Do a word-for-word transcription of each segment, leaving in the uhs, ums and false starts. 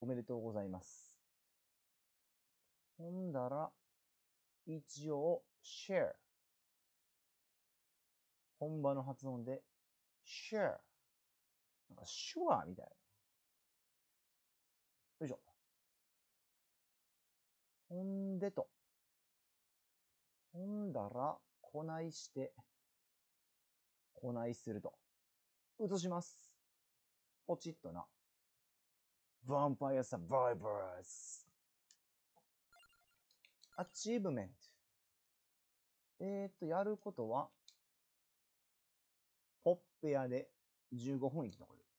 めでとうございます。ほんだら、一応、share。本場の発音で、share。なんか、sure みたいな。よいしょ。ほんでと。ほんだら、こないして、こないすると。移します。ポチッとな。ヴァンパイアサバイバーズ。アチーブメント。えーっと、やることは、ポッペアでじゅうごふん生き残る。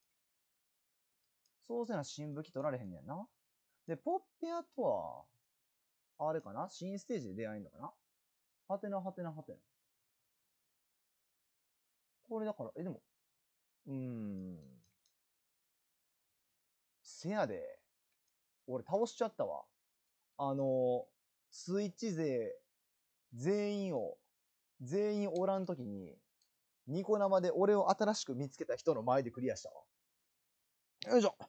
そうせな新武器取られへんねんな。で、ポッペアとは、あれかな新ステージで出会えんのかなはてなはてなはてな。これだから、え、でも、うーん。せやで、俺倒しちゃったわ。あの、スイッチ勢、全員を、全員おらんときに、ニコ生で俺を新しく見つけた人の前でクリアしたわ。よいしょ。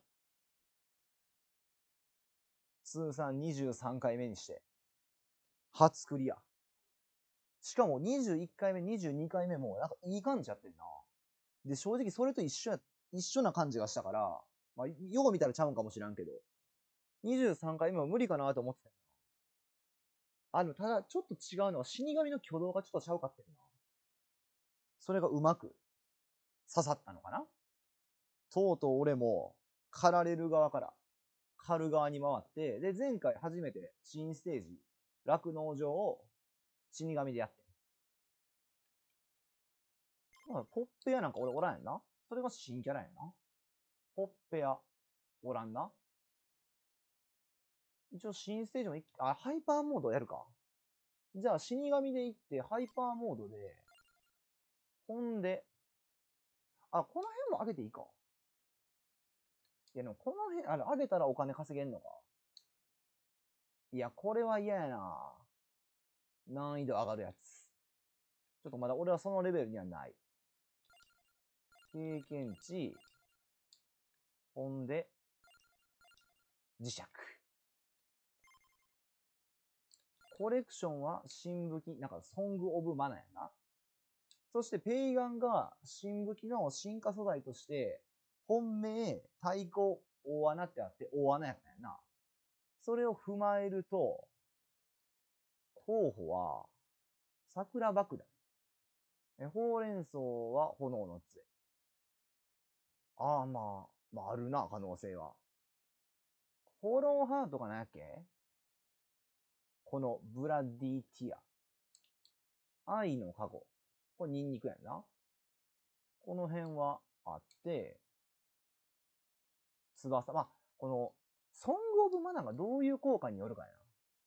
通算にじゅうさんかいめにして、初クリア。しかもにじゅういっかいめ、にじゅうにかいめも、なんかいい感じやってんな。で、正直それと一緒や、一緒な感じがしたから、まあ、よう見たらちゃうんかもしらんけど、にじゅうさんかいめも無理かなと思ってたよな。あ、でもただ、ちょっと違うのは、死神の挙動がちょっとちゃうかってんな。それがうまく刺さったのかな。とうとう俺も、狩られる側から、狩る側に回って、で、前回初めて新ステージ、酪農場を死神でやってん。まあ、ポッペアなんか俺おらんやんな。それが新キャラやんな。ポッペア、おらんな。一応新ステージも、あ、ハイパーモードやるか。じゃあ死神で行って、ハイパーモードで、ほんで、あ、この辺も上げていいか。いやでもこの辺、あれ、上げたらお金稼げんのか。いや、これは嫌やな。難易度上がるやつ。ちょっとまだ俺はそのレベルにはない。経験値、ほんで、磁石。コレクションは新武器、なんかソングオブマナやな。そしてペイガンが新武器の進化素材として、本命、太鼓、大穴ってあって大穴やったんやな。それを踏まえると、候補は、桜爆弾。え、ほうれん草は炎の杖。ああ、まあ、まあ、あるな、可能性は。ホローハートが何やっけこのブラッディティア。愛の加護。これニンニクやんな。この辺はあって、翼。まあ、この、ソングオブマナーがどういう効果によるかやな。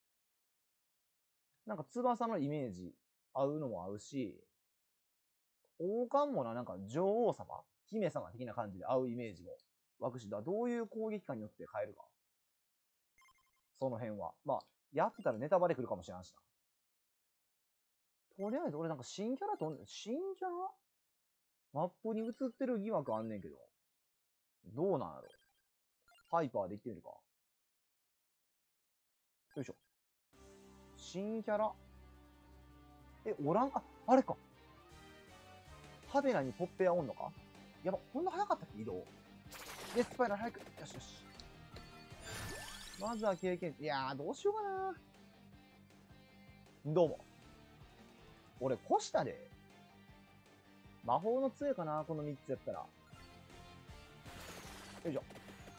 なんか翼のイメージ合うのも合うし、王冠もな、なんか女王様姫様的な感じで合うイメージも湧くし、だどういう攻撃かによって変えるか。その辺は。まあ、やってたらネタバレ来るかもしれんしな。とりあえず俺なんか新キャラとん、新キャラマップに映ってる疑惑あんねんけど。どうなんやろ。ハイパーでいってみるか。よいしょ。新キャラえ、おらんあ、あれか。ハベラにポッペアおんのかやば、こんな早かったっけ移動。で、スパイラル早く。よしよし。まずは経験。いやー、どうしようかな。どうも。俺、越したで。魔法の杖かなこのみっつやったら。よいしょ。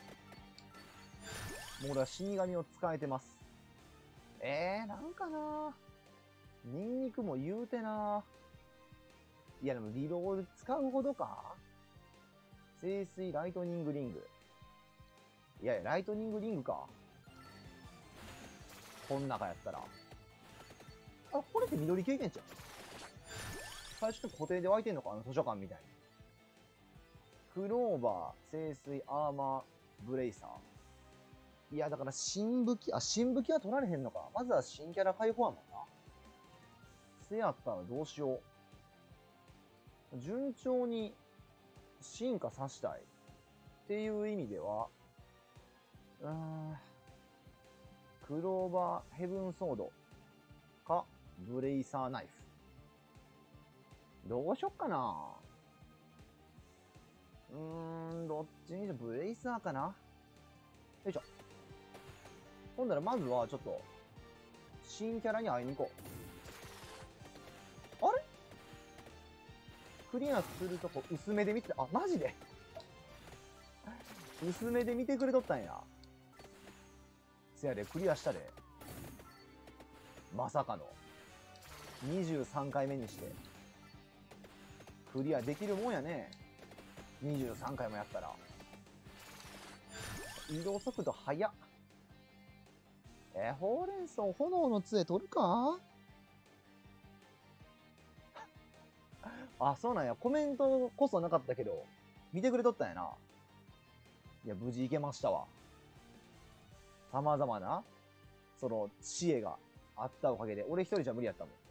もう俺は死神を使えてます。えー、なんかなニンニクも言うてないやでもリロール使うほどか聖水ライトニングリング。いやいや、ライトニングリングか。こん中やったら。あ、これって緑経験値やん。最初って固定で湧いてんのかあの図書館みたいに。クローバー、聖水、アーマー、ブレイサー。いや、だから新武器、あ、新武器は取られへんのか。まずは新キャラ解放やもんな。せやったらどうしよう。順調に進化させたい。っていう意味では、 うーん。クローバーヘブンソードか、ブレイサーナイフ。どうしよっかな。うーん、どっちにしろブレイサーかな。よいしょ。ほんならまずはちょっと、新キャラに会いに行こう。あれクリアするとこ薄めで見て、あ、マジで薄めで見てくれとったんや。せやで、クリアしたで。まさかの。にじゅうさんかいめにして。クリアできるもんやね。にじゅうさんかいもやったら。移動速度速っ。えー、ほうれん草炎の杖取るかあ、そうなんや。コメントこそなかったけど、見てくれとったんやな。いや、無事行けましたわ。様々な、その、知恵があったおかげで、俺一人じゃ無理やったもん。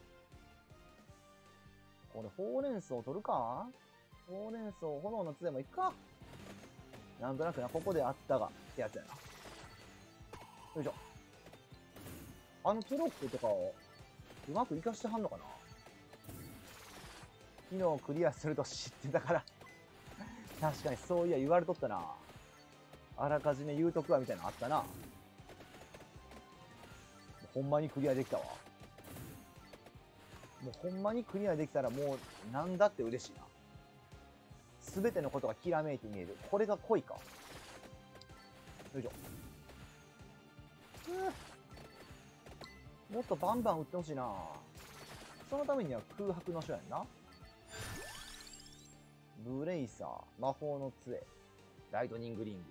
これ、ほうれん草取るかほうれん草、炎の杖も行くか。なんとなくな、ここであったが、ってやつやな。よいしょ。あのトロッコとかを、うまく活かしてはんのかな。昨日クリアすると知ってたから確かにそういや言われとったな。あらかじめ言うとくわみたいなのあったな。ほんまにクリアできたわ。もうほんまにクリアできたらもうなんだって嬉しいな。すべてのことがきらめいて見える。これが恋か。よいしょ。もっとバンバン撃ってほしいな。そのためには空白の書やんな。ブレイサー、魔法の杖、ライトニングリング。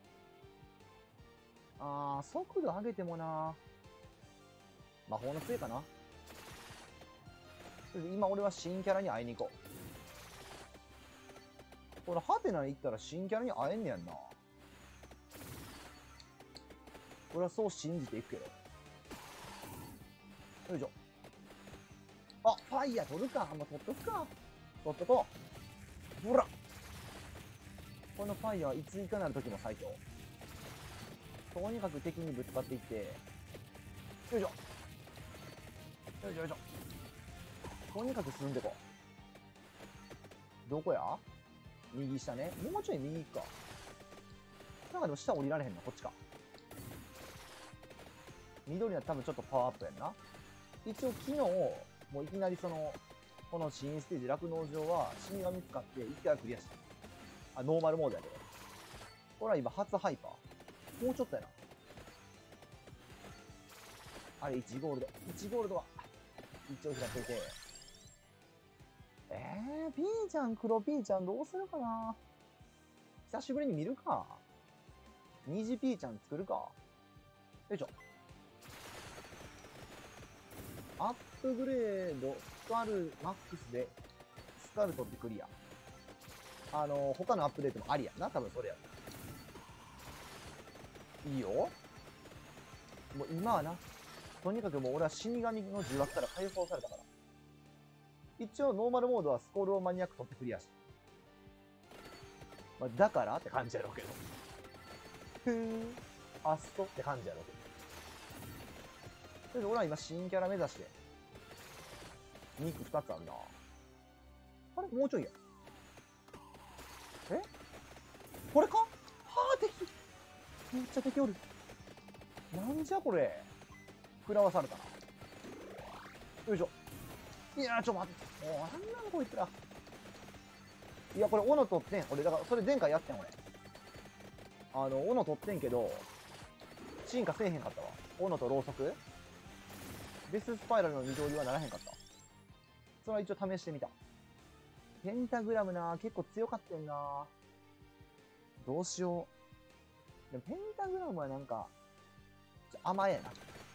あー、速度上げてもな。魔法の杖かな。今俺は新キャラに会いに行こう。これハテナに行ったら新キャラに会えんねやんな。俺はそう信じていくけど。よいしょ。あ、ファイヤー取るか。まあ、取っとくか。取っとこう。ほら。このファイヤーはいついかなる時も最強。とにかく敵にぶつかっていって。よいしょ。よいしょよいしょ。とにかく進んでこう。どこや？右下ね。もうちょい右か。なんかでも下降りられへんのこっちか。緑は多分ちょっとパワーアップやんな。一応昨日、もういきなりその、この新ステージ、酪農場は死神使って一回はクリアした。あ、ノーマルモードやけど。これは今初ハイパー。もうちょっとやな。あれいちゴールド。いちゴールドは、一応拾っといて。えー、ピーちゃん、黒ピーちゃんどうするかな。久しぶりに見るか。虹ピーちゃん作るか。よいしょ。アップグレード、スカルマックスで、スカル取ってクリア。あの、他のアップデートもありやんな。多分それやった。いいよ。もう今はな、とにかくもう俺は死神の呪縛から解放されたから。一応ノーマルモードはスコールをマニアック取ってクリアし。まあ、だからって感じやろうけど。ふーん。あっそって感じやろうけど。とりあえず俺は今新キャラ目指して。肉ふたつあるな。あれもうちょいや。えこれかはあ、敵めっちゃ敵おる。なんじゃこれ。食らわされたな。よいしょ。いやー、ちょっと待って。もう、なんなのこいつら。いや、これ、斧取ってん。俺、だから、それ前回やってん、俺。あの、斧取ってんけど、進化せえへんかったわ。斧とろうそくデススパイラルの二刀流はならへんかった。それは一応試してみた。ペンタグラムな結構強かったんな。どうしよう。でもペンタグラムはなんか、甘えやな。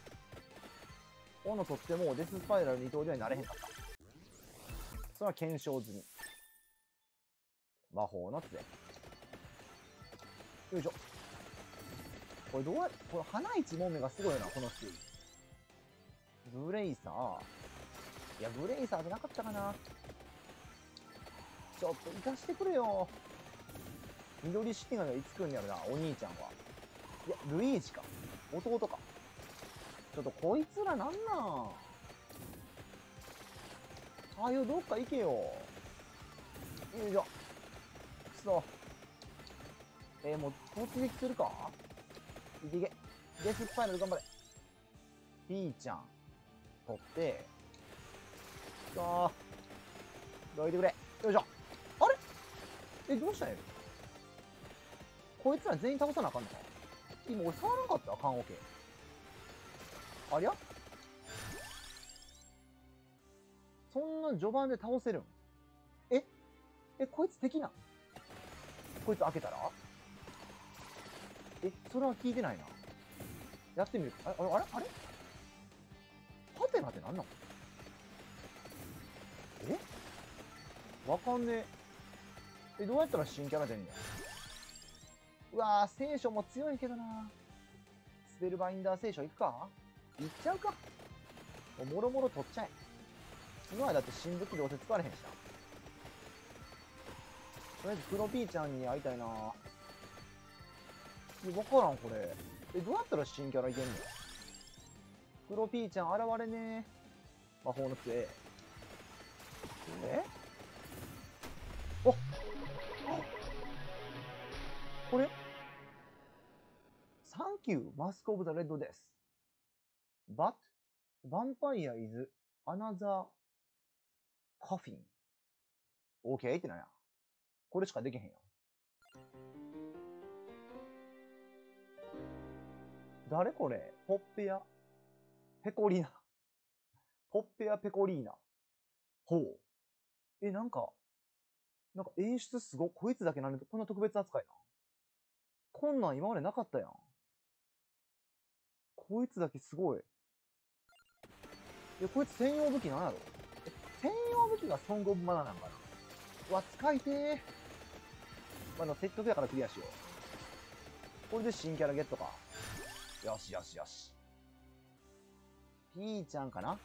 斧取ってもデススパイラル二刀流になれへんかった。それは検証済み。魔法の杖。よいしょ。これどうや、これ花一問目がすごいな、このステージ。ブレイサー。いや、ブレイサーじゃなかったかな。ちょっと生かしてくれよ。緑シティガンがいつ来るんやろな、お兄ちゃんは。 いや、ルイージか。弟か。ちょっとこいつらなんなん。あよ、どっか行けよ。よいしょ。くそ。えー、もう突撃するか。いけいけ。デススパイラル頑張れ。ピーちゃん。取って。さあ。どいてくれ。よいしょ。あれえ、どうしたんやろ。こいつら全員倒さなあかんのか。今俺触らんかった缶オケ。ありゃそんな序盤で倒せるん。ええ、こいつ敵なん。こいつ開けたらえ、それは聞いてないな。やってみる。あ、あれあれあれはてなってなんなの。えわかんねえ。え、どうやったら新キャラ出んねん。うわぁ、聖書も強いけどな。スペルバインダー聖書行くか。行っちゃうか。もろもろ取っちゃえ。今はだって新武器どうせ使われへんしな。とりあえずプロピーちゃんに会いたいな。わからん、これ。え、どうやったら新キャラいけんの。プロピーちゃん現れねー。魔法の杖。えおこれ Thank you, Mask of the Red Death. But, Vampire is another coffin. OK ってなんや。これしかできへんやん。誰これポッペアペコリーナ。ポッペアペコリーナ。ほう。え、なんか、なんか演出すごい。こいつだけなんでこんな特別扱いな。こんなん今までなかったやん。こいつだけすごい。え、こいつ専用武器なんやろ。え、専用武器がソングオブマナーなんかな。うわ、使いてー。まあ、の、せっかくだからクリアしよう。これで新キャラゲットか。よしよしよし。ピーちゃんかな。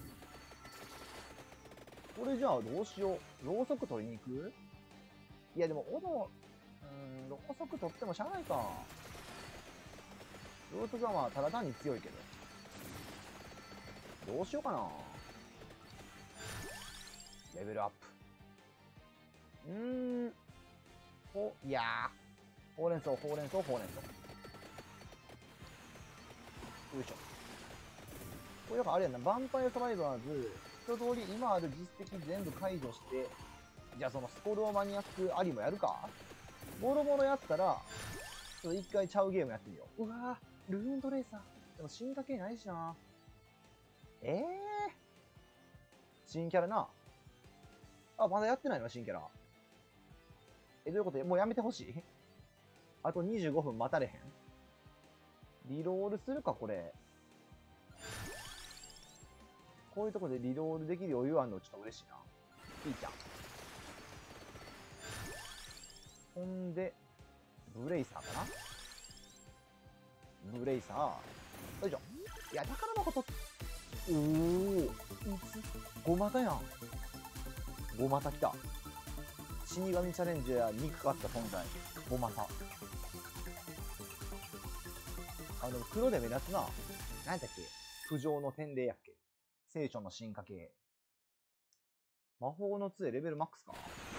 これじゃあどうしよう。ろうそく取りに行く。いやでも、斧、うーん、ろうそく取ってもしゃあないか。ろうそくはまあ、ただ単に強いけど。どうしようかな。レベルアップ。うーん。ほ、いやー。ほうれん草、ほうれん草、ほうれん草。よいしょ。これだからあれやな、ヴァンパイアサバイバーズ、一通り今ある実績全部解除して、じゃあそのスコローマニアックアリもやるか。ボロボロやったら、ちょっと一回ちゃうゲームやってみよう。うわぁ、ルーントレーサー。でも進化系ないしな。ええー。新キャラな。あ、まだやってないの新キャラ。え、どういうこともうやめてほしい。あとにじゅうごふん待たれへん。リロールするか、これ。こういうとこでリロールできる余裕あるのちょっと嬉しいな。いいじゃん。ほんで、ブレイサーかな。ブレイサー。よいしょ。いや、宝箱取っ、おー。いつごまたやん。ごまた来た。死神チャレンジャーにかかった存在。ごまた。あの、黒で目立つな。なんだっけ不浄の天霊やっけ。聖書の進化系。魔法の杖レベルマックスか。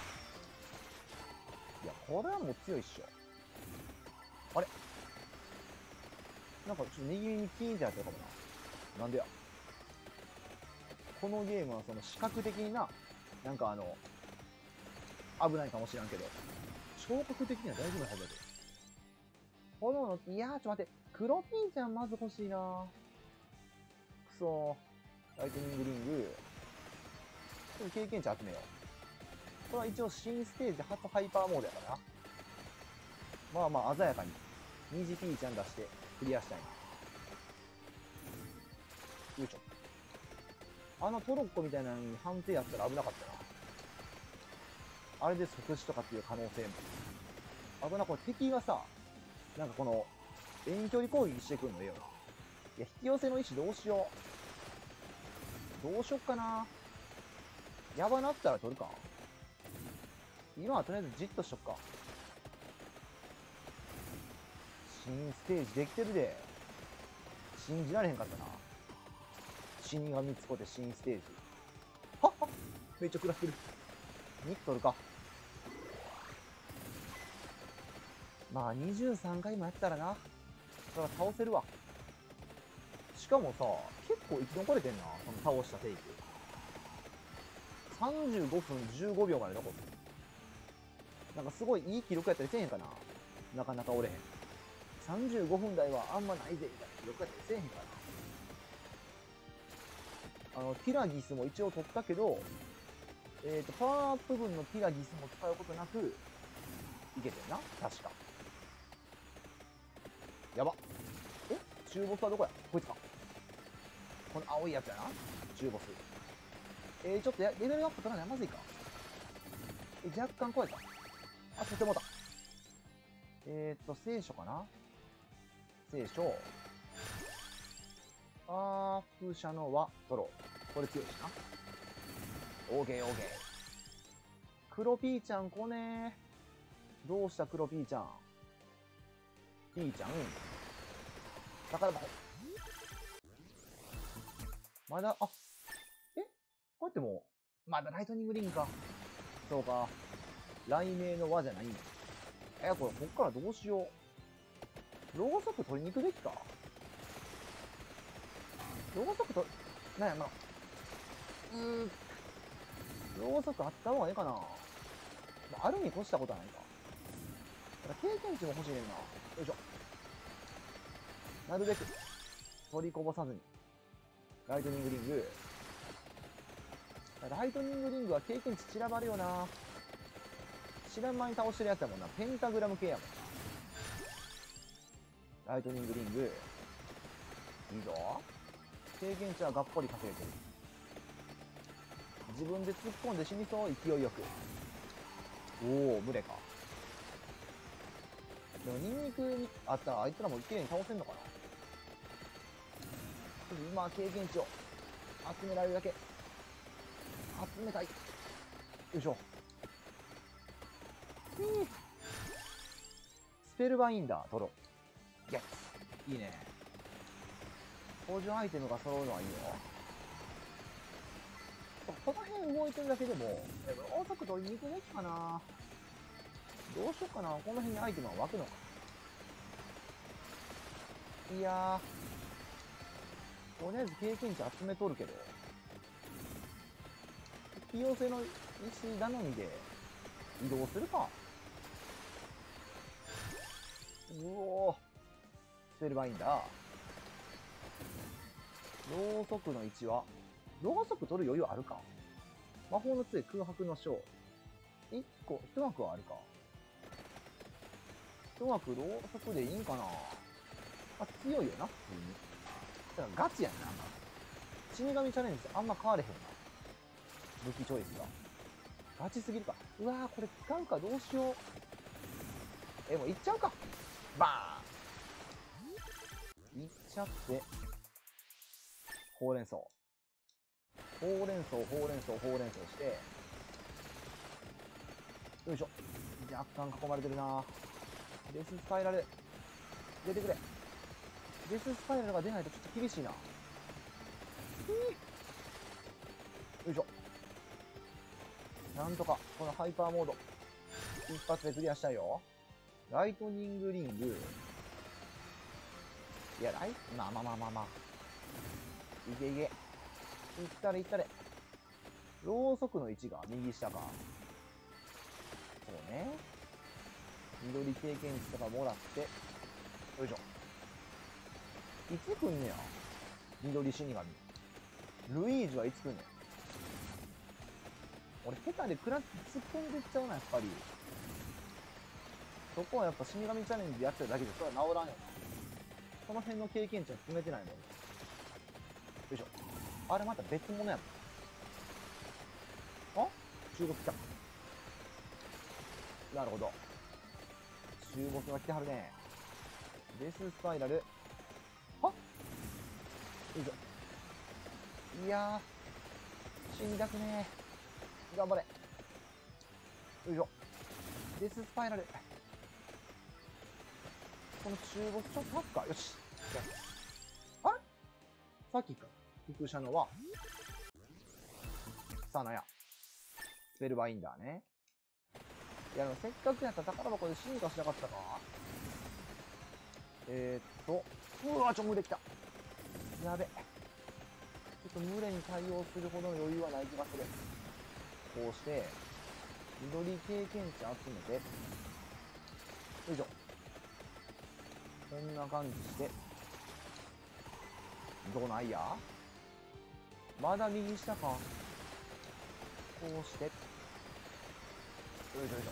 いや、これはもう強いっしょ。あれなんかちょっと右耳キーンってやってるかもな。なんでや。このゲームはその視覚的にな、なんかあの、危ないかもしらんけど、聴覚的には大丈夫なはずだけど。炎の、いやー、ちょっと待って。黒ピーちゃんまず欲しいなー。くそー。ライトニングリング。ちょっと経験値集めよう。これは一応新ステージで初ハイパーモードやからな。まあまあ鮮やかに。虹ピーちゃん出してクリアしたいな。よいしょ。あのトロッコみたいなのに判定やったら危なかったな。あれで即死とかっていう可能性も。あとな、これ敵がさ、なんかこの、遠距離攻撃してくんのよ。いや、引き寄せの石どうしよう。どうしよっかな。やばなったら取るか。今はとりあえずじっとしとくか。 新ステージできてるで。信じられへんかったな。死神つこて新ステージ。はっはっ、めっちゃ食らってる。に取るか。まあにじゅうさんかいもやったらな。だから倒せるわ。しかもさ、結構生き残れてんな、この倒したテイク。さんじゅうごふんじゅうごびょうまで残ってる。なんかすごいいい記録やったりせえへんかな。なかなかおれへん。さんじゅうごふん台はあんまないぜみたいな記録やったりせえへんかな。あの、ティラギスも一応取ったけど、えっと、パワーアップ分のティラギスも使うことなく、いけてんな。確か。やば。え、中ボスはどこや？こいつか。この青いやつやな。中ボス。えー、ちょっとやレベルアップ取らないまずいか。え、若干怖いか。あ、とてもだ。えーっと、聖書かな？聖書。あー、風車の輪、取ろう。これ強いしな。オーケーオーケー。黒ピーちゃん来ねー。どうした黒ピーちゃん。ピーちゃん。宝箱。まだ、あ、えこうやってもう、まだライトニングリングか。そうか。雷鳴の輪じゃないんだ。え、これ、こっからどうしよう。ローソク取りに行くべきか。ローソクと、なんや、まあ、うーん。ローソクあった方がいいかな。まあ、あるに越したことはないか。ただ経験値も欲しいねんな。よいしょ。なるべく、取りこぼさずに。ライトニングリング。ライトニングリングは経験値散らばるよな。知らん間に倒してるやつやもんな。ペンタグラム系やもんな。ライトニングリング。いいぞ。経験値はがっぽり稼げてる。自分で突っ込んで死にそう。勢いよく。おお、無礼か。でもニンニクにあったらあいつらも綺麗に倒せんのかな。今経験値を集められるだけ集めたい。よいしょ。スペルバインダー取ろう。ゲッツ。いいね。補助アイテムが揃うのはいいよ。この辺動いてるだけでも大速取りに行くべきかな。どうしようかな。この辺にアイテムは湧くのか。いやー、とりあえず経験値集めとるけど、引き寄せの石頼みで移動するか。うおー、スペルバインダー。ろうそくの位置は、ろうそく取る余裕あるか。魔法の杖、空白の章。一個、一枠はあるか。一枠ろうそくでいいんかな。あ、強いよな、普通に。だからガチやな、なんか。死神チャレンジってあんま変われへんな。武器チョイスが。ガチすぎるか。うわー、これ使うか、どうしよう。え、もういっちゃうか。バーンいっちゃって。ほうれん草。ほうれん草、ほうれん草、ほうれん草して。よいしょ。若干囲まれてるな。デススパイラル。出てくれ。デススパイラルが出ないとちょっと厳しいな。よいしょ。なんとか、このハイパーモード、一発でクリアしたいよ。ライトニングリング。いや、ライト、まあまあまあまあまあ。いけいけ。いったれいったれ。ろうそくの位置が右下か。そうね。緑経験値とかもらって。よいしょ。いつ来んねや。緑死神。ルイージはいつ来んねん。俺、下手でクラッチ突っ込んでいっちゃうな、やっぱり。そこはやっぱ死神チャレンジやってるだけで、それは治らんよな。この辺の経験値は詰めてないもん。よいしょ。あれまた別物やもん。あ？中国来た。なるほど。中国が来てはるね。デススパイラル。はっ？よいしょ。いやー、死にたくねー。頑張れ。よいしょ。デススパイラル。 この中ボスちょっと立つか。よし。あれさっきか。副車のは。さあ、なんや。スペルバインダーね。いや、でもせっかくやったら宝箱で進化しなかったか。えー、っと、うわ、ちょ、群れ来た。やべ。ちょっと群れに対応するほどの余裕はない気がする。こうして、緑経験値集めて、よいしょ。こんな感じして、どないやまだ右下か。こうして、よいしょよいし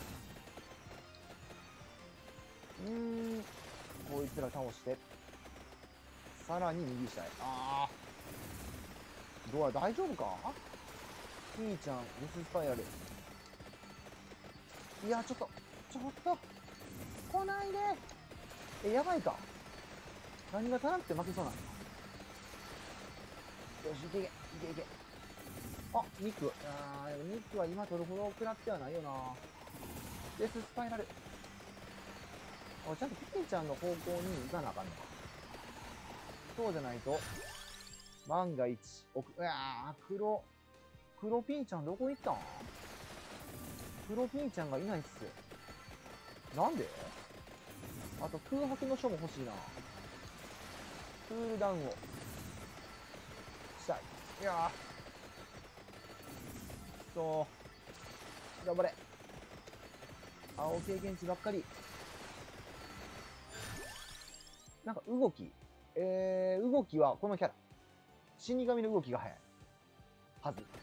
ょ。うーん、こいつら倒して、さらに右下へ。あー。どうや、大丈夫かピーちゃん、ミススパイラル。いや、ちょっと、ちょっと、来ないで。え、やばいか。何が足らなくて負けそうなの。よし、いけいけ、いけいけ。あ、肉。あー、でも肉は今取るほど食らってはないよな。デススパイラル。あ、ちゃんとピーちゃんの方向に行かなあかんのか。そうじゃないと、万が一、奥、うわー、黒、黒ピーちゃんどこ行ったん？黒ピーちゃんがいないっす。なんで？あと空白の書も欲しいな。クールダウンをしたい。いやー。そう。頑張れ。青経験値ばっかり。なんか動き。えー、動きはこのキャラ。死神の動きが速い。はず。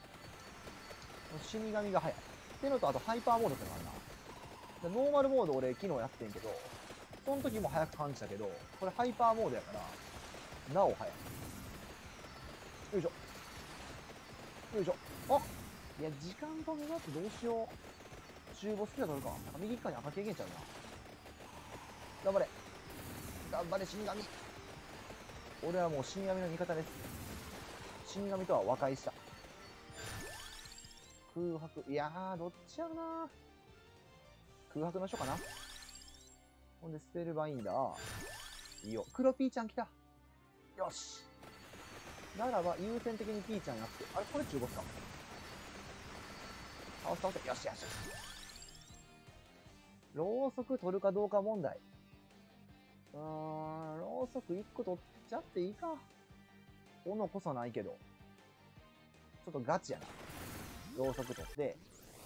死神が速い。ってのと、あとハイパーモードってのがあるな。ノーマルモード俺昨日やってんけど、その時も速く感じたけど、これハイパーモードやから、なお速い。よいしょ。よいしょ。あ、いや、時間止めのやつどうしよう。中ボスキラ取るか。なんか右側に赤経験ちゃうな。頑張れ。頑張れ、死神。俺はもう死神の味方です。死神とは和解した。空白。いやー、どっちやろな。空白の書かな。ほんで、スペルバインダー。いいよ。黒ピーちゃん来た。よし。ならば、優先的にピーちゃんやって。あれこれ中ボスか。倒す倒せ。よしよしよし。ろうそく取るかどうか問題。うーん、ろうそくいっこ取っちゃっていいか。斧こそないけど。ちょっとガチやな。ろうそく取って。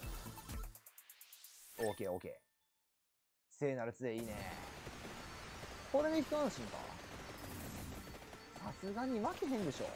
オーケーオーケー。聖なる杖いいね。これで一安心か。さすがに負けへんでしょ。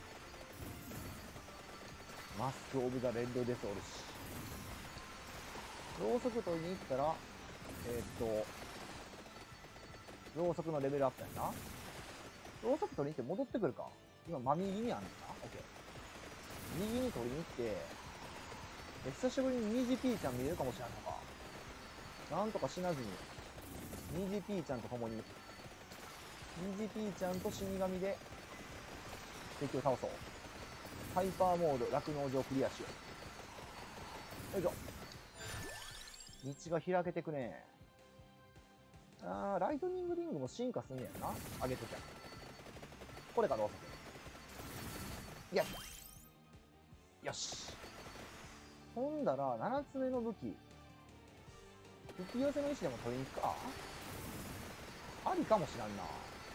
マスクオブザレッドデスおるし。ろうそく取りに行ったら、えー、っと、ろうそくのレベルアップやな。ろうそく取りに行って戻ってくるか。今、真右にあんのかな。オッケー。右に取りに行って、久しぶりに虹ピーちゃん見えるかもしれんのか。なんとか死なずに、虹ピーちゃんと共に、虹ピーちゃんと死神で、敵を倒そう。ハイパーモード、酪農場クリアしよう。よいしょ。道が開けてくね。あー、ライトニングリングも進化すんねやな。あげときゃ。これか、ろうそく。やった。よし。ほんだら、ななつめの武器。引き寄せの石でも取りに行くか。ありかもしらんな。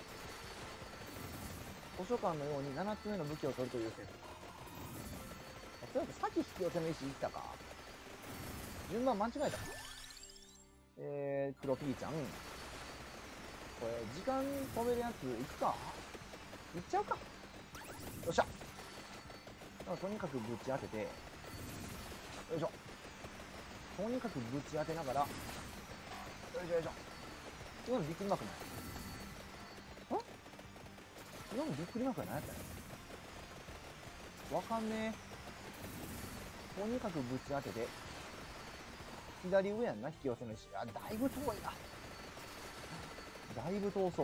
図書館のようにななつめの武器を取るという説。とりあえず先引き寄せの石いったか。順番間違えたか。えー、黒ピーちゃん。これ、時間止めるやついくか。いっちゃうか。よっしゃ。とにかくぶち当てて、よいしょ。とにかくぶち当てながら、よいしょよいしょ。今のびっくりマークないん今のびっくりマークは何やったのわかんねえ。とにかくぶち当てて、左上やんな、引き寄せの石。あ、だいぶ遠いな。だいぶ遠そう。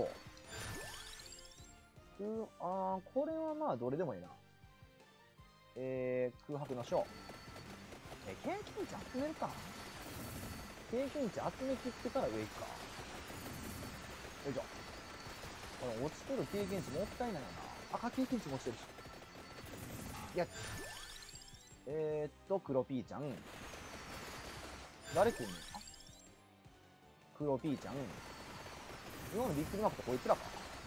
うあー、これはまあ、どれでもいいな。えー、空白の書。え、経験値集めるか。経験値集めきってから上行くか。 よいしょ。これ落ちてる経験値もったいないよな。赤経験値も落ちてるし。いや、えー、っと、黒ピーちゃん。誰来んねんな。黒ピーちゃん。今のビッグマークとこいつらか。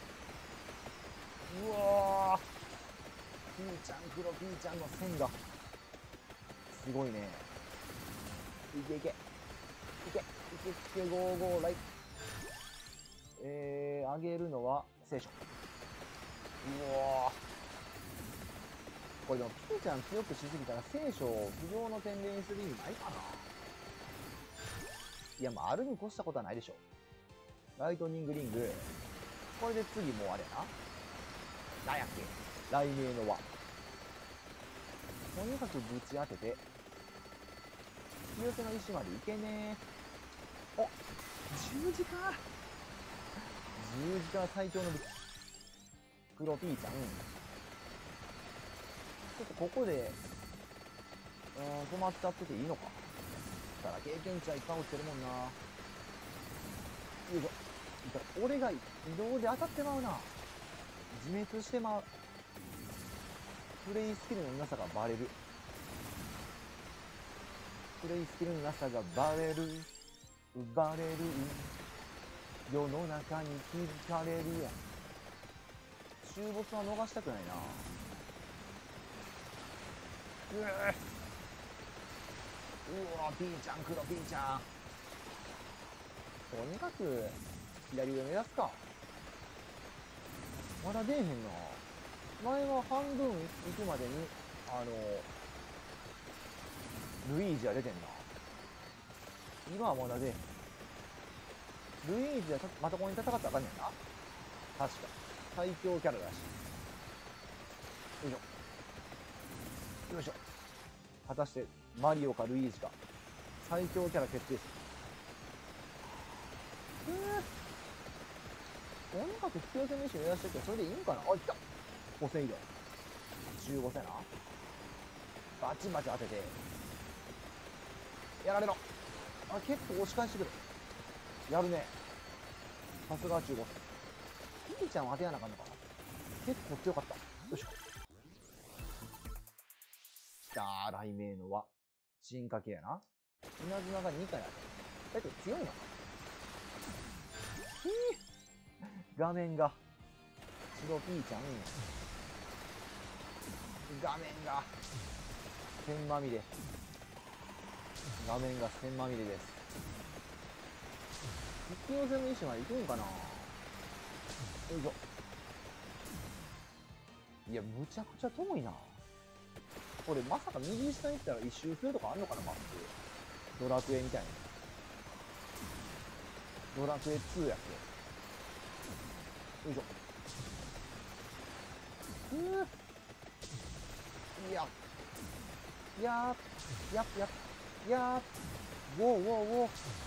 うわー。ピーちゃん、黒ピーちゃんの線が。すごいね。いけいけ。いけ。いけいけ、ゴーゴーライ。えー、あげるのは聖書。うわー。これでもピーちゃん強くしすぎたら聖書を不要の天然にする意味ないかな。いや、まあ、あるに越したことはないでしょ。ライトニングリング。これで次もうあれやな。なんやっけ。雷鳴の輪。とにかくぶち当てて、引き寄せの石までいけねー。お、十字架十字架最強の武器。黒ピーちゃん。ちょっとここで、うーん、止まっちゃってていいのか。ただ経験値はいっぱい落ちてるもんな。よいしょ。俺が移動で当たってまうな。自滅してまう。プレイスキルのなさがバレる。プレイスキルのなさがバレる。バレる。世の中に気づかれるやん。終没は逃したくないな。うぅ。うわ、ピーちゃん、黒ピーちゃん。とにかく、左上目指すか。まだ出えへんな。前は半分行くまでに、あの、ルイージは出てんな。今はまだ出えへん。ルイージはまたここに戦ったらあかんねんな。確か。最強キャラだし。よいしょ。よいしょ。果たして、マリオかルイージか。最強キャラ決定。うぅ。とにかく引き寄せ飯を目指してるけど、それでいいんかな。あ、来た。ごせん以上。じゅうごせんな。バチバチ当てて。やられろ。あ、結構押し返してくる。やるね。さすがじゅうごせん。ピーちゃんは当てやなあかんのかな。結構強かった。よいしょ。きたー、雷鳴の輪。進化系やな。稲妻がにかいある。だけど強いな。ひぃ画面が。白ピーちゃん。画面が。線まみれ。画面が線まみれです。引き寄せの石まで行くんかな。よいしょ。いや、むちゃくちゃ遠いな。これまさか右下に行ったら一周するとかあんのかな、マップ。ドラクエみたいな。ドラクエツーやっけ。よいしょ。うぅ。いや。いやー。やっやっ。やー。ウォーウォーウォー。う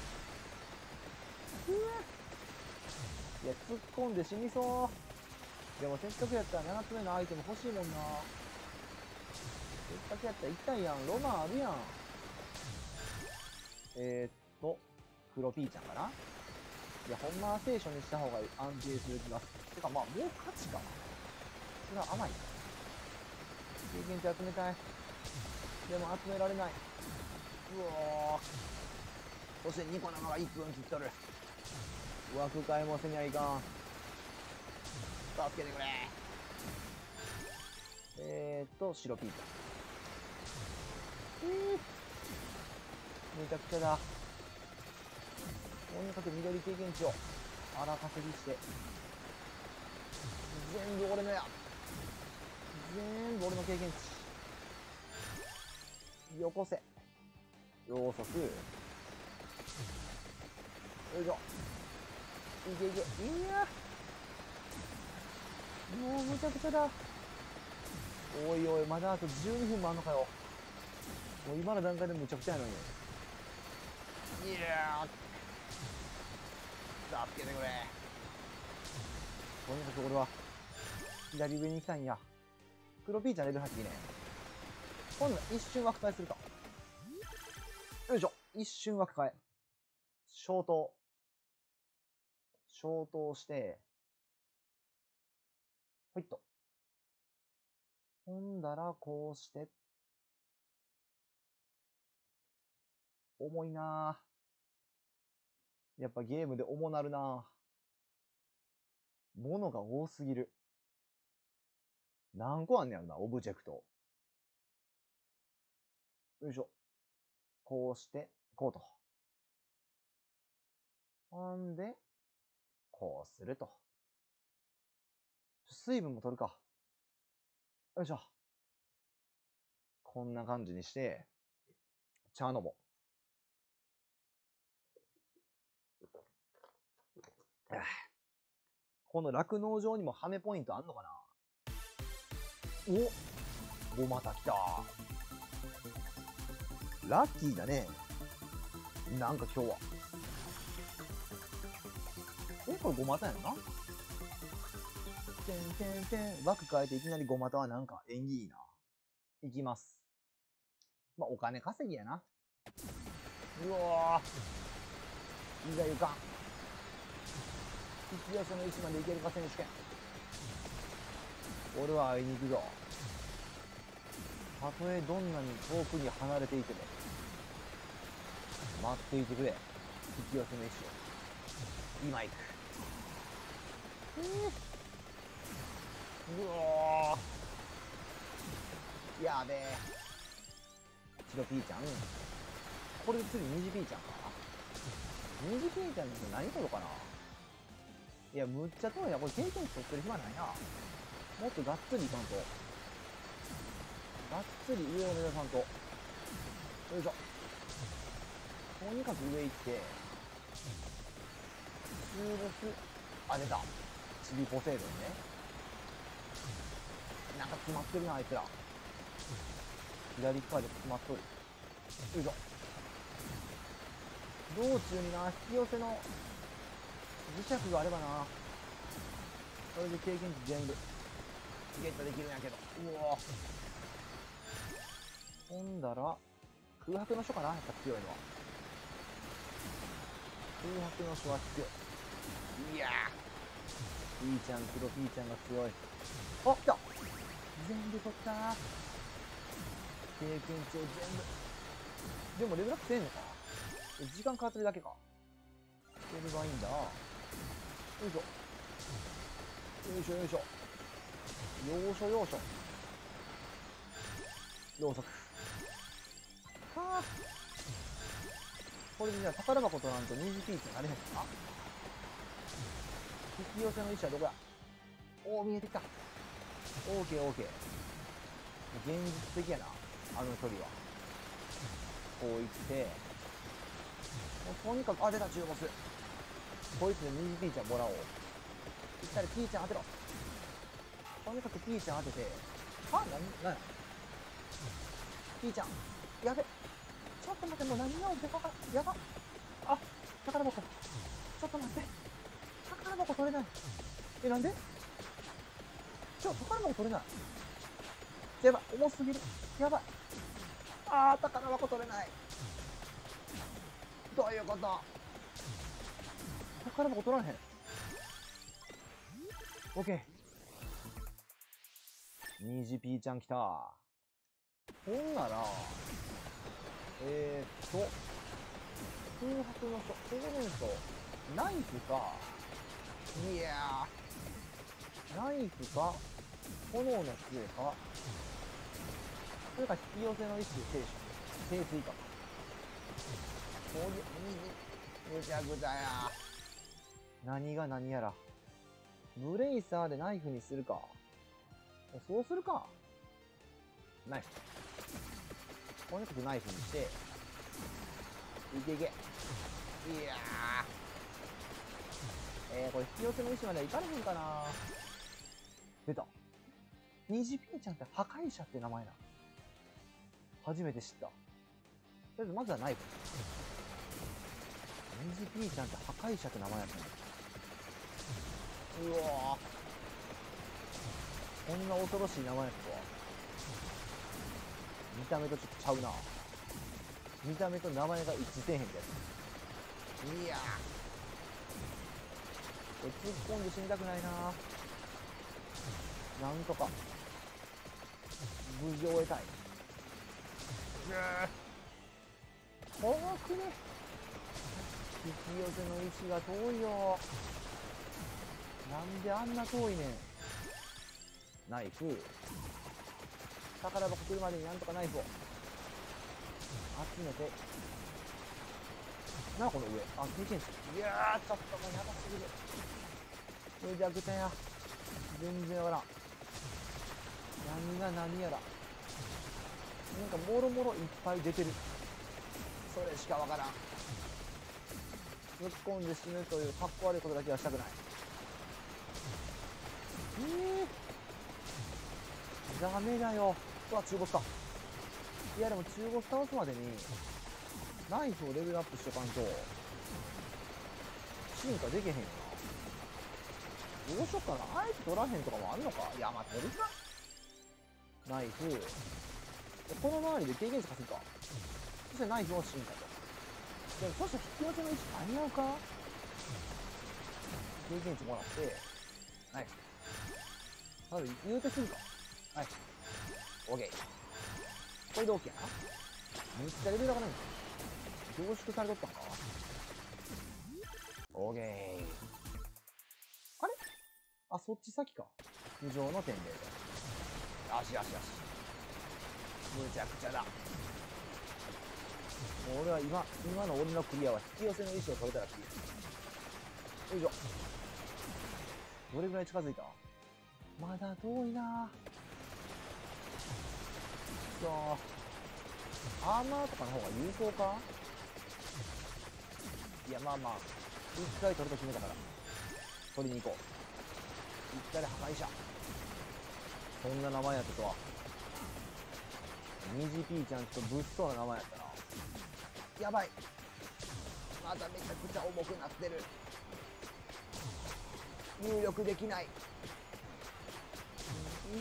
ぅ。いや、突っ込んで死にそう。でもせっかくやったらななつめのアイテム欲しいもんな。せっかくやったら痛いやん。ロマンあるやん。えー、っと、黒ピーちゃんかな。いや、ほんまは聖書にした方が安定する気がする。てか、まあ、もう勝ちか。それは甘いな。経験値集めたい。でも集められない。うおー。そしてニコ生がいっぷん切っとる。枠替えもせにゃいかん。助けてくれ。えーっと、白ピーちゃん。えー、めちゃくちゃだ。とにかく緑経験値を荒稼ぎして、全部俺のや。全部俺の経験値。よこせ。要速。よいしょ。いけいけ。いやもうむちゃくちゃだ。おいおい、まだあとじゅうにふんもあんのかよ。もう今の段階でむちゃくちゃやのに。いやー。助けてくれ。とにかく俺は、左上に行きたいんや。黒ピーちゃんレベルはちいいね。今度は一瞬枠替えするか。よいしょ。一瞬枠替え。消灯。 消灯して、ほいっと。ほんだら、こうして。重いなぁ。やっぱゲームで重なるなぁ。物が多すぎる。何個あんねやろな、オブジェクト。よいしょ。こうして、こうと。ほんで、こうすると。水分も取るか。よいしょ。こんな感じにして、茶飲もう。この酪農場にもハメポイントあんのかな。お、ごまた来た。ラッキーだね。なんか今日は。え、これごまたやんな。てんてんてん。枠変えていきなりごまたはなんか縁起いいな。いきます。まあ、お金稼ぎやな。うわぁ。いざゆかん。引き寄せの位置までいけるか選手権。俺は会いに行くぞ。たとえどんなに遠くに離れていても、待っていてくれ。引き寄せの位置を。今行く。うわー。やべえ。白ピーちゃん。これで次虹ピーちゃんか。虹ピーちゃんって何取ろうかな。いや、むっちゃ遠いな。これ経験値取ってる暇ないな。もっとがっつりいかんと。がっつり上を目指さんと。よいしょ。とにかく上行って、中ボス、あ、出た。チビポセイドンね。なんか詰まってるな、あいつら。左側で詰まっとる。よいしょ。道中にな、引き寄せの磁石があればな。それで経験値全部ゲットできるんやけど。うおー。ほんだら、空白の書かな、やっぱ強いのは。空白の書は強い。いやー。ピーちゃん、黒ピーちゃんが強い。あ、来た。全部取ったー。経験値を全部。でもレベルアップせんのか。時間かかってるだけか。それがいいんだ。よいしょ。よいしょよいしょ。要所要所。要則。はあ。これでじゃあ宝箱取らんと虹ピーチになれへんのか。引き寄せの石はどこや。おお、見えてきた。オーケーオーケー。現実的やな、あの距離は。こういって、もうとにかく、あ、出た、中ボス。こいつで虹ピーちゃんもらおう。いったらピーちゃん当てろ。とにかくピーちゃん当てて、あ、なに、なにピーちゃん、やべ。ちょっと待って、もう何をでかか、やば。あ、宝箱。ちょっと待って。宝箱取れない。え、なんでちょ、宝箱取れない。やばい、重すぎる。やばい。あー、宝箱取れない。どういうこと。宝箱取られへん。オッケー。虹ピーちゃん来た。ほんなら、えーっと、空白の書、ほうれん草、ナイフか、いやー、ナイフか、炎の杖か、それか引き寄せの一種で聖水か。こういう、虹、ぐちゃぐちゃや。何が何やら。ブレイサーでナイフにするか。そうするか。ナイフ。とにかくナイフにして、いけいけ。いやー。えー、これ引き寄せの石まではいかれへんかな。出た。虹ピーちゃんって破壊者って名前な。初めて知った。とりあえずまずはナイフ。虹ピーちゃんって破壊者って名前やったね。うわー。こんな恐ろしい名前やったわ。見た目とちょっとちゃうな。見た目と名前が一致せえへんってやつ。いやこれ突っ込んで死にたくないな。なんとか無事終えたい。遠くね。引き寄せの位置が遠いよ。なんであんな遠いねん。ナイフ。宝箱来るまでになんとかナイフを集めて。なあこの上。あ、経験値。いやー、ちょっともうやばすぎる。めちゃくちゃや。全然わからん。何が何やら。なんかもろもろいっぱい出てる。それしかわからん。突っ込んで死ぬというかっこ悪いことだけはしたくない。えー、ダメだよ。うわ、中ボスか。いやでも中ボス倒すまでにナイフをレベルアップしとかんと進化できへんよな。どうしよっかな。あえて取らへんとかもあんのか。いや、まあ取るか。ナイフ。この周りで経験値稼ぐか。そしてナイフを進化と。でもそして引き寄せの位置間に合うか。経験値もらってナイフ。まず言うてするか。はい。オーケー。これで OK やな。めっちゃレベル上がるんだ。凝縮されとったんか。オーケー。あれあ、そっち先か。無常の天霊と。よしよしよし。むちゃくちゃだ。もう俺は今、今の俺のクリアは引き寄せの意思を取れたらクリア。よいしょ。どれぐらい近づいた？まだ遠いなぁ。そう。アーマーとかの方が有効か？いや、まあまあ。一回取ると決めたから。取りに行こう。一回で破壊者。そんな名前やったとは。ニジピーちゃんと物騒な名前やったな。やばい。まだめちゃくちゃ重くなってる。入力できない。い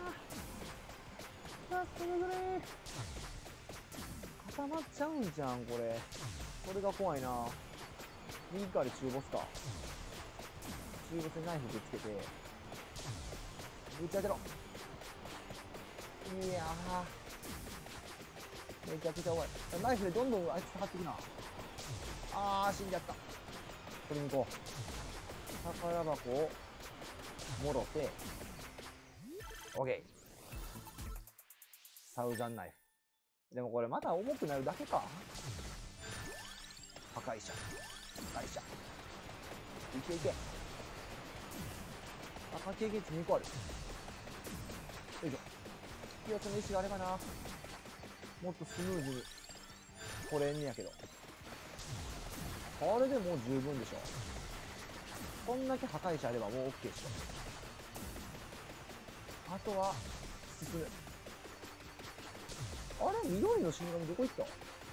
やー。助けてくれー。固まっちゃうんじゃん、これ。これが怖いな。右側で中ボスか。中ボスにナイフぶつけて。ぶち当てろ。いやー。めちゃくちゃ怖い。ナイフでどんどんあいつ下がっていくな。あー、死んじゃった。取りに行こう。宝箱をもろて。オッケー。サウザンナイフ。でもこれまた重くなるだけか。破壊者。破壊者。いけいけ。赤経験値にこある。よいしょ。引き寄せの意志があればな。もっとスムーズに取れんねやけど。これでもう十分でしょ。こんだけ破壊者あればもう OK でしょ。あとは進む。あれ、緑の死神どこ行った？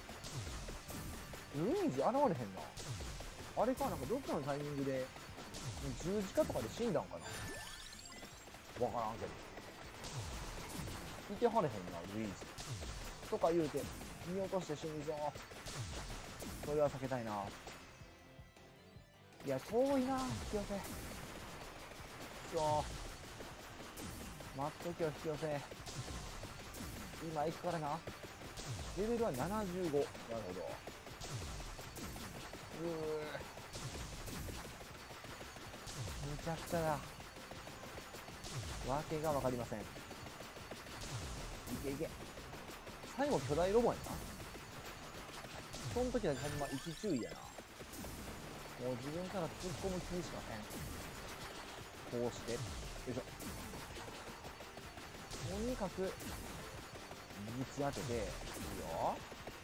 ルイージ現れへんな。あれか、なんかどっかのタイミングで十字架とかで死んだんかな。わからんけど。いてはれへんな、ルイージ。とか言うて、見落として死ぬぞ。それは避けたいな。いや、遠いな、引き寄せ。そう。待っとけよ、引き寄せ。今行くからな。レベルはななじゅうご。なるほど。うー。むちゃくちゃだ。わけがわかりません。いけいけ。最後巨大ロボやな。その時だけほんま一注意やな。もう自分から突っ込む気しません。こうして。よいしょ。とにかく、ぶち当てて、いいよ。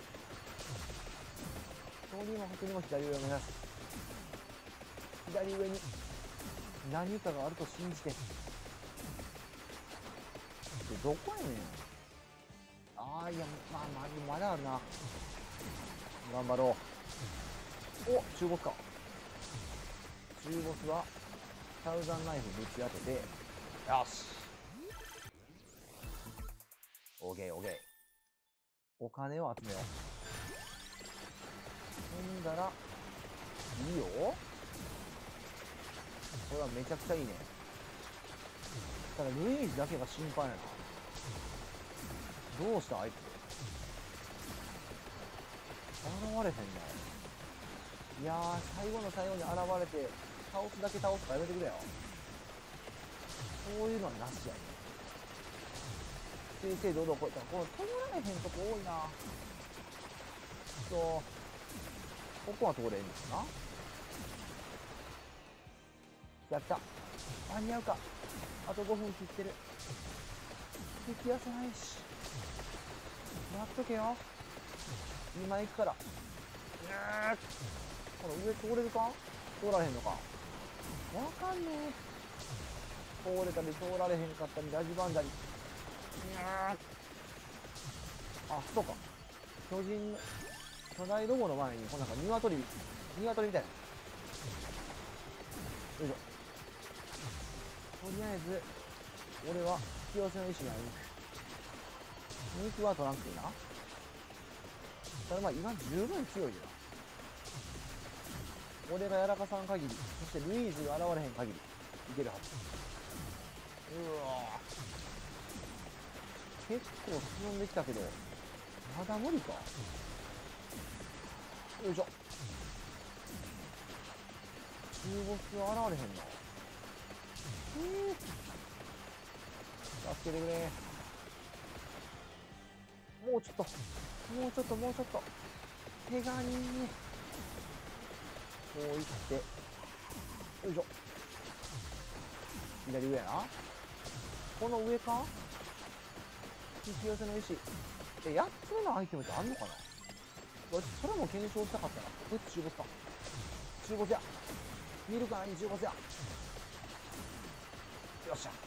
とにもかくにも左上を目指す。左上に何かがあると信じて。で、どこやねん。ああ、いや、まあ、まあ、まだあるな。頑張ろう。お、中ボスか。中ボスは、サウザンナイフぶち当てて、よし。オーケーオーケー。お金を集めよう。ほんだら、いいよ。 これはめちゃくちゃいいね。ただルイージだけが心配やな。どうしたあいつ。現れへんな。いやー、最後の最後に現れて倒すだけ倒すかやめてくれよ。そういうのはなしやね。正々堂々こうやったら、この止まられへんとこ多いな。そう、ここは通れんねんな。やった。間に合うか。あとごふん切ってる。引き寄せないし。待っとけよ。今行くから。この上通れるか？通られへんのか。わかんねえ。通れたり通られへんかったり、ラジバンダリ。あ、そうか。巨人の、巨大ロボの前に、このなんか鶏、鶏みたいな。よいしょ。とりあえず、俺は引き寄せの意思にある。肉は取らんくていいな。ただまあ今十分強いよな。俺がやらかさん限り、そしてルイージが現れへん限り、いけるはず。うわぁ。結構進んできたけど、まだ無理か。よいしょ。中ボスは現れへんな。えー、助けてくれ。もうちょっと、もうちょっと、もうちょっと。手がにー。こういって、よいしょ。左上やな。この上か？引き寄せの石。え、やっつめのアイテムってあんのかな？わ、それも検証したかったな。こいつ中ボスか。中ボスや。見るからに中ボスや。よっしゃ。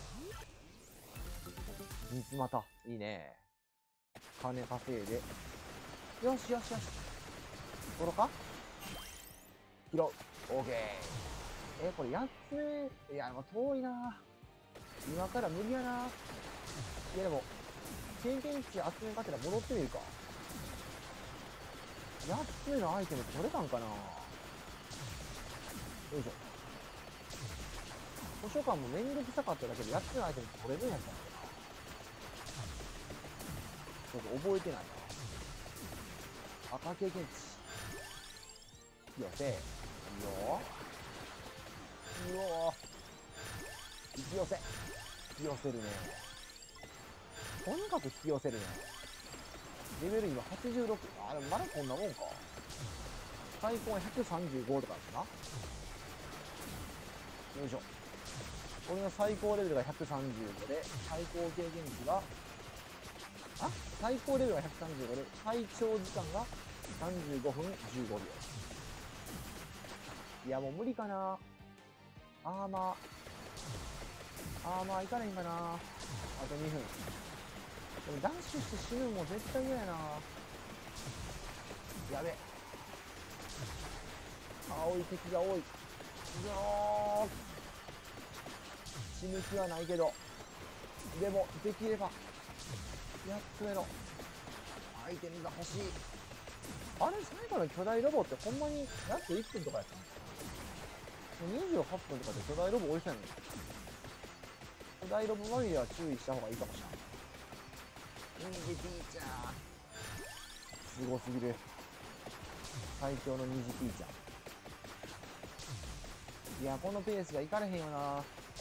三つ股。いいね。金稼いで。よしよしよし。取ろうか？拾う。オーケー。え、これやっつめ、いや、もう遠いな。今から無理やな。いやでも、経験値集めかけたら戻ってみるか。やっつめのアイテム取れたんかな。よいしょ。図書館もめんどくさかっただけでやっつめのアイテム取れるんやったんだな。ちょっと覚えてないな。赤経験値。引き寄せ。いいよ。うおー。引き寄せ。引き寄せるね。とにかく引き寄せるね。レベル今はちじゅうろく。あ、でもまだこんなもんか。最高はひゃくさんじゅうごとかだな。よいしょ。俺の最高レベルがひゃくさんじゅうごで、最高経験値が、あ、最高レベルがひゃくさんじゅうごで、最長時間がさんじゅうごふんじゅうごびょう。いや、もう無理かな。アーマー。アーマーいかないんかな。あとにふん。でもダッシュして死ぬのも絶対嫌やな。やべ。青い敵が多い。うおー。死ぬ気はないけど。でも、できれば、やっつめのアイテムが欲しい。あれ、最後の巨大ロボってほんまにやついっぷんとかやったの？にじゅうはっぷんとかで巨大ロボ追いそうやねん。巨大ロボまみれは注意した方がいいかもしれない。逃げティーチャー。すごすぎる。最強の虹ティーチャー。いや、このペースがいかれへんよな。うわ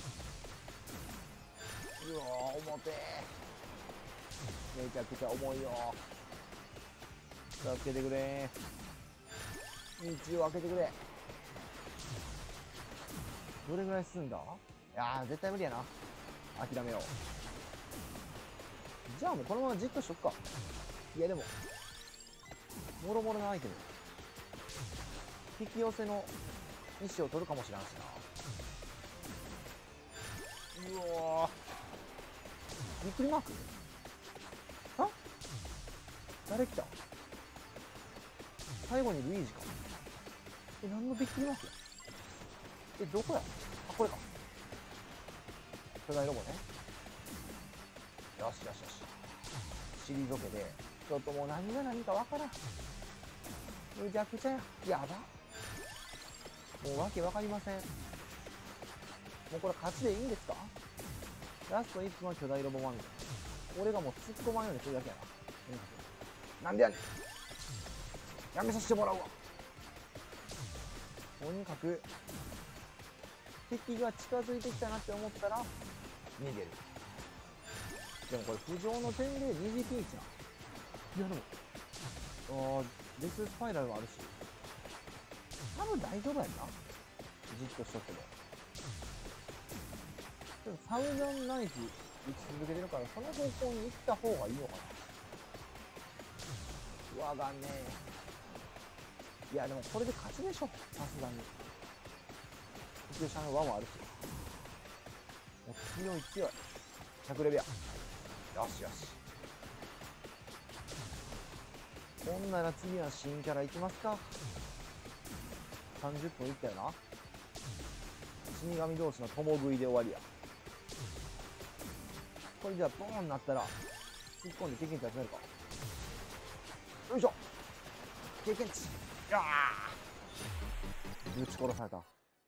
ー、重てー。めちゃくちゃ重いよ。助けてくれー。道を開けてくれ。どれぐらい進んだ？いやー、絶対無理やな。諦めよう。じゃあもうこのままじっとしとくか。いやでも、もろもろのアイテム。引き寄せの意思を取るかもしれんしな。うわー。びっくりマーク？あ？誰来た？最後にルイージか。え、何のびっくりマークや？え、どこや？あ、これか。巨大ロボね。よしよしよし。退けて、ちょっともう何が何かわからん。むちゃくちゃや。やば。もうわけわかりません。 もうこれ勝ちでいいんですか？ラストいっぷんは巨大ロボマンみたいな。俺がもう突っ込まんようにするだけやな。なんでやねん。やめさせてもらうわ。とにかく、敵が近づいてきたなって思ったら、逃げる。でもこれ浮上の点で二次ピンチな。いやでも、あー、デススパイラルがあるし、多分大丈夫やんな。じっとしとっても。でもサウザンナイフ打ち続けてるから、その方向に行った方がいいのかな。わがねえ。いやでもこれで勝ちでしょ、さすがに。一応シャンの輪もあるし。もう強い強い。ひゃくレベや。よしよし。ほんなら次は新キャラいきますか。さんじゅっぷんいったよな。死神同士の共食いで終わりや。これじゃあボーンなったら突っ込んで経験値集めるか。よいしょ。経験値。やー、撃ち殺された。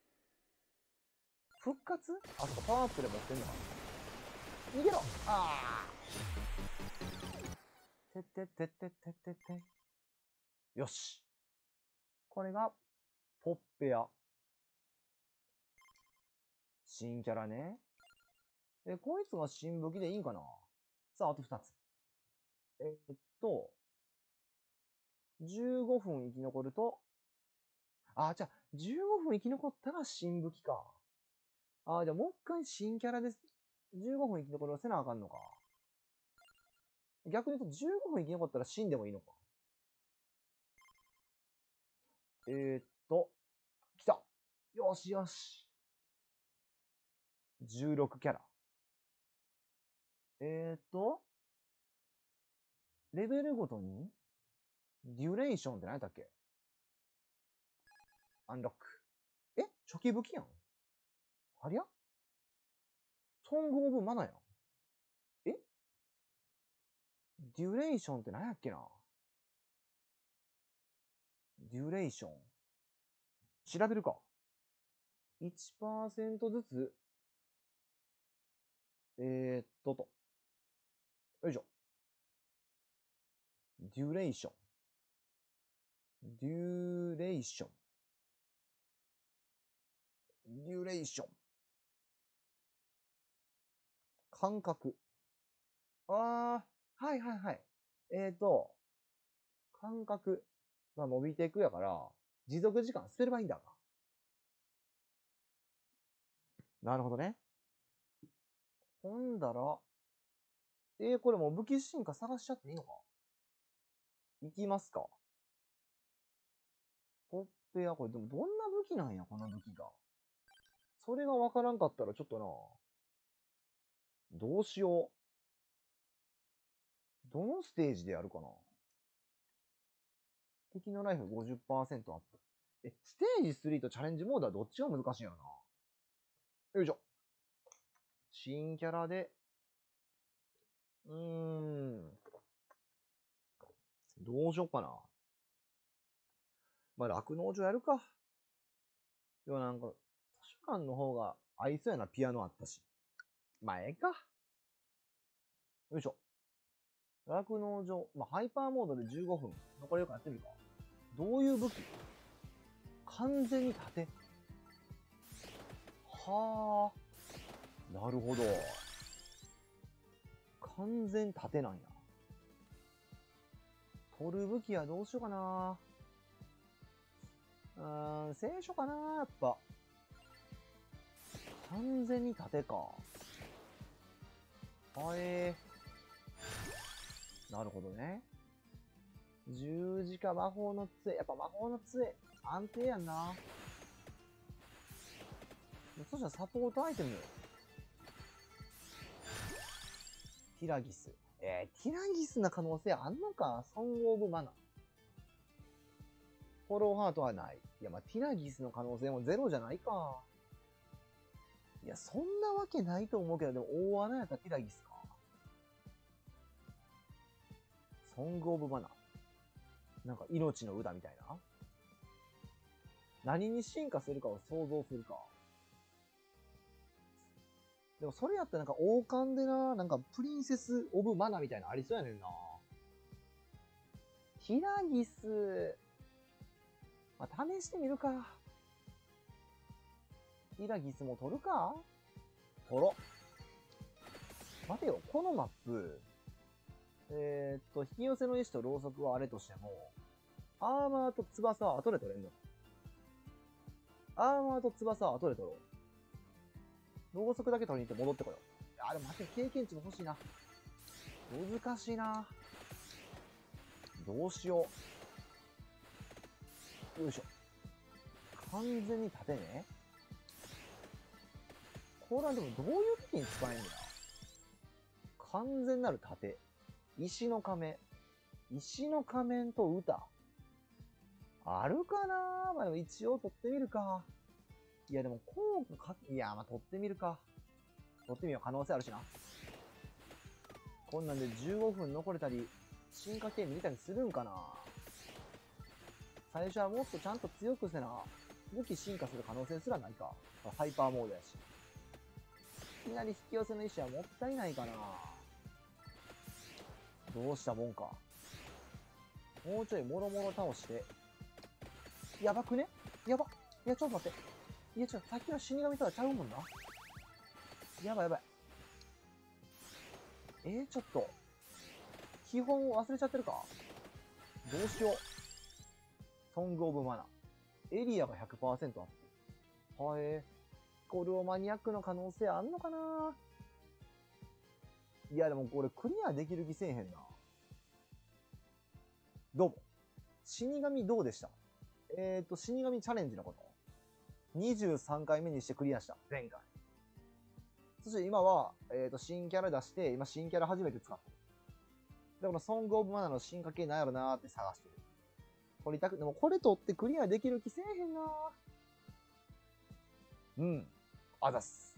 復活？あそこパワーアップで持ってんのかな。逃げろ。あー、てってってってってってって。よし。これがポッペア。新キャラね。え、こいつが新武器でいいんかな。さあ、あとふたつ。えー、っと、じゅうごふん生き残ると、あ、じゃあ、じゅうごふん生き残ったら新武器か。あ、じゃあもう一回新キャラです。じゅうごふん生き残りはせなあかんのか。逆に言うとじゅうごふん生き残ったら死んでもいいのか。えー、っと、来た。よしよし。じゅうろくキャラ。えー、っと、レベルごとにデュレーションって何やったっけ？アンロック。え？初期武器やん。ありゃ？ソングオブマナやん。え？デュレーションって何やっけな。デュレーション。調べるか。いちパーセント ずつ、えー、っとと。よいしょ。デュレーション。デュレーション。デュレーション。感覚。あー、はいはいはい。えーと、感覚が伸びていくやから、持続時間、スペルバインダーか。なるほどね。ほんだら、えー、これもう武器進化探しちゃっていいのか？いきますか。ポッペア、これでもどんな武器なんや、この武器が。それがわからんかったらちょっとな、どうしよう。どのステージでやるかな。敵のライフ ごじゅっパーセント アップ。え、ステージスリーとチャレンジモードはどっちが難しいんやろな。よいしょ。新キャラで、うーん。どうしよっかな。まあ、酪農場やるか。でもなんか、図書館の方が合いそうやな、ピアノあったし。まあ、ええか。よいしょ。酪農場。まあ、ハイパーモードでじゅうごふん。残りよくやってみるか。どういう武器？完全に盾。はあ。なるほど。完全盾なんや。取る武器はどうしようかな。うーん、聖書かな、やっぱ。完全に盾か。はえー。なるほどね。十字架魔法の杖。やっぱ魔法の杖。安定やんな。そしたらサポートアイテム。ティラギス。えー、ティラギスな可能性あんのか。ソングオブマナー。フォローハートはない。いや、まあ、ティラギスの可能性もゼロじゃないか。いや、そんなわけないと思うけど、でも大穴やったらティラギスか。ソングオブマナー。なんか命の歌みたいな。何に進化するかを想像するか。 でもそれやったらなんか王冠でな、なんかプリンセス・オブ・マナみたいなのありそうやねんな。ヒラギス。まあ、試してみるか。ヒラギスも取るか取ろ。待てよ、このマップ。えー、っと、引き寄せの石とろうそくはあれとしても、アーマーと翼は後で取れんの。アーマーと翼は後で取ろう。ろうそくだけ取りに行って戻ってこよう。あ、でも待って、経験値も欲しいな。難しいな。どうしよう。よいしょ。完全に縦ね。これはでもどういう時に使えんだ。完全なる盾。石の仮面。石の仮面と歌。あるかな。まあでも一応取ってみるか。いやでも効果か、いやまあ取ってみるか。取ってみよう。可能性あるしな。こんなんでじゅうごふん残れたり、進化系見れたりするんかな。最初はもっとちゃんと強くせな、武器進化する可能性すらないか。ハイパーモードやし。いきなり引き寄せの石はもったいないかな。どうしたもんか。もうちょいもろもろ倒して。やばくね。やば。いや、ちょっと待って。いや、ちょっと、さっきの死神とはちゃうもんな。やばいやばい。えー、ちょっと。基本を忘れちゃってるか。どうしよう。ソングオブマナ。エリアが ひゃくパーセント アップ。はえー。コルオマニアックの可能性あんのかな。いや、でもこれクリアできる気せえへんな。どうも。死神どうでした？えっと、死神チャレンジのこと。にじゅうさんかいめにしてクリアした。前回。そして今は、えっと、新キャラ出して、今新キャラ初めて使ってる。で、このソングオブマナの進化系なんやろなーって探してる。取りたく、でもこれ取ってクリアできる気せえへんなー。うん。あざっす。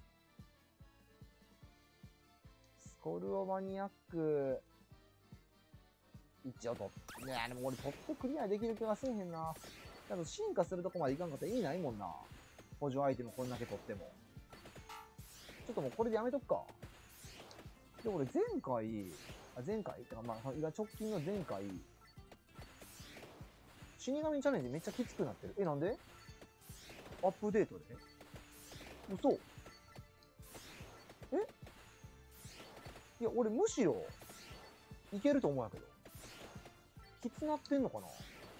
スコルオマニアック、一応取って、ねえ、でも俺取ってクリアできる気がせえへんな。多分進化するとこまでいかんかったら意味ないもんな。補助アイテムこんだけ取っても。ちょっともうこれでやめとくか。で、俺前回、あ、前回てかまあ、今直近の前回、死神チャレンジめっちゃきつくなってる。え、なんで？アップデートで？嘘？え？いや、俺むしろ、いけると思うんやけど。きつなってんのかな？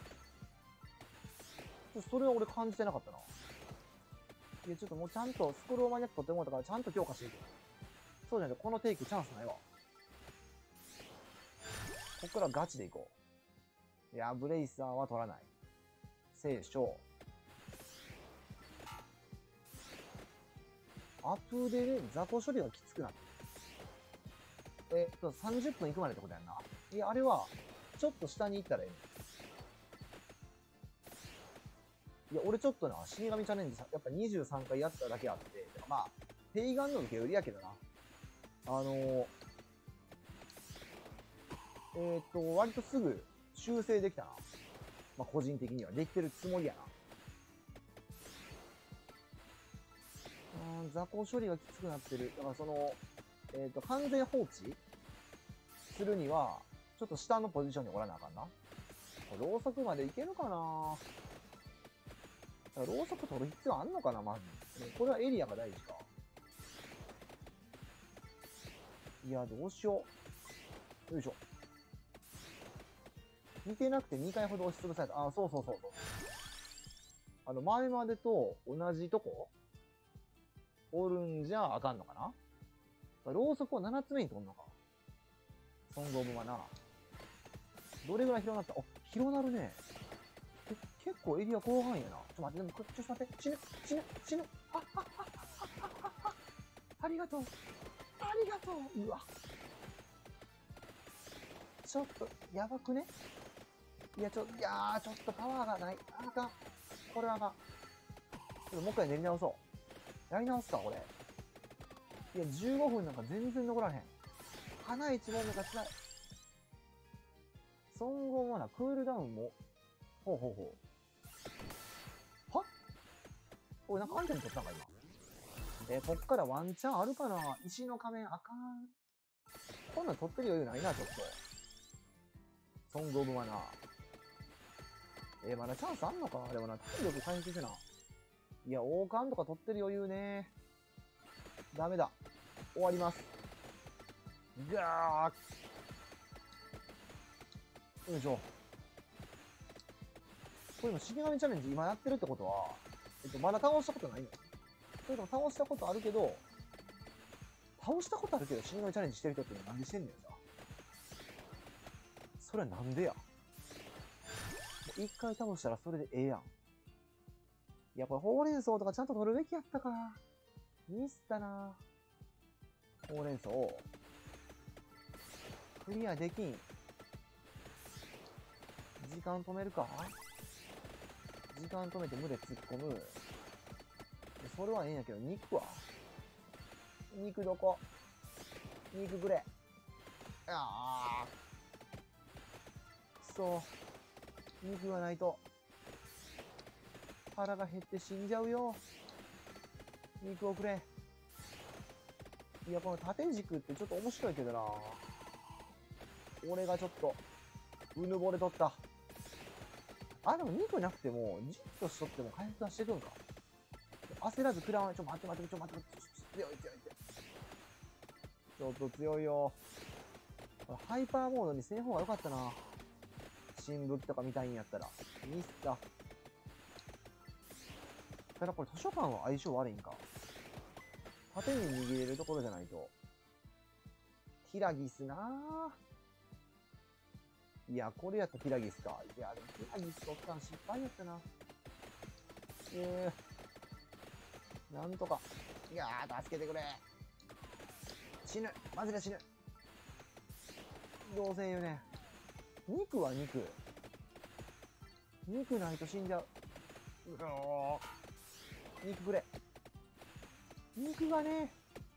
ちょっとそれは俺感じてなかったな。いや、ちょっともうちゃんとスクロールマニアック取ってもらったからちゃんと強化していく。そうじゃないとこのテイクチャンスないわ。こっからガチでいこう。いや、ブレイサーは取らない。聖書。アップでね、雑魚処理がきつくなってる。えっと、さんじゅっぷん行くまでってことやんな。いや、あれは、ちょっと下に行ったらええ。いや、俺ちょっとな、死神チャレンジさ、やっぱにじゅうさんかいやっただけあって、まあ、ペイガンの受け売りやけどな。あのー、えー、っと、割とすぐ修正できたな。まあ、個人的には。できてるつもりやな。うん、雑魚処理がきつくなってる。だからその、えっと、完全放置するには、ちょっと下のポジションにおらなあかんな。ろうそくまでいけるかな。ろうそく取る必要あんのかな、まず。これはエリアが大事か。いや、どうしよう。よいしょ。似てなくてにかいほど押しつぶされた。あ、そうそうそうそう。あの、前までと同じとこおるんじゃあかんのかな。ろうそくをななつめに取んのか。ソングオブマナー。どれぐらい広がった？あ、広なるね。え、結構エリア広範囲やな。ちょっと待って、でも、ちょっと待って。死ぬ、死ぬ、死ぬ。あ、あ、あ、あ、あ、あ、ありがとう。ありがとう。うわ。ちょっと、やばくね？いや、ちょ、いやー、ちょっとパワーがない。あかん。これはあかん。ちょっともう一回練り直そう。やり直すか、これ。いや、じゅうごふんなんか全然残らへん。花一問目がつらい。ソングオブマナー、クールダウンも。ほうほうほう。は？おい、なんかアイテム取ったんか、今。 え、こっからワンチャンあるかな。石の仮面あかん。こんなん取ってる余裕ないな、ちょっと。ソングオブマナー。えー、まだチャンスあんのか。でもな、体力回復せな。いや、王冠とか取ってる余裕ね。ダメだ。終わります。ガー。よいしょ。これも死神チャレンジ今やってるってことは、えっと、まだ倒したことないの？それとも倒したことあるけど、倒したことあるけど死神チャレンジしてる人ってなんでしてんねんじゃ。それはなんでや。一回倒したらそれでええやん。いや、これほうれん草とかちゃんと取るべきやったか。ミスったな。ほうれん草をクリアできん。時間止めるか。時間止めて無で突っ込む。それはええんやけど、肉は肉どこ？肉くれ。ああ。くそ。肉がないと腹が減って死んじゃうよ。肉をくれ。いや、この縦軸ってちょっと面白いけどな。俺がちょっとうぬぼれとった。あ、でも肉なくてもじっとしとっても回復はしてくんか。焦らず食らわない。ちょっと待って待って、ちょっと待って待って。強い強い強い。ちょっと強いよ。ハイパーモードにせん方が良かったな。新武器とか見たいんやったら。ミスった。ただこれ図書館は相性悪いんか。縦に逃げれるところじゃないと。ティラギスなぁ。いや、これやったらティラギスか。いや、でもティラギス取ったん失敗やったな。えー。なんとか。いやー、助けてくれ。死ぬ。マジで死ぬ。どうせ言うね。肉は肉。肉ないと死んじゃう。うおー。肉くれ。肉がね。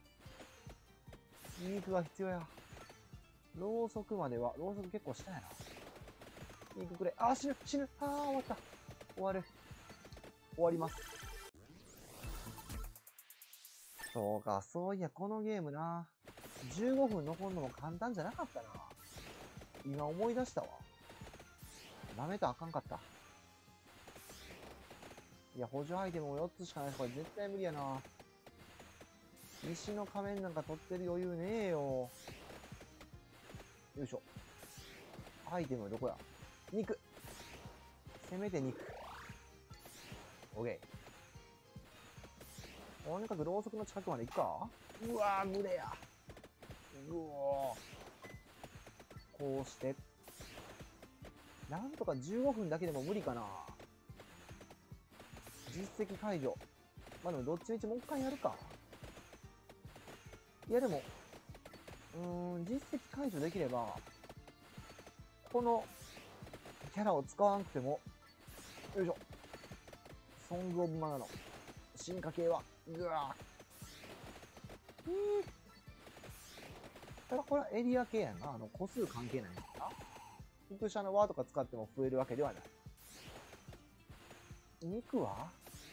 肉が必要や。ろうそくまでは、ろうそく結構下やな。肉くれ。あー、死ぬ、死ぬ。あー、終わった。終わる。終わります。そうか、そういや、このゲームな。じゅうごふん残るのも簡単じゃなかったな。今思い出したわ。ダメとあかんかった。いや、補助アイテムもよっつしかない。これ絶対無理やな。石の仮面なんか取ってる余裕ねえよ。よいしょ。アイテムはどこや？肉。せめて肉。オッケー。とにかくろうそくの近くまで行くか？うわー、無理や。うおー。こうして。なんとかじゅうごふんだけでも無理かな。実績解除。まあでもどっちみちもう一回やるか。いやでも、うーん、実績解除できれば、このキャラを使わなくても、よいしょ。ソングオブマナの進化系は、ぐわー。ただこれはエリア系やな。あの、個数関係ないんだな。副車の輪とか使っても増えるわけではない。肉は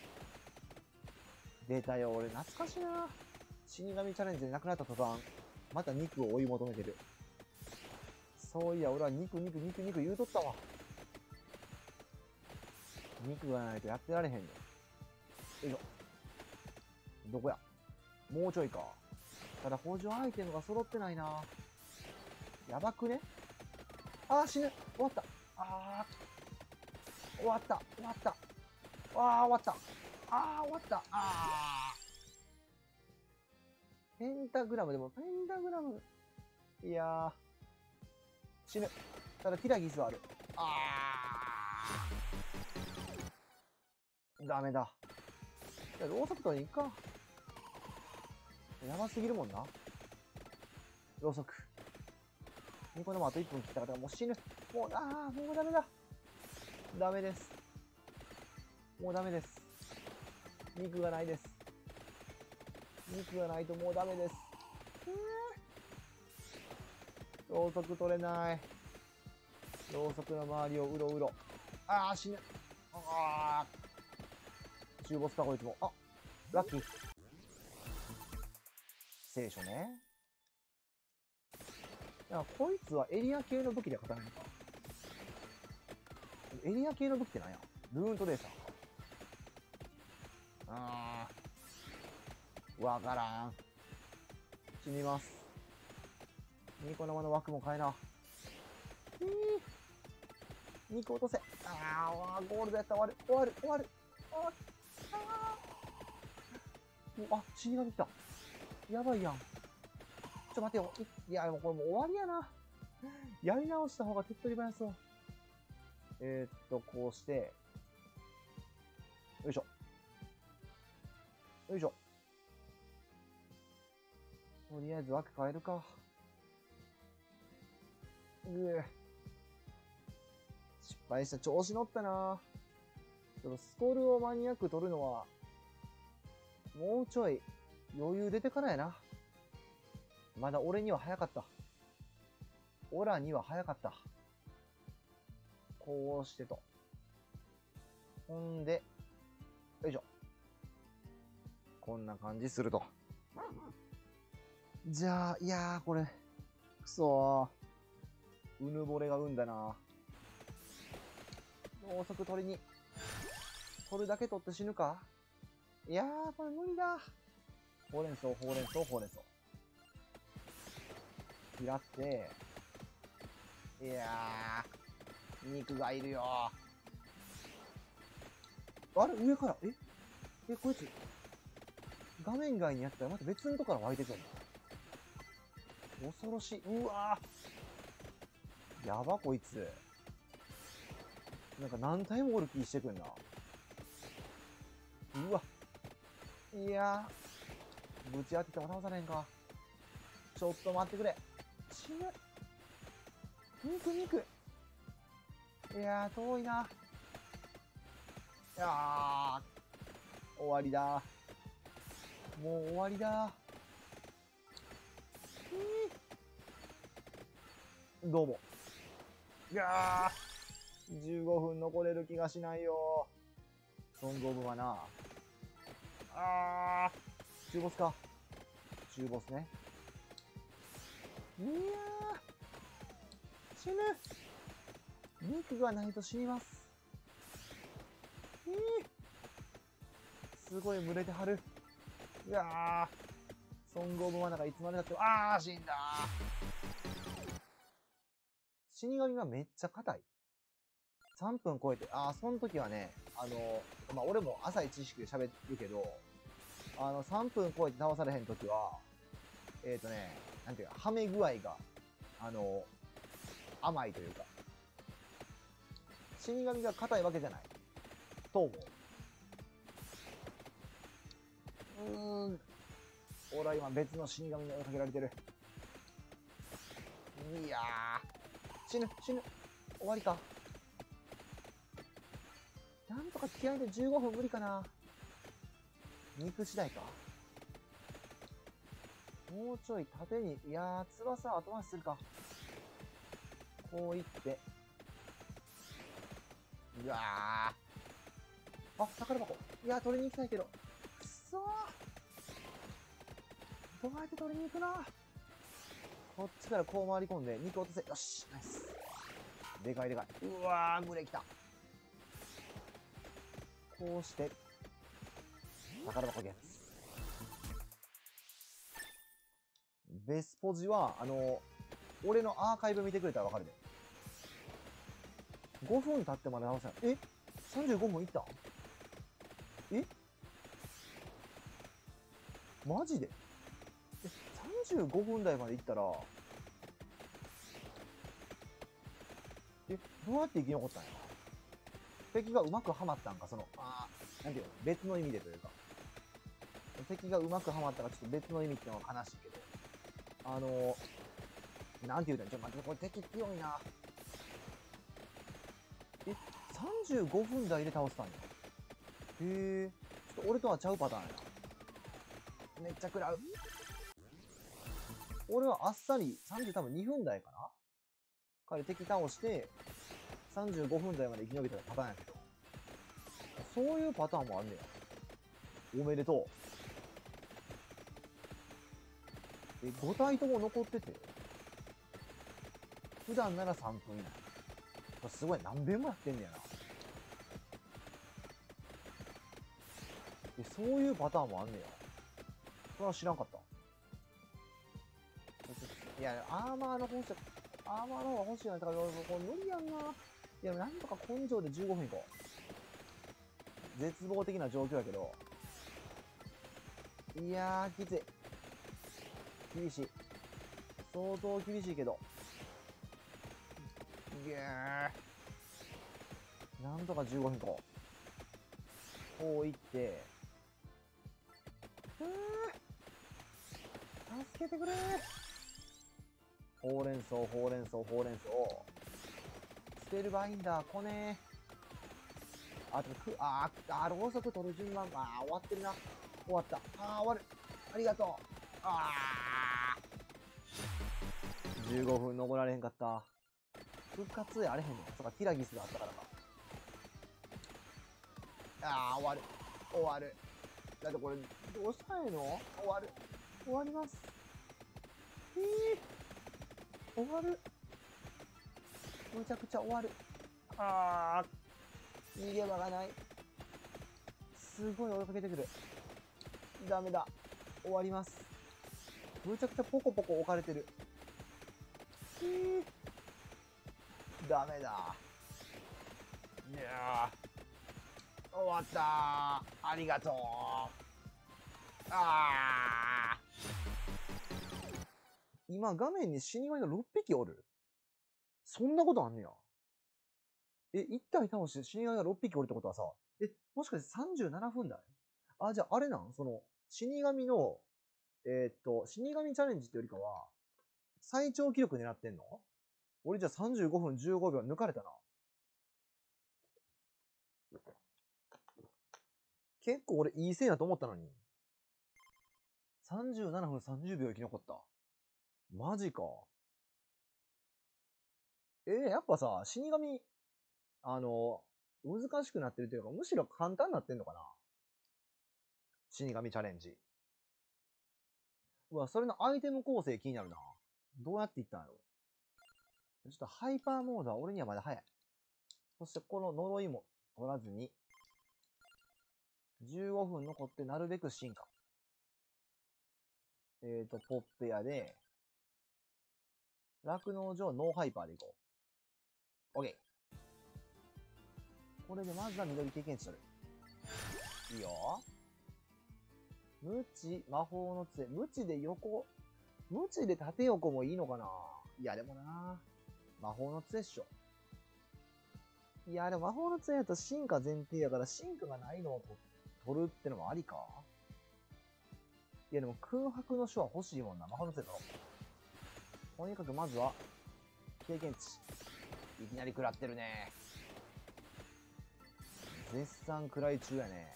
出たよ。俺懐かしいな。死神チャレンジでなくなった途端、また肉を追い求めてる。そういや、俺は肉肉肉肉言うとったわ。肉がないとやってられへんねん。よいしょ。どこや？もうちょいか。ただ補助アイテムが揃ってないな。やばくね？あー、死ぬ。終わった。あー。終わった。終わった。あー、終わった。あー、終わった。あー。ペンタグラムでも、ペンタグラム。いやー。死ぬ。ただティラギスはある。あー。ダメだ。じゃあ、ろうそく取りに行くか。やばすぎるもんな。ろうそく。ニコ生あといっぷん切ったからもう死ぬ。もう、あー、もうダメだ。ダメです。もうダメです。肉がないです。肉がないともうダメです。ろうそく取れない。ろうそくの周りをうろうろ。あー、死ぬ。あー。中ボスかこいつも。あ、ラッキー。 聖書ね。だからこいつはエリア系の武器で勝たないのか。エリア系の武器って何や。ルーントレーサーか。あー。わからん。死にます。ニコ生の枠も変えな。えー。肉落とせ。あー、ゴールドやったら終わる。終わる。終わる。終わる。あー。もう、あ、死神来た。やばいやん。ちょっと待ってよ。いや、もうこれもう終わりやな。やり直した方が手っ取り早そう。えー、っと、こうして。よいしょ。よいしょ。とりあえず枠変えるか。うぅ。失敗した。調子乗ったな。ちょっとスコールをマニアック取るのは、もうちょい余裕出てからやな。まだ俺には早かった。オラには早かった。こうしてと。ほんで、よいしょ。こんな感じすると。じゃあ、いやー、これ、くそー。うぬぼれが生んだな。ろうそく取りに、取るだけ取って死ぬか。いやー、これ無理だ。ほうれん草、ほうれん草、ほうれん草。拾って、いやー、肉がいるよー。あれ上から、ええ、こいつ、画面外にやったらまた別のとこから湧いてくるんだ。恐ろしい。うわー。やば、こいつ。なんか何体もおる気してくんな。うわ。いやー。ぶち当てても倒されへんか。ちょっと待ってくれ。死ぬ。肉肉。いやー、遠いな。いやー。終わりだ。もう終わりだ。どうも。いやー。じゅうごふん残れる気がしないよ。ソングオブマナー。あー。中ボスか。中ボスね。いやー。死ぬ。肉がないと死にます。えー、すごい群れてはる。いやー。ソングオブマナーがいつまでだって、あー、死んだー。死神がめっちゃ硬い。さんぷん超えて、ああ、その時はね、あの、まあ、俺も浅い知識で喋るけど、あの、さんぷん超えて倒されへん時は、えっ、ー、とね、なんていうか、はめ具合が、あの、甘いというか、死神が硬いわけじゃない。と思う。うーん。俺は今別の死神に追いかけられてる。いやー。死ぬ、死ぬ。終わりか。なんとか気合でじゅうごふん無理かな。肉次第か。もうちょい縦に、いやー、翼後回しするか。こういって。うわー。あ、宝箱。いやー、取りに行きたいけど。くっそー。どうやって取りに行くな。こっちからこう回り込んで、肉落とせ。よし、ナイス。でかいでかい。うわー、群れ来た。こうして、宝箱ゲッツ。ベスポジは、あの、俺のアーカイブ見てくれたらわかるで。ごふん経ってまで直せない。え ?さんじゅうごふんいったえマジでえ、さんじゅうごふん台までいったら、え、どうやって生き残ったんや。敵がうまくはまったんか、その、あー、なんていうの、別の意味でというか。敵がうまくはまったか、ちょっと別の意味っていうのは悲しいけど。あのー、なんて言うたん、ちょっと待って、これ敵強いな。え、さんじゅうごふん台で倒したんや。へえ、ちょっと俺とはちゃうパターンやな。めっちゃ食らう。俺はあっさりさんじゅう多分にふん台かなから敵倒して、さんじゅうごふん台まで生き延びたパターンやけど。そういうパターンもあんねや。おめでとえ、ご体とも残ってて。普段ならさんぷん以内。これすごい、何遍もやってんねやな。え、そういうパターンもあんねや。それは知らんかった。いや、アーマーの本社、アーマーの方が欲しいな。だから、これ無理やんな。いや、なんとか根性でじゅうごふんいこう。絶望的な状況やけど。いやー、きつい。厳しい。相当厳しいけど。ぎゃー。なんとかじゅうごふんいこう。こういって。うー。助けてくれー。ほうれん草、ほうれん草、ほうれん草。スペルバインダー、来ねー。あと、く、あー、あー、ろうそく取る順番、あー、終わってるな。終わった。あー、終わる。ありがとう。あー。じゅうごふん残られへんかった。復活やあれへんねん。そっか、ティラギスがあったからか。あー、終わる。終わる。だってこれ、どうしたらいいの？終わる。終わります。えー、終わる。むちゃくちゃ終わる。あー、逃げ場がない。すごい追いかけてくる。ダメだ。終わります。むちゃくちゃポコポコ置かれてる。えー、ダメだ。いやー、終わったー。ありがとう。あー。今画面に死神がろっぴきおる。そんなことあんねや。え、いち体倒して死神がろっぴきおるってことはさ、え、もしかしてさんじゅうななふん台？あ、じゃああれなんその、死神の、えー、っと、死神チャレンジってよりかは、最長記録狙ってんの？俺じゃあさんじゅうごふんじゅうごびょう抜かれたな。結構俺いい線やと思ったのに。さんじゅうななふんさんじゅうびょう生き残った。マジか。えー、やっぱさ、死神、あの、難しくなってるというか、むしろ簡単になってんのかな？死神チャレンジ。うわ、それのアイテム構成気になるな。どうやっていったんやろ？ちょっとハイパーモードは俺にはまだ早い。そしてこの呪いも取らずに、じゅうごふん残ってなるべく進化。えっ、ー、と、ポップ屋で、酪農場ノーハイパーでいこう。オッケー。これでまずは緑経験値取る。いいよ。無知、魔法の杖。無知で横、無知で縦横もいいのかな？いやでもな、魔法の杖っしょ。いやでも魔法の杖やと進化前提やから進化がないのを取るってのもありか？いやでも空白の書は欲しいもんな。魔法の杖取ろう。とにかくまずは、経験値。いきなり食らってるね。絶賛食らい中やね。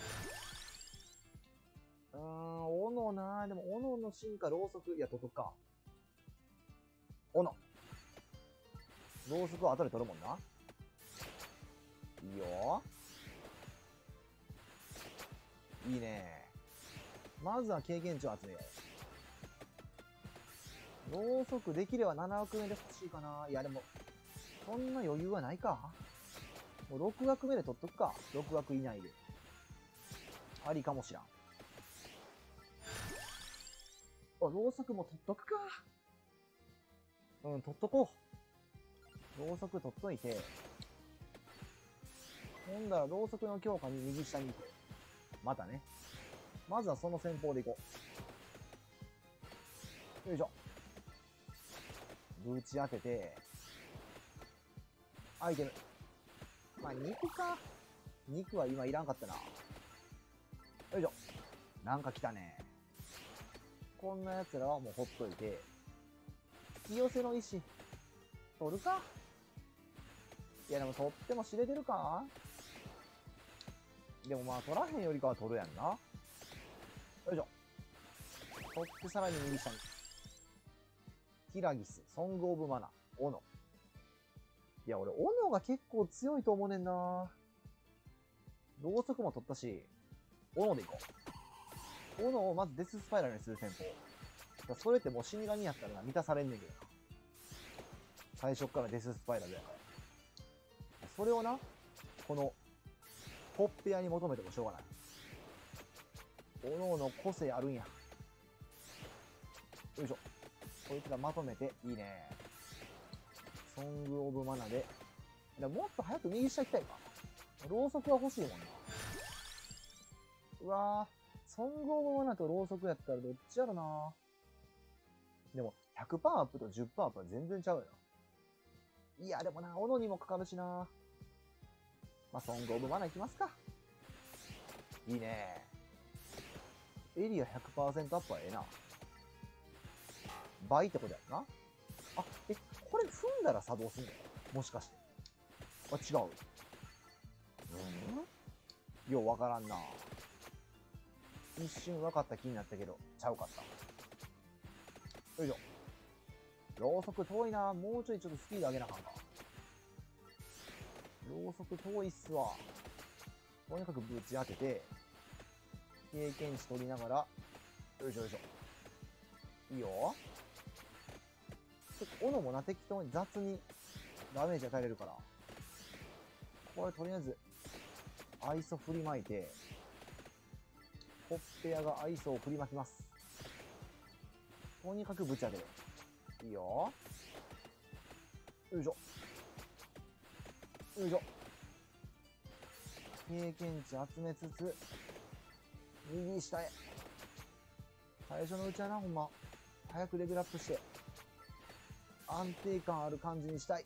うーん、斧な。でも斧の進化、ろうそく。いや、取っとくか。斧。ろうそくは後で取るもんな。いいよ。いいね。まずは経験値を集めよう。ろうそくできればななわくめで欲しいかな。いや、でも、そんな余裕はないか。もうろくわくめで取っとくか。ろくわく以内で。ありかもしらん。あ、ろうそくも取っとくか。うん、取っとこう。ろうそく取っといて。ほんだらろうそくの強化に右下に行く。またね。まずはその戦法でいこう。よいしょ。ぶち当てて、アイテム。まあ、肉か。肉は今いらんかったな。よいしょ。なんか来たね。こんな奴らはもうほっといて、引き寄せの石、取るか？いやでも取っても知れてるか？でもまあ取らへんよりかは取るやんな。よいしょ。取ってさらに右下に。ティラギス、ソングオブマナ、オノ。いや俺、オノが結構強いと思うねんな。ろうそくも取ったし、オノでいこう。オノをまずデススパイラルにする戦法。 それってもう死神やったらな、満たされんねんけどな。最初っからデススパイラルやから。それをな、この、ポッペアに求めてもしょうがない。おのおの個性あるんや。よいしょ。こいつらまとめて、いいね。ソングオブマナで。もっと早く右下行きたいか。ろうそくは欲しいもんな。うわぁ。ソングオブマナとろうそくやったらどっちやろな。でも、ひゃくパーセント アップと じゅっパーセント アップは全然ちゃうよな。いや、でもな、斧にもかかるしな。まあ、ソングオブマナいきますか。いいね。エリア ひゃくパーセント アップはええな。倍ってことやな。あ、え、これ踏んだら作動すんの？もしかして。あ、違う。うん？ようわからんな。一瞬分かった気になったけど、ちゃうかった。よいしょ。ろうそく遠いな。もうちょいちょっとスピード上げなあかんか。ろうそく遠いっすわ。とにかくぶち当てて、経験値取りながら、よいしょよいしょ。いいよ。ちょっと斧もな、適当に雑にダメージ与えれるから。これとりあえず、アイソ振りまいて、ポッペアがアイソを振りまきます。とにかくぶち当てる。いいよ。よいしょ。よいしょ。経験値集めつつ、右下へ。最初のうちはな、ほんま、早くレベルアップして、安定感ある感じにしたい。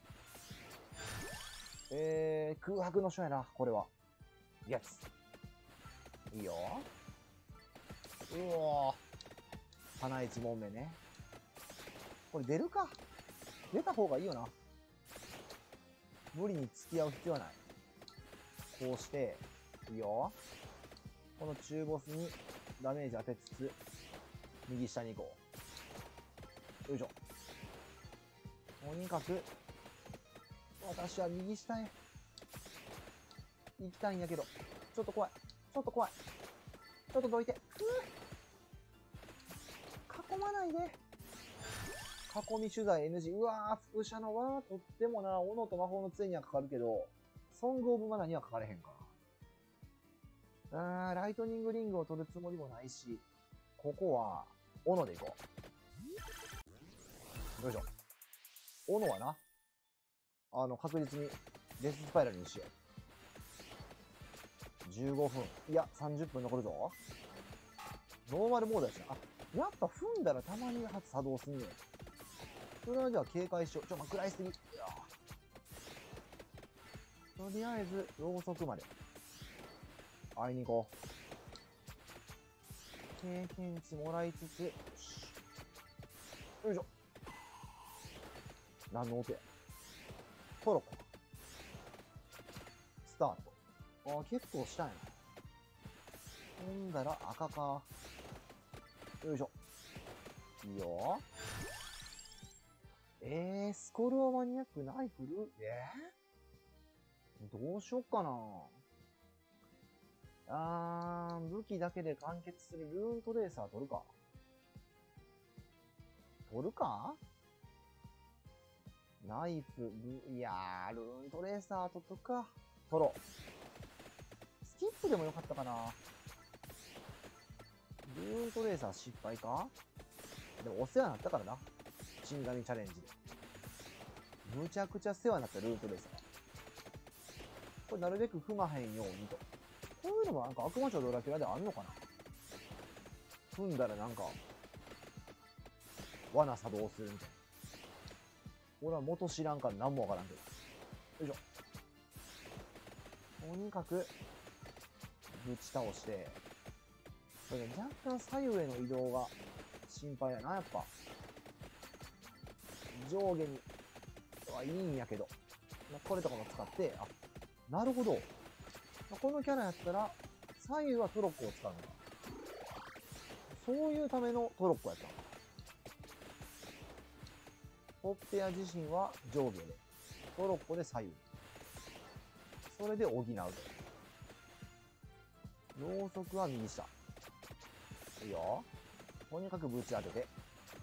えー、空白の書やな、これは。やつ。いいよ。うおー。花一問目ね。これ出るか。出た方がいいよな。無理に付き合う必要はない。こうして、いいよ。この中ボスにダメージ当てつつ、右下に行こう。よいしょ。とにかく、私は右下へ行きたいんやけど、ちょっと怖い。ちょっと怖い。ちょっとどいて。囲まないで。囲み取材 エヌジー。うわー、副射のはとってもな、斧と魔法の杖にはかかるけど、ソングオブマナにはかかれへんかな。あー、ライトニングリングを取るつもりもないし、ここは、斧でいこう。よいしょ。斧はな、あの、確実にデススパイラルにしよう。じゅうごふん。いや、さんじゅっぷん残るぞ。ノーマルモードやしな。あ、やっぱ踏んだらたまに発作動すんねん。それはじゃあ警戒しよう。ちょ、ま、食らいすぎ。いやとりあえず、ろうそくまで。会いに行こう。経験値もらいつつ、よいしょ。何の音や。トロコ。スタート。ああ、結構したんやな。ほんだら赤か。よいしょ。いいよ。えー、スコルはマニアックナイフルえー、どうしよっかな。あー、武器だけで完結するルーントレーサー取るか。取るかナイフ、いやー、ルーントレーサー取っとくか。取ろう。スキップでもよかったかな。ルーントレーサー失敗か。でもお世話になったからな。死神チャレンジで。むちゃくちゃ世話になったルーントレーサー。これなるべく踏まへんようにと。こういうのもなんか悪魔城ドラキュラであんのかな。踏んだらなんか、罠作動するみたいな。俺は元知らんから何もわからんけど。よいしょ。とにかく、ぶち倒して、これね、若干左右への移動が心配やな、やっぱ。上下にはいいんやけど。これとかも使って、あ、なるほど。このキャラやったら、左右はトロッコを使うのか。そういうためのトロッコやったのか。ポッペア自身は上下で、トロッコで左右。それで補うと。ろうそくは右下。いいよ。とにかくぶち当てて。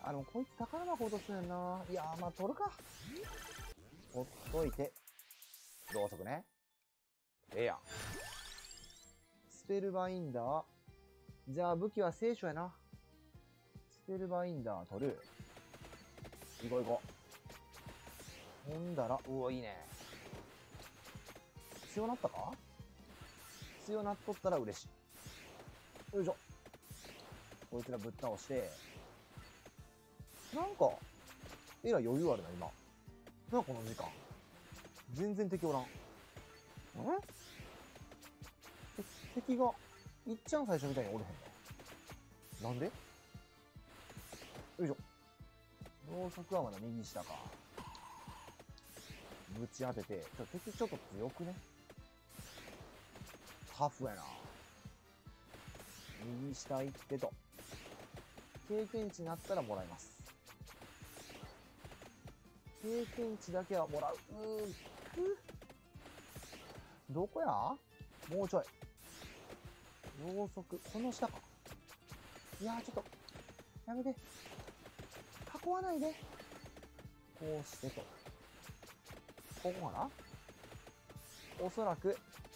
あ、でもこいつ宝箱落とすねんな。いやー、まあ取るか。ほっといて。ろうそくね。ええやん。スペルバインダー。じゃあ武器は聖書やな。スペルバインダー取る。いこういこう。ほんだら、うわ、いいね。強なったか？強なっとったら嬉しい。よいしょ。こいつらぶっ倒して。なんか、えらい余裕あるな、今。な、この時間。全然敵おらん。ん？敵が、いっちゃん最初みたいにおれへんな。なんで？よいしょ。ろうそくはまだ右下か。ぶち当てて、ちょ敵ちょっと強くね。タフやな。右下行ってと。経験値になったらもらいます。経験値だけはもらう。うーどこや？もうちょい。ろうそく、この下か。いやーちょっと、やめて。囲わないで。こうしてと。ここかな？おそらく。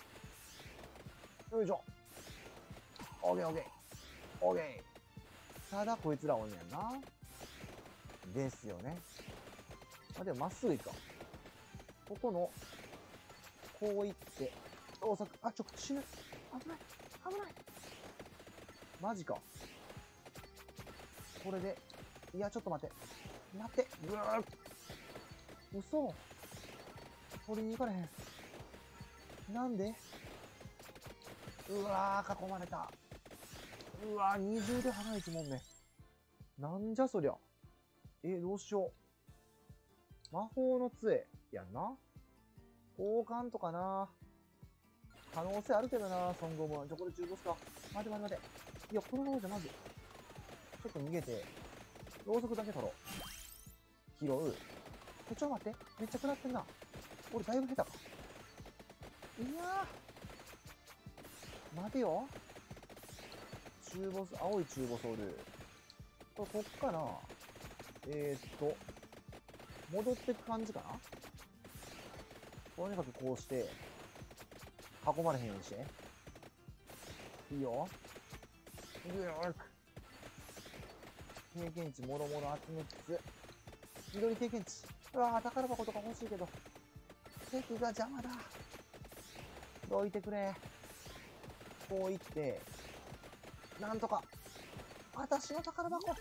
よいしょ。オッケーオッケー。オッケー。ただこいつらおんねんな。ですよね。あ、でもまっすぐ行くか。ここの、こう行って、ろうそく、あ、ちょ、死ぬ。危ない。危ない。マジか。これで、いや、ちょっと待って。待って。うわー。嘘。取りに行かれへん。なんで？うわー、囲まれた。うわー、二重で離れちもんね。なんじゃそりゃ。え、どうしよう。魔法の杖やんな。交換とかな。可能性あるけどな、ソングオブワン。じゃ、これ中ボスか。待て待て待て。いや、このままじゃまずい。ちょっと逃げて、ろうそくだけ取ろう。拾う。え、ちょっと待って。めっちゃ食らってんな。俺だいぶ下手か。いやー。待てよ。中ボス、青い中ボスおる。これ、こっから、えーっと、戻ってく感じかな。とにかくこうして、囲まれへんようにして。いいよ。ぐーく。経験値もろもろ集めつつ、緑経験値。うわー、宝箱とか欲しいけど、敵が邪魔だ。どいてくれ。こういって、なんとか、私の宝箱。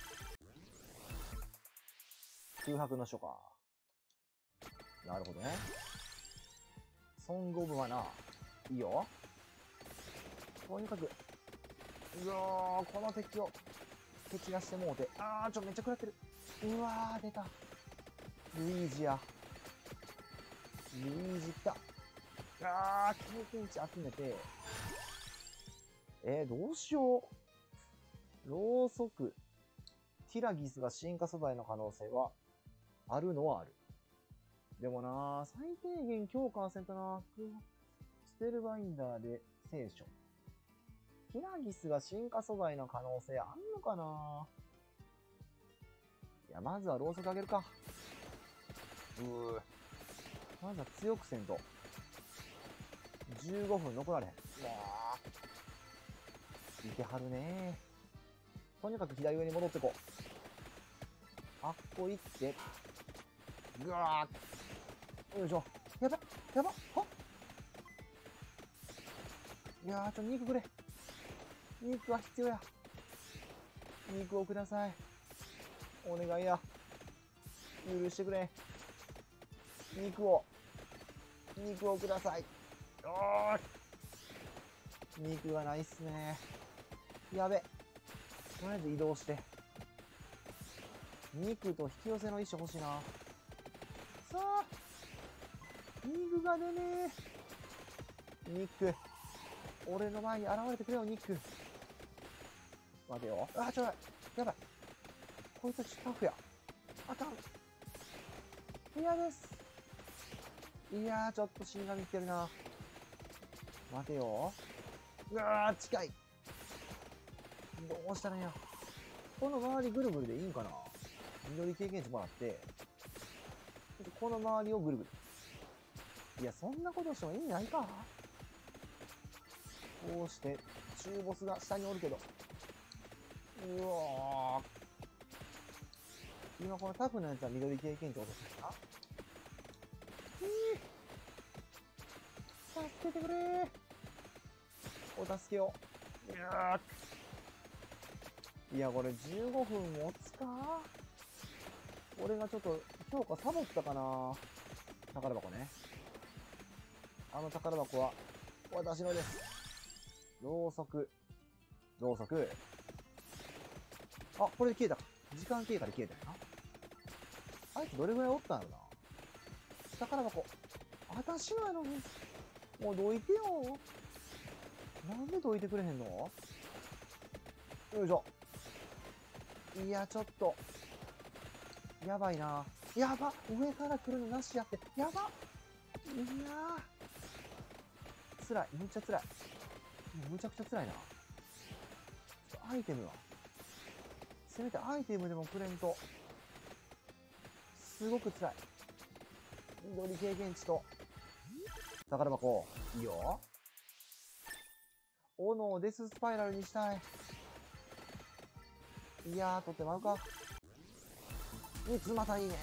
空白の書か。なるほどね。ソングオブマナー。いいよ。とにかく、うわー、この敵を、蹴散らしてもうて。あー、ちょ、めっちゃ食らってる。うわー、出た。ルイージや。ルイージ来た。あー、経験値集めて。えー、どうしよう。ろうそく。ティラギスが進化素材の可能性は、あるのはある。でもな、最低限強化はせんとな。スペルバインダーで聖書。ティラギスが進化素材の可能性あんのかな。いや、まずはろうそくあげるか。うー。まずは強くせんと。じゅうごふん残られへん。うわー。いてはるねー。とにかく左上に戻ってこう。あっこ行って。ぐわー。よいしょ。やばっ。やばっ。はっ。いやー、ちょ、肉くれ。肉は必要や。肉をください。お願いや。許してくれ。肉を。肉をください。おーい。肉がないっすね。やべ。とりあえず移動して。肉と引き寄せの石欲しいな。さあ。肉が出ねえ。肉。俺の前に現れてくれよ、肉。待てよ。あ、ちょい。やばい。こいつタフや。あかん。嫌です。いやー、ちょっと死神ってるな。待てよ。うわー、近い。どうしたらいいんや。この周りぐるぐるでいいんかな。 緑経験値もらって、この周りをぐるぐる。いや、そんなことしても意味ないか。こうして、中ボスが下におるけど。うわー。今このタフなやつは緑経験値落としたかな。助けてくれー。お助けを。いやー。いや、これじゅうごふん持つか。俺がちょっと強化サボったかな。宝箱ね。あの宝箱は私のです。ろうそく。ろうそく。あ、これで消えたか。時間経過で消えたよな。あいつどれぐらいおったんやろな。宝箱。私のやのに。もうどいてよ。なんでどいてくれへんの？よいしょ。いや、ちょっと。やばいな。やば。上から来るのなしやって。やば。いやー。辛い。むっちゃ辛い。むちゃくちゃ辛いな。ちょっとアイテムは。せめてアイテムでもくれんと。すごく辛い。緑経験値と。宝箱。いいよ。斧をデススパイラルにしたい。いやー、取ってまうか。三つまたいいね。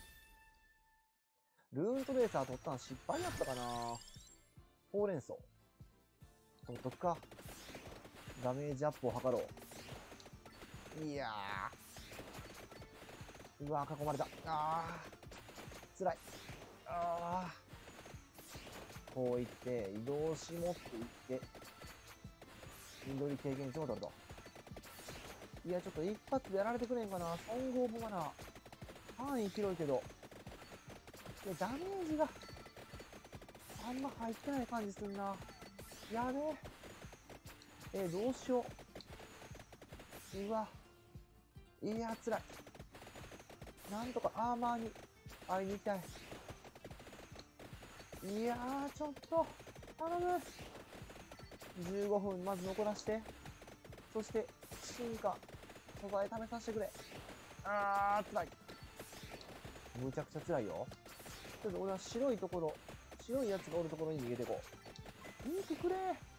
ルーントレーサー取ったの失敗やったかな。ほうれん草。取っとくか。ダメージアップを図ろう。いやー。うわー、囲まれた。あー。辛い。あー。こういって、移動し持っていって、緑経験値も取ると。いや、ちょっと一発でやられてくれんかな。ソングオブマナー。範囲広いけど。いや、ダメージがあんま入ってない感じすんな。やべえ。え、どうしよう。うわ。いや、辛い。なんとかアーマーに会いに行きたい。いやー、ちょっと、頼む。じゅうごふんまず残らして。そして、進化、素材試させてくれ。あー、辛い。むちゃくちゃ辛いよ。ちょっと俺は白いところ、白いやつがおるところに逃げていこう。肉くれ。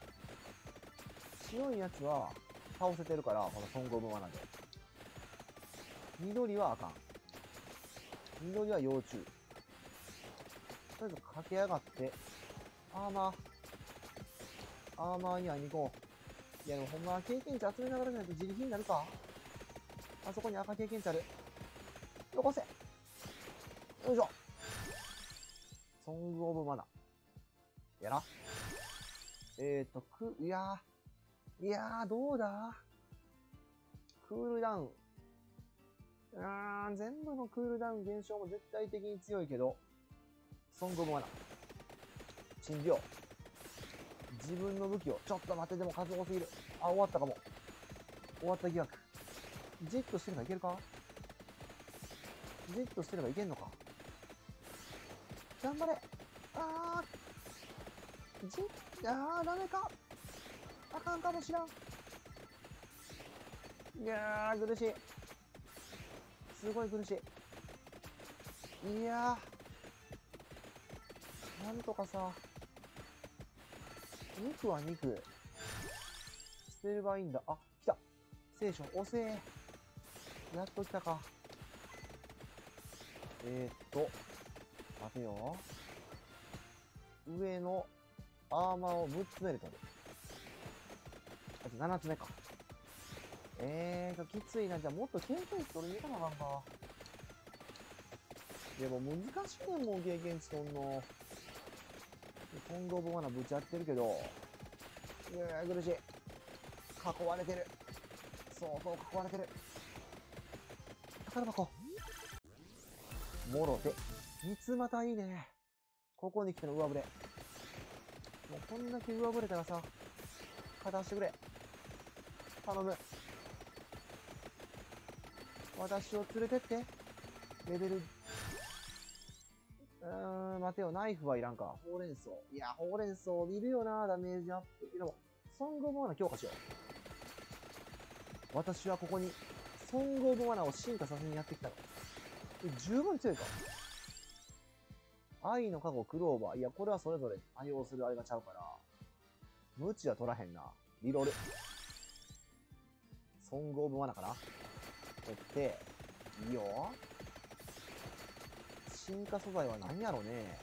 白いやつは倒せてるから、このソングオブマナーで。緑はあかん。緑は要注意。とりあえず駆け上がって、アーマー、アーマーに会いに行こう。いやでもほんま経験値集めながらじゃないと自力になるか。あそこに赤経験値ある。よこせ。よいしょ。ソングオブマナー。やな。えーと、く、いやー。いやー、どうだクールダウン。あー、全部のクールダウン減少も絶対的に強いけど、ソングオブマナー。陳病。自分の武器を、ちょっと待って、でも数多すぎる。あ、終わったかも。終わった疑惑。じっとしてればいけるか？じっとしてればいけんのか？頑張れ。あー。じっ、あー、ダメか。あかんかもしらん。いやー、苦しい。すごい苦しい。いやー。なんとかさ。肉は肉。捨てればいいんだ。あ、来た。聖書、押せー。やっと来たか。えー、っと。待てよ。上のアーマーをむっつ目で取る。あとななつめか。えーと、きついな。じゃあもっと経験値取りに行かなあかんか。でも難しいねんもん、経験値取んの。ソングオブマナーぶち合ってるけど。いやー、苦しい。囲われてる。そうそう、囲われてる。宝箱。もろて。三つまたいいね。ここに来ての上振れ。もうこんだけ上振れたらさ、勝たしてくれ。頼む。私を連れてって。レベル。うーん、待てよ。ナイフはいらんか。ほうれん草。いや、ほうれん草いるよな、ダメージアップ。でも、ソングオブマナー強化しよう。私はここにソングオブマナーを進化させにやってきたの。え、十分強いか。愛の加護、クローバー。いや、これはそれぞれ対応するあれがちゃうから。無知は取らへんな。リロール。ソングオブマナーかな取って、いいよ。進化素材は何やろね。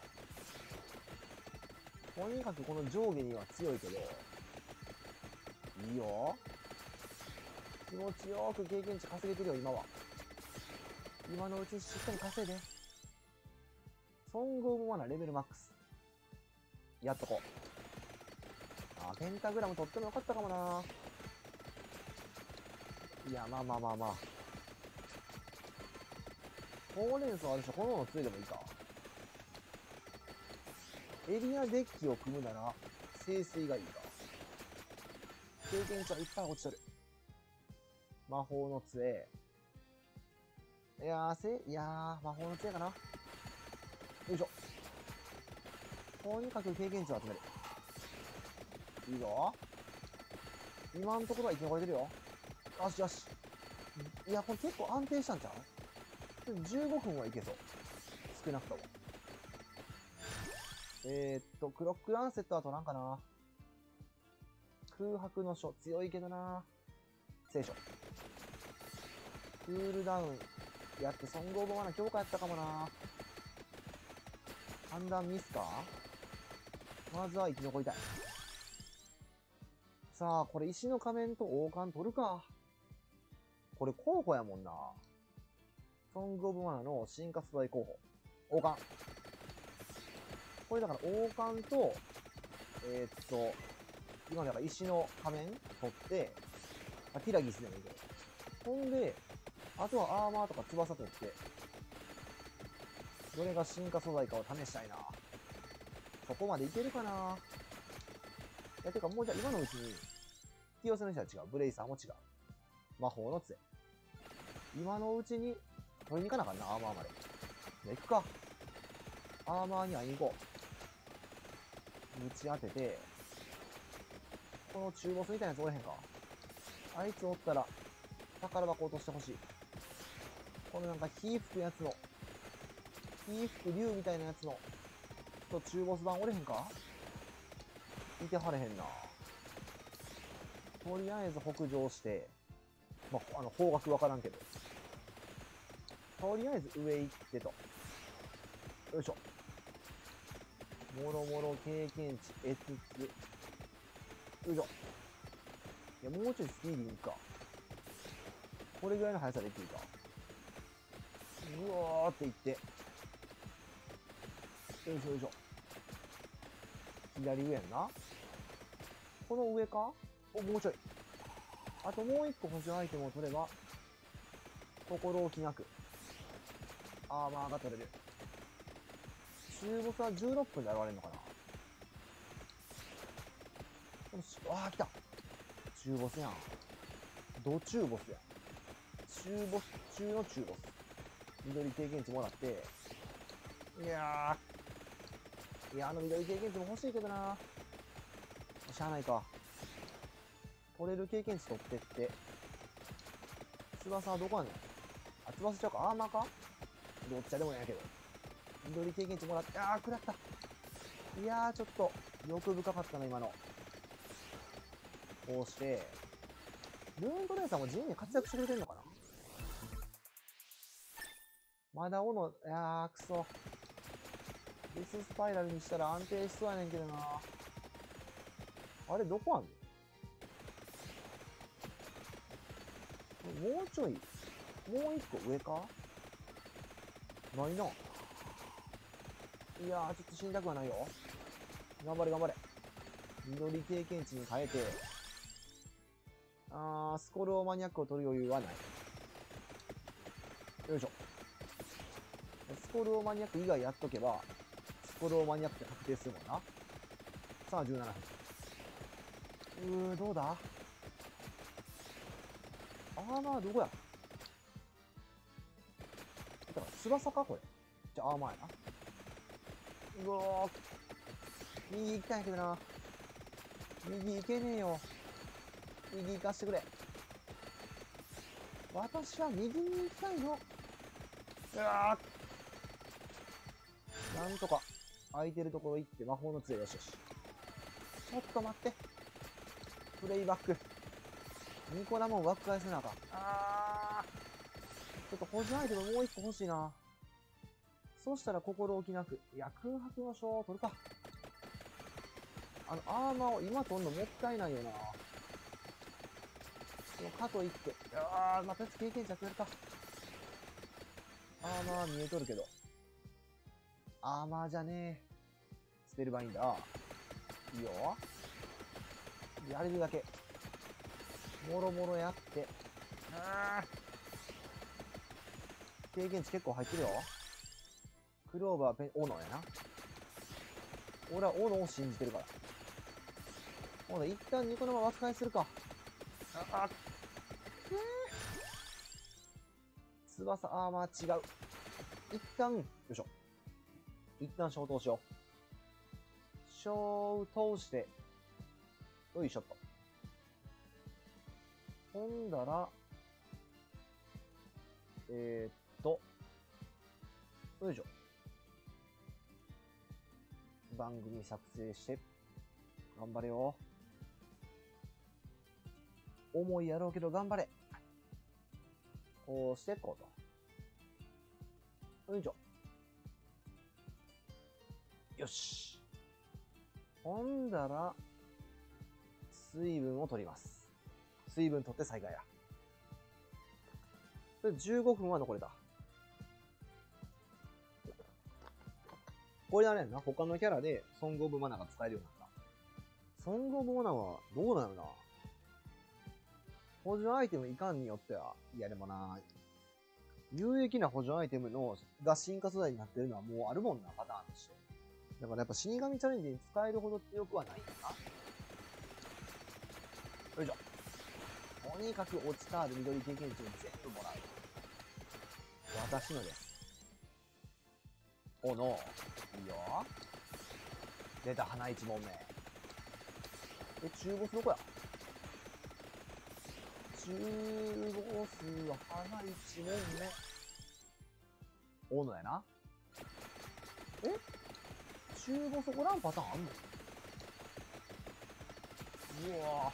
とにかくこの上下には強いけど、いいよ。気持ちよく経験値稼げてるよ、今は。今のうちにしっかり稼いで。ソングオブマナーレベルマックス。やっとこう。あ、ペンタグラム取ってもよかったかもな。いや、まあまあまあまあ。ほうれん草あるし、炎の杖でもいいか。エリアデッキを組むなら、聖水がいいか。経験値はいっぱい落ちとる。魔法の杖。いやー、せ、いやー、魔法の杖かな。よいしょ。とにかく経験値を集める。いいぞ。今のところは生き残れてるよ。よしよし。いや、これ結構安定したんちゃう？じゅうごふんはいけそう。少なくとも。えー、っと、クロックランセットは取らんかな。空白の書、強いけどな。聖書。クールダウンやって、ソングオブマナー強化やったかもな。判断ミスか？まずは生き残りたい。さあ、これ石の仮面と王冠取るか。これ候補やもんな。ソングオブマナーの進化素材候補。王冠。これだから王冠と、えー、っと、今だから石の仮面取って、あ、ティラギスでもいいけど。ほんで、あとはアーマーとか翼取って、どれが進化素材かを試したいな。そこまでいけるかな。いや、てかもうじゃあ今のうちに、引き寄せの人は違う。ブレイサーも違う。魔法の杖。今のうちに、取りに行かなあかんな、アーマーまで。じゃあ行くか。アーマーに会いに行こう。打ち当てて、この中ボスみたいなやつおれへんか。あいつおったら、宝箱落としてほしい。このなんか火吹くやつの、火吹く竜みたいなやつの、と中ボス版おれへんか？いてはれへんな。とりあえず北上して、まあ、あの、方角わからんけど。とりあえず上行ってと。よいしょ。もろもろ経験値得つつ。よいしょ。いや、もうちょいスピーディーにいくか。これぐらいの速さでいっていいか。うわーっていって。よいしょよいしょ。左上やんな。この上か？お、もうちょい。あともう一個補助アイテムを取れば、心置きなく、アーマーが取れる。中ボスはじゅうろっぷんで現れるのかな。あー、来た。中ボスやん。ド中ボスやん。中ボス中の中ボス。緑経験値もらって、いやー。いや、あの緑経験値も欲しいけどな。しゃあないか。取れる経験値取ってって。翼はどこやねん。あ、翼ちゃうか。アーマーか？どっちでもないやけど。緑経験値もらって、あー、食らった。いやー、ちょっと、欲深かったな、今の。こうして、ルーントレーサーも自由に活躍してくれてんのかな？まだ斧、いやー、くそ。デススパイラルにしたら安定しそうやねんけどな。あれ、どこあんの？もうちょい、もう一個上か？ないな。いやー、ちょっと死にたくはないよ。頑張れ頑張れ。緑経験値に変えて、あー、スコローマニアックを取る余裕はない。よいしょ。スコローマニアック以外やっとけば、スコローマニアックって確定するもんな。さあ、じゅうななふん。うー、どうだ？アーマーどこや？だから翼かこれ。じゃあアーマーやな。うわー。右行きたいんやけどな。右行けねえよ。右行かしてくれ。 私は右に行きたいの。うわー、なんとか空いてるところ行って魔法の杖。よしよし。ちょっと待って。プレイバック。ニコラも枠返せなあかん。あー、ちょっと補助アイテムもう一個欲しいな。そうしたら心置きなく。いや、空白の書を取るか。あの、アーマーを今取るのもったいないよな。かといって、あー、また経験者くれるか。アーマー見えとるけど。アーマーじゃねえ。スペルバインダー。いいよ。やれるだけ。もろもろやって。あー、経験値結構入ってるよ。クローバー、ペン、オノやな。俺はオノを信じてるから。ほら、一旦ニコ生枠返するか。ああ、翼アーマー違う。一旦、よいしょ。一旦消灯しよう。消灯して、よいしょっと。ほんだら、えー、っと、よいしょ。番組作成して、頑張れよ。重いやろうけど頑張れ。こうしてこうと。よいしょ。よし。ほんだら、水分を取ります。水分取って再開や。それじゅうごふんは残れた。これあれやな、他のキャラでソングオブマナーが使えるようになった。ソングオブマナーはどうなのな。補助アイテムいかんによっては、いやでもな、有益な補助アイテムのが進化素材になってるのはもうあるもんな、パターンとして。だからやっぱ死神チャレンジに使えるほど強くはないんだな。よいしょ。とにかく落ちたある緑経験値を全部もらう。私のです。おの、いいよ。出た、花一問目。え、中ボスどこや。中ボスは花一問目。おのやな。え、中ボスおらんパターンあんの。うわ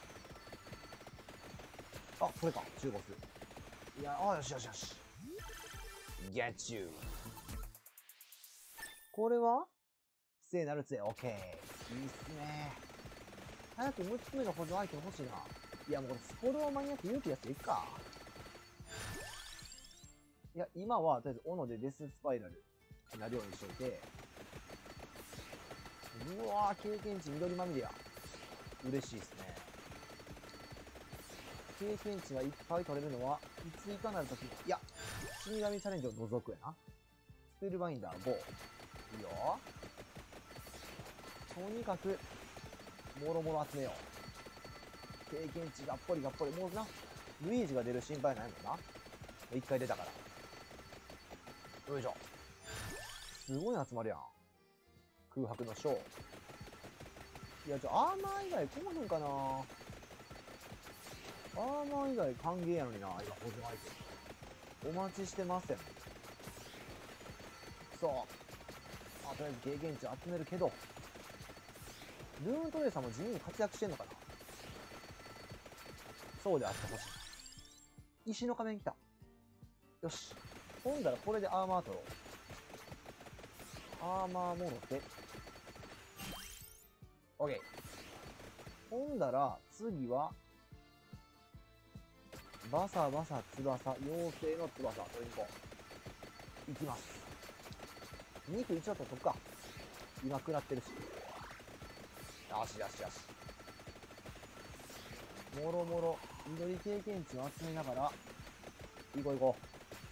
ぁ。あ、これか、中ボス。いや、あ、よしよしよし。Get you。これは聖なる杖、オッケー。いいっすね。早くむっつめの補助アイテム欲しいな。いや、もうこれスポローマニアって勇気出していくか。いや、今は、とりあえず、斧でデススパイラルになるようにしといて。うわぁ、経験値緑まみれや。嬉しいですね。経験値がいっぱい取れるのは、いついかなるとき。いや、死神チャレンジを除くやな。スペルバインダーご。いいよ。とにかく、もろもろ集めよう。経験値がっぽりがっぽり。もうな、ルイージが出る心配ないもんな。一回出たから。よいしょ。すごい集まるやん。空白の章。いや、ちょ、アーマー以外来まへんかな。アーマー以外歓迎やのにな、今、補助アイテム。お待ちしてますよ。そう。あ、とりあえず経験値集めるけど、ルーントレーサーも地味に活躍してんのかな。そうであってほしい。石の仮面来た。よし。ほんだらこれでアーマー取ろう。アーマーもろて。オッケー。ほんだら、次は、バサバサ翼、妖精の翼、取りに行こう。いきます。肉一応取っとくか。今食らってるし。よしよしよし。もろもろ、緑経験値を集めながら、行こう行こ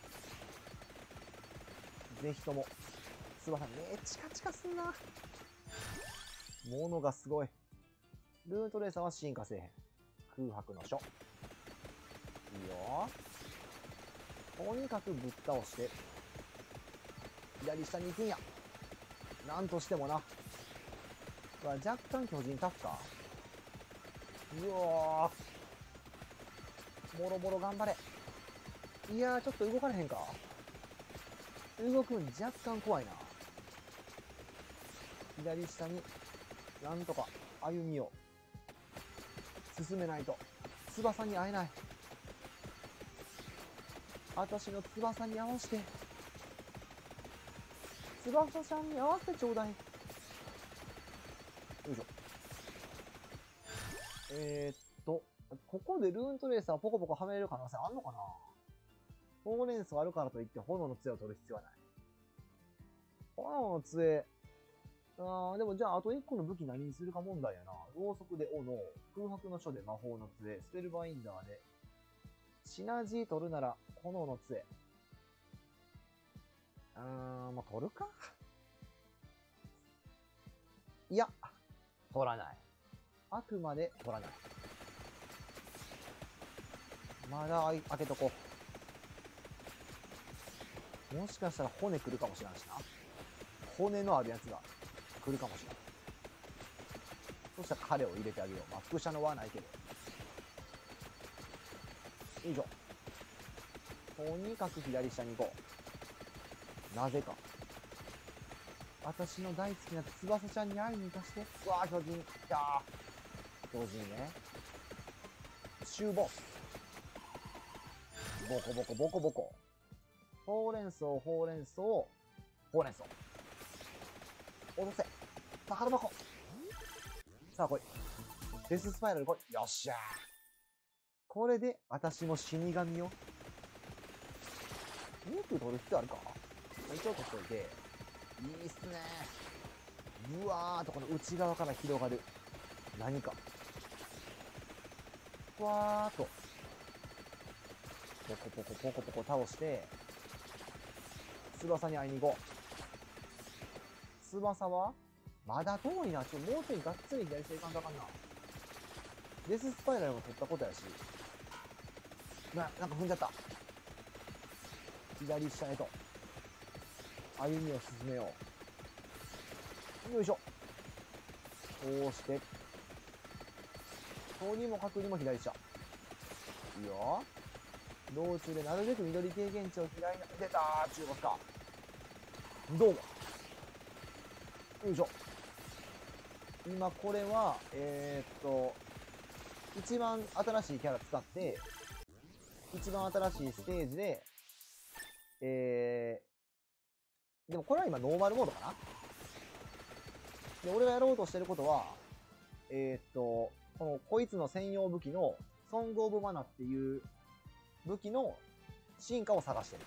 う。ぜひとも、翼めっちゃチカチカすんな。ものがすごい。ルートレーサーは進化せえへん。空白の書。いいよ。とにかくぶっ倒して、左下に行くんや。なんとしてもな。若干巨人タフか。うわー。もろもろ頑張れ。 いやー、ちょっと動かれへんか。動くん若干怖いな。左下に、なんとか歩みを進めないと。翼に会えない。私の翼に合わせて。翼ちゃんに合わせてちょうだい。よいしょ。えー、っと、ここでルーントレーサーポコポコはめれる可能性あんのかな。ほうれん草あるからといって炎の杖を取る必要はない。炎の杖、あー、でもじゃああといっこの武器何にするか問題やな。ろうそくで斧、空白の書で魔法の杖、スペルバインダーで。シナジー取るなら炎の杖。うーん、もう取るか。いや、取らない。あくまで取らない。まだ開けとこう。もしかしたら骨来るかもしれんしな。骨のあるやつが来るかもしれん。そしたら彼を入れてあげよう。まあ、輻射の輪はないけど。よいしょ。とにかく左下に行こう。なぜか。私の大好きな翼ちゃんに会いに行かして。うわー、巨人。いやー。巨人ね。終ボス。ボコボコボコボコ。ほうれん草、ほうれん草、ほうれん草。落とせ。宝箱。さあ来い。デススパイラル来い。よっしゃー。これで私も死神を。肉取る必要あるか。一応取っといて。いいっすねー。うわーとこの内側から広がる何か。ふわーっと。ポコポコポコポコ倒して、翼に会いに行こう。翼はまだ遠いな。ちょっともうちょいがっつり左下行かんとあかんな。デススパイラルも取ったことやし。な、なんか踏んじゃった。左下へと。歩みを進めよう。よいしょ。こうして。とにもかくにも左下。いいよ。道中でなるべく緑経験値を嫌いな、出たー、中国か。どうも。よいしょ。今これは、えー、っと、一番新しいキャラ使って、一番新しいステージで、えー、でもこれは今ノーマルモードかな。で、俺がやろうとしてることは、えー、っと、この、こいつの専用武器の、ソングオブマナっていう武器の進化を探してる。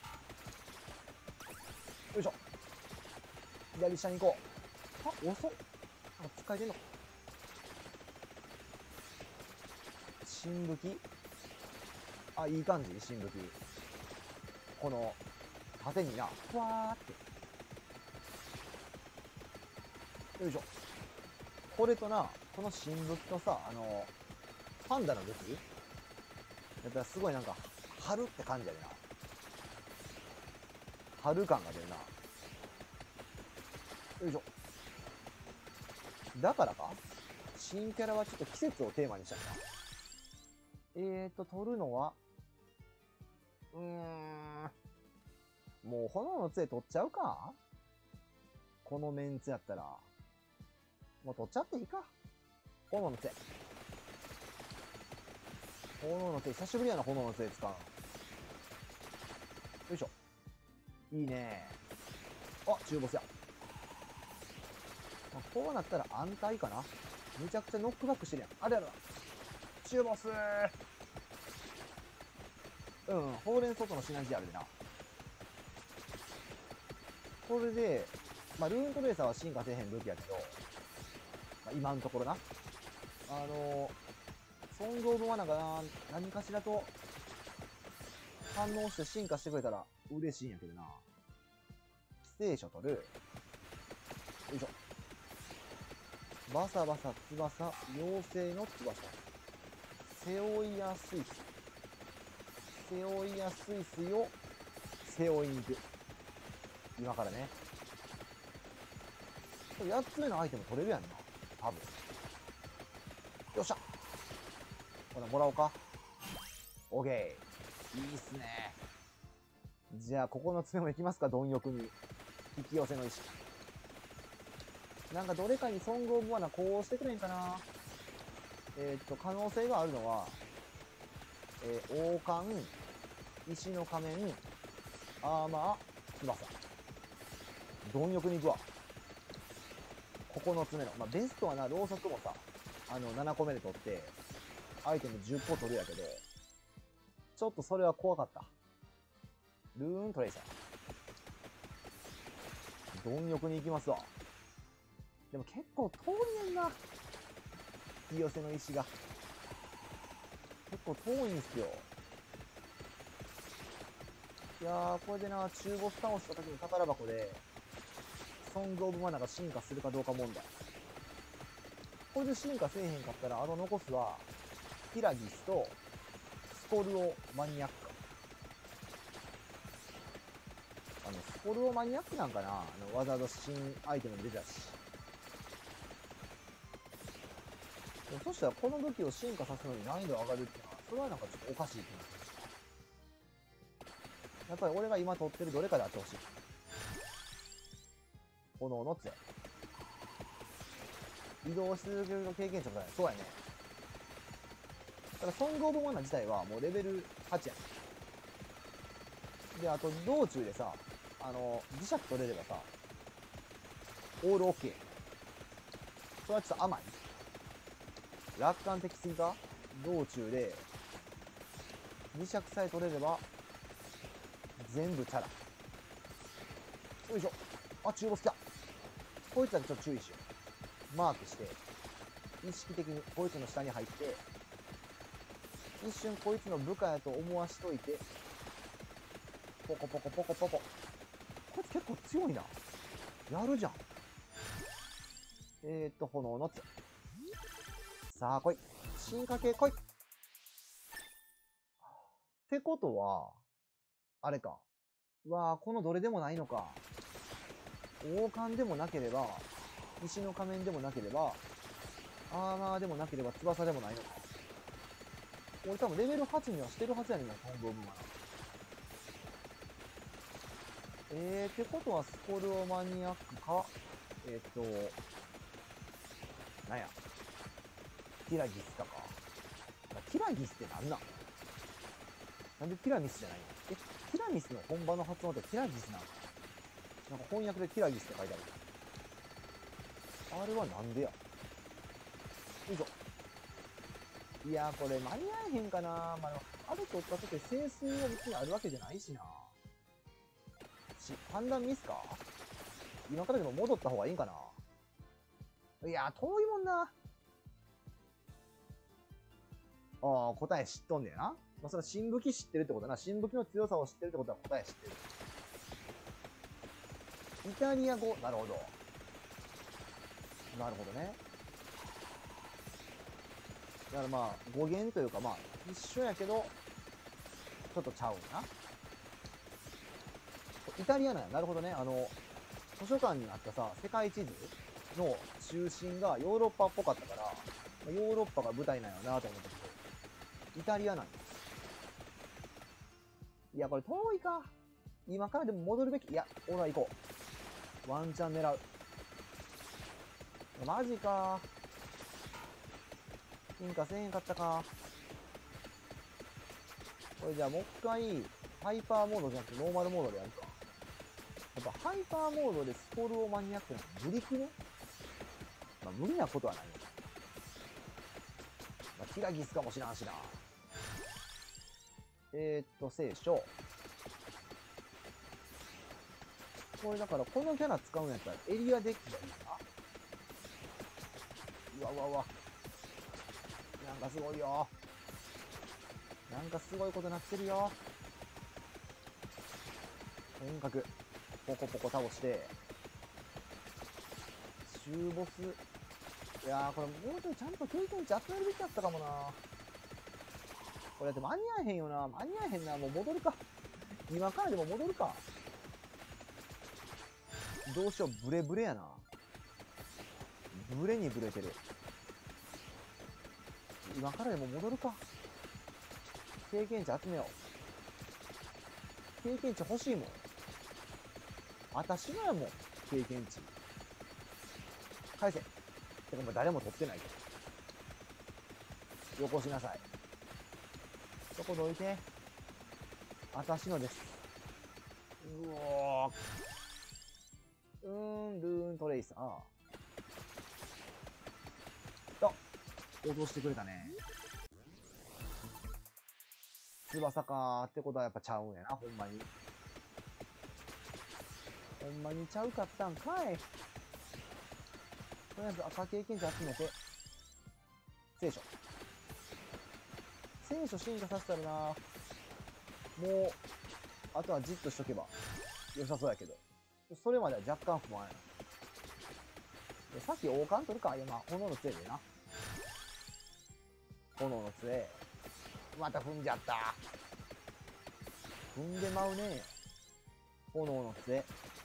よいしょ。左下に行こう。あ、遅っ。あ、使えてんのか。新武器。あ、いい感じ、新武器。この、縦にな、ふわーって。よいしょ。これとな、この新武器とさ、あの、パンダの武器やったらすごいなんか、春って感じやでな。春感が出るな。よいしょ。だからか新キャラはちょっと季節をテーマにしたいな。えーと、取るのは、うーん、もう炎の杖取っちゃうか。このメンツやったら。もう取っちゃっていいか。炎の杖。炎の杖、久しぶりやな、炎の杖使うの。よいしょ。いいね。あ、中ボスや。まあ、こうなったら安泰かな。めちゃくちゃノックバックしてるやん。あれやろ。中ボスー。うん、ほうれん草とのシナジーあるでな。これで、まあ、ルーントレーサーは進化せえへん武器やけど、まあ、今のところな。あのー、ソングオブマナがな、何かしらと反応して進化してくれたら嬉しいんやけどな。寄生書取る。よいしょ。バサバサ翼、妖精の翼。背負いやすいす。背負いやすいすよ。背負いに行く。今からね。やっつめのアイテム取れるやんな。多分。よっしゃ。ほら、もらおうか。オーケー。いいっすね。 じゃあ、ここの爪もいきますか、貪欲に。引き寄せの意識。なんかどれかにソングオブワナこうしてくれんかな。えー、っと、可能性があるのは、えー、王冠、石の仮面、アーマー、翼。貪欲に行くわ。ここのつめの。まあ、ベストはな、ろうそくもさ、あの、ななこめで取って、アイテムじゅっこ取るやけど、ちょっとそれは怖かった。ルーントレイサー。貪欲に行きますわ。でも結構遠いねんな。引き寄せの石が。結構遠いんすよ。いやー、これでな、中ボス倒した時の宝箱で、ソングオブマナが進化するかどうか問題。これで進化せえへんかったら、あと残すは、キラギスと、スコルオマニアック。あの、スコルオマニアックなんかな、あの、わざわざ新アイテム出たし。でもそしたら、この武器を進化させるのに難易度上がるっていうのは、それはなんかちょっとおかしい気がする。やっぱり俺が今取ってるどれかであってほしい。炎の杖。移動し続ける経験値もない。そうやね。ただ、ソングオブマナ自体はもうレベルはちやね。で、あと、道中でさ、あの、磁石取れればさ、オールオッケー。それはちょっと甘い。楽観的すぎか？道中で、磁石さえ取れれば、全部チャラ。よいしょ。あ、中ボス来た。こいつだけちょっと注意しよう。マークして、意識的にこいつの下に入って、一瞬こいつの部下やと思わしといて、ポコポコポコポコ。こいつ結構強いな。やるじゃん。えーっと、炎の杖。さあ、来い。進化系来い。ってことは、あれか。うわぁ、このどれでもないのか。王冠でもなければ、石の仮面でもなければ、アーマーでもなければ翼でもないのか。俺多分レベルはちにはしてるはずやねんな、ソングオブマナ。えー、ってことはスコルオマニアックか、えー、っと、なんや。ティラギスかか。ティラギスってなんなん？なんでティラミスじゃないの？え、ティラミスの本場の発音ってティラギスなの？なんか翻訳でティラギスって書いてある。あれはなんでや？よいしょ。いやー、これ間に合えへんかな。まあ、あれ取ったとて整数は別にあるわけじゃないしな。し、判断ミスか？今からでも戻った方がいいんかな。いやー、遠いもんな。ああ、答え知っとんねやな。まあ、それは新武器知ってるってことだな。新武器の強さを知ってるってことは答え知ってる。イタリア語。なるほど。なるほどね。だからまあ、語源というかまあ、一緒やけど、ちょっとちゃうな。イタリアなんや。なるほどね。あの、図書館にあったさ、世界地図の中心がヨーロッパっぽかったから、ヨーロッパが舞台なんやなと思ったけど、イタリアなんや。いや、これ遠いか。今からでも戻るべき。いや、俺は行こう。ワンチャン狙う。マジか。進化せえへんかったか。これじゃあもう一回、ハイパーモードじゃなくてノーマルモードでやるか。やっぱハイパーモードでスコールをマニアックなの無理くね？まあ無理なことはないよ。まあ、キラギスかもしらんしな。えー、っと、聖書。これだからこのキャラ使うんやったらエリアデッキがいいかな。うわうわうわ。なんかすごいよ。なんかすごいことなってるよ。とにかく、ポコポコ倒して、中ボス。いやー、これもうちょいちゃんと経験値集めるべきだったかもな。これだって間に合えへんよな。間に合えへんな。もう戻るか。今からでも戻るか。どうしよう、ブレブレやな。ブレにブレてる。今からでも戻るか。経験値集めよ経験値欲しいもん。あたしのやもん、経験値。返せ。てかもう誰も取ってないけど。よこしなさい。そこどいて。あたしのです。うおー。うーん、ルーントレイサー。あ、落としてくれたね。翼かーってことはやっぱちゃうんやな、ほんまに。ほんまにちゃうかったんかい。とりあえず赤経験値集めて。聖書。聖書進化させたらな、もう、あとはじっとしとけば良さそうやけど。それまでは若干不安やな。でさっき王冠取るか。いや、まあ、炎の杖でな。炎の杖。また踏んじゃった。踏んでまうね。炎の杖。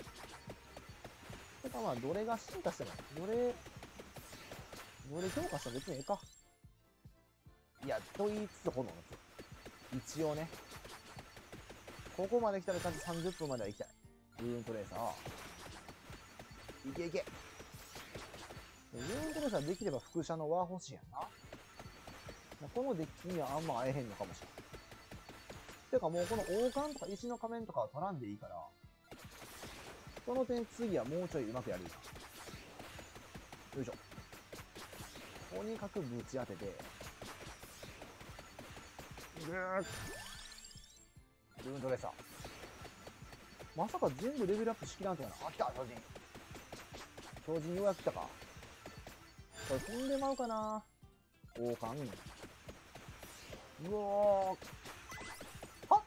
てかまあ、どれが進化しても、どれ、どれ強化しても別にええか。いや、と言いつつ炎の杖。一応ね。ここまで来たらちゃんとさんじゅっぷんまでは行きたい。ルーントレーサー。いけいけ。ルーントレーサーできれば副射のワー欲しいやんな。このデッキにはあんま会えへんのかもしれない。てかもうこの王冠とか石の仮面とかは取らんでいいから、その点次はもうちょいうまくやるよ。よいしょ。とにかくぶち当てて、ぐーっ。ルーントレーサー。まさか全部レベルアップしきらんとかな。あ、来た、超人。超人ようやく来たか。これ踏んでまうかな。王冠。うおー。はっ、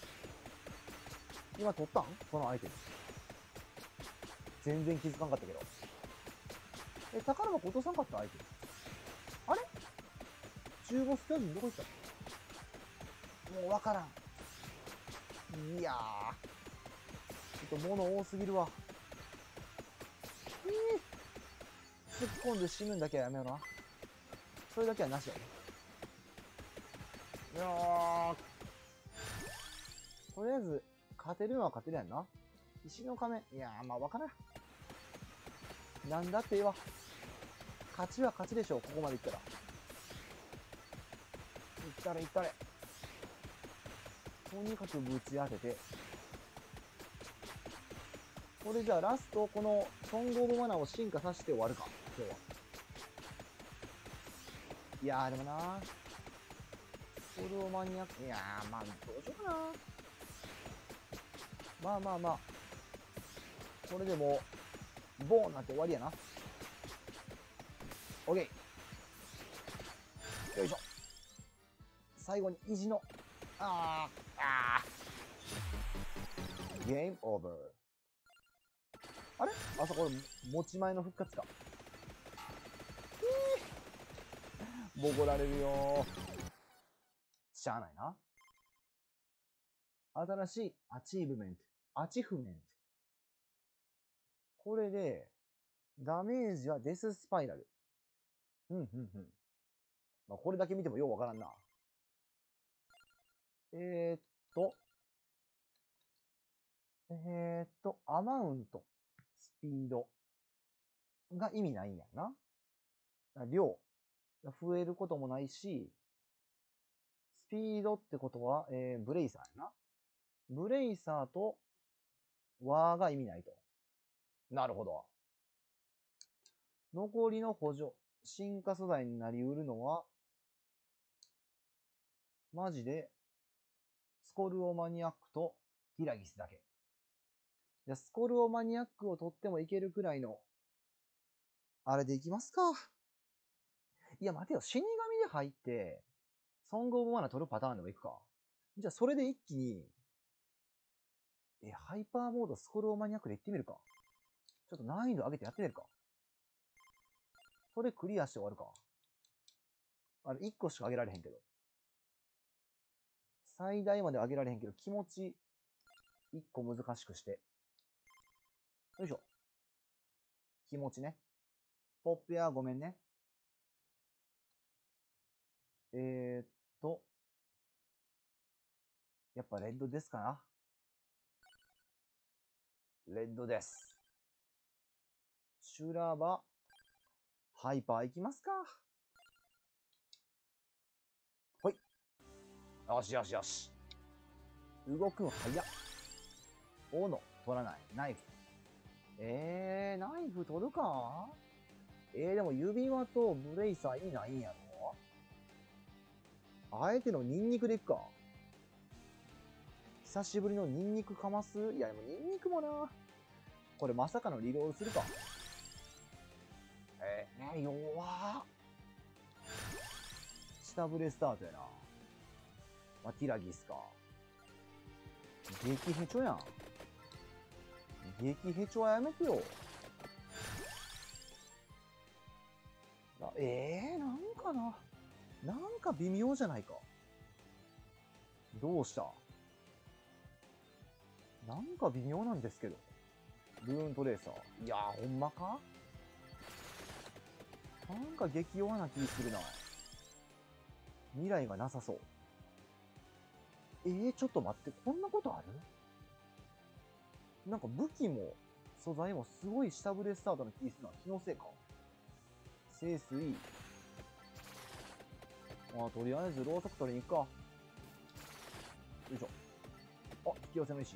今取ったんこのアイテム。全然気づかんかったけど。え、宝箱落とさんかったアイテム。あれ中ボス巨人どこ行ったの。もうわからん。いやー。ちょっと物多すぎるわ。えー、突っ込んで死ぬんだけはやめよな。それだけはなしだね。いやー。とりあえず、勝てるのは勝てるやんな。石の仮面。いやー、まあわからん。なんだってええわ。勝ちは勝ちでしょう、ここまでいったら。いったれいったれ。とにかくぶち当てて。これじゃあラスト、このソングオブマナーを進化させて終わるか、今日は。いやーでもなー。ソルオマニアック、いやーまあどうしようかな。まあまあまあ。これでもう、ボーンなって終わりやな。オッケー。よいしょ。最後に意地の、あー、あー。ゲームオーバー。あれあそこ、持ち前の復活か。えー、ボコられるよー。しゃあないな。新しいアチーブメント。アチフメント。これで、ダメージはデススパイラル。うん、うん、うん。まあ、これだけ見てもようわからんな。えー、っと、えー、っと、アマウント、スピードが意味ないんやな。量。増えることもないし、スピードってことは、えー、ブレイサーやな。ブレイサーと、ワーが意味ないと。なるほど。残りの補助、進化素材になりうるのは、マジで、スコルオマニアックとギラギスだけ。じゃスコルオマニアックを取ってもいけるくらいの、あれでいきますか。いや、待てよ。死神で入って、ソングオブマナー取るパターンでもいくか。じゃあ、それで一気に、え、ハイパーモードスコルオマニアックで行ってみるか。ちょっと難易度上げてやってみるか。それクリアして終わるか。あれ、いっこしか上げられへんけど。最大まで上げられへんけど、気持ち、いっこ難しくして。よいしょ。気持ちね。ポップやごめんね。えーっと。やっぱレッドですかな。 レッドです。修羅場。ハイパーいきますか。ほい。よしよしよし。動くん早っ。斧、取らない。ナイフ。えー、ナイフ取るか。えー、でも指輪とブレイサー意味ないんやろ。あえてのニンニクでいくか。久しぶりのニンニクかます。いや、でもニンニクもな。これまさかのリロールするか。えー、ね、弱ー。下ブレスタートやな。まあ、ティラギスか。激ヘチョやん。激ヘチョはやめてよ。えー、なんかな。なんか微妙じゃないか。どうした？なんか微妙なんですけど。ルーントレーサー。いやー、ほんまか？なんか激弱な気するな。未来がなさそう。えー、ちょっと待って、こんなことある？なんか武器も素材もすごい下振れスタートの気するな。気のせいか。清水。まあ、とりあえずろうそく取りに行くか。よいしょ。あ、引き寄せの石。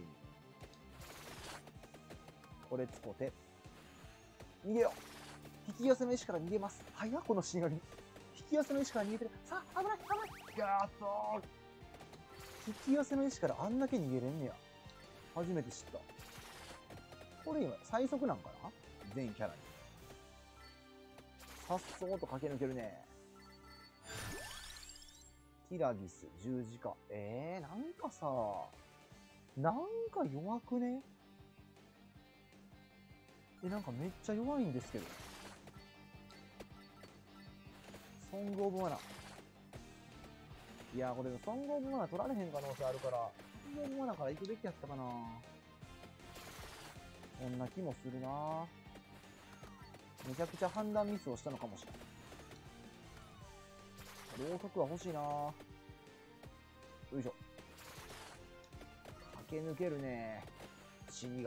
これ使って。逃げよう。引き寄せの石から逃げます。早っ、この死神。引き寄せの石から逃げてる。さあ、危ない、危ない。やーっとー。引き寄せの石からあんだけ逃げれんねや。初めて知った。これ今、最速なんかな？全キャラに。さっそうと駆け抜けるね。ティラギス、十字架。えー、なんかさ、なんか弱くね？え、なんかめっちゃ弱いんですけど。ソングオブマナ。いや、これソングオブマナ取られへん可能性あるから、ソングオブマナから行くべきやったかな。そんな気もするな。めちゃくちゃ判断ミスをしたのかもしれない。ろうそくは欲しいな。よいしょ。駆け抜けるね。死神。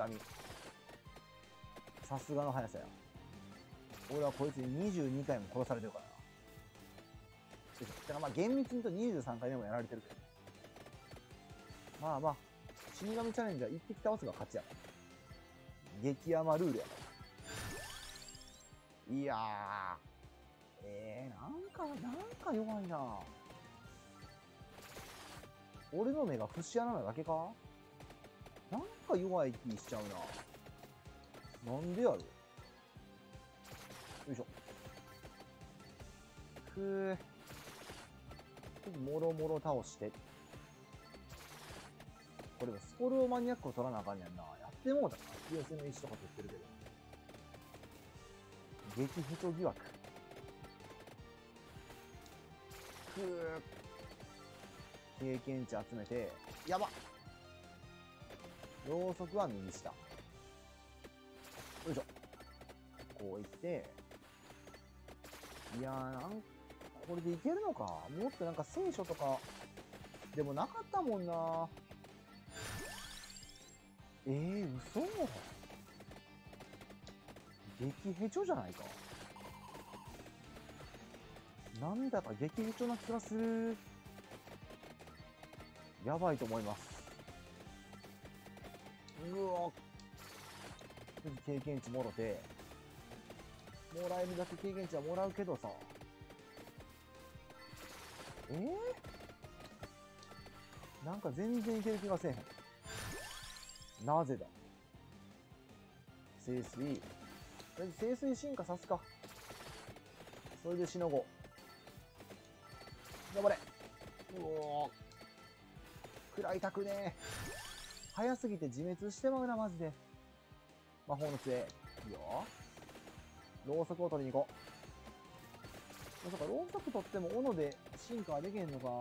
さすがの速さや。俺はこいつににじゅうにかいも殺されてるからな。よいしょ。だからまあ厳密に言うとにじゅうさんかいめもやられてるけど。まあまあ、死神チャレンジは一匹倒せば勝ちやから。激ヤルールやから。いやー。えー、なんか、なんか弱いな。俺の目が節穴なだけか？なんか弱い気しちゃうな。なんでやろ。よいしょ。ふー。ちょっともろもろ倒して。これもスコルオマニアックを取らなあかんねんな。やってもうたな。引き寄せの石とか取ってるけど。激ヒト疑惑。ふー。経験値集めて、やばっ。ろうそくは右下。よいしょ。こういって、いやー、なん、これでいけるのか？もっとなんか聖書とか、でもなかったもんな。えー、嘘？激ヘチョじゃないか。なんだか激ヘチョな気がする。やばいと思います。うわ。経験値もろて、もらえるだけ経験値はもらうけどさ。えー、なんか全然いける気がせえへん。なぜだ？清水。清水進化さすか。それでしのごう。頑張れ。うおー。食らいたくねえ。早すぎて自滅してまうな、マジで。魔法の杖。いいよ。ろうそくを取りに行こう。そうか、ろうそく取っても斧で進化はできへんのか。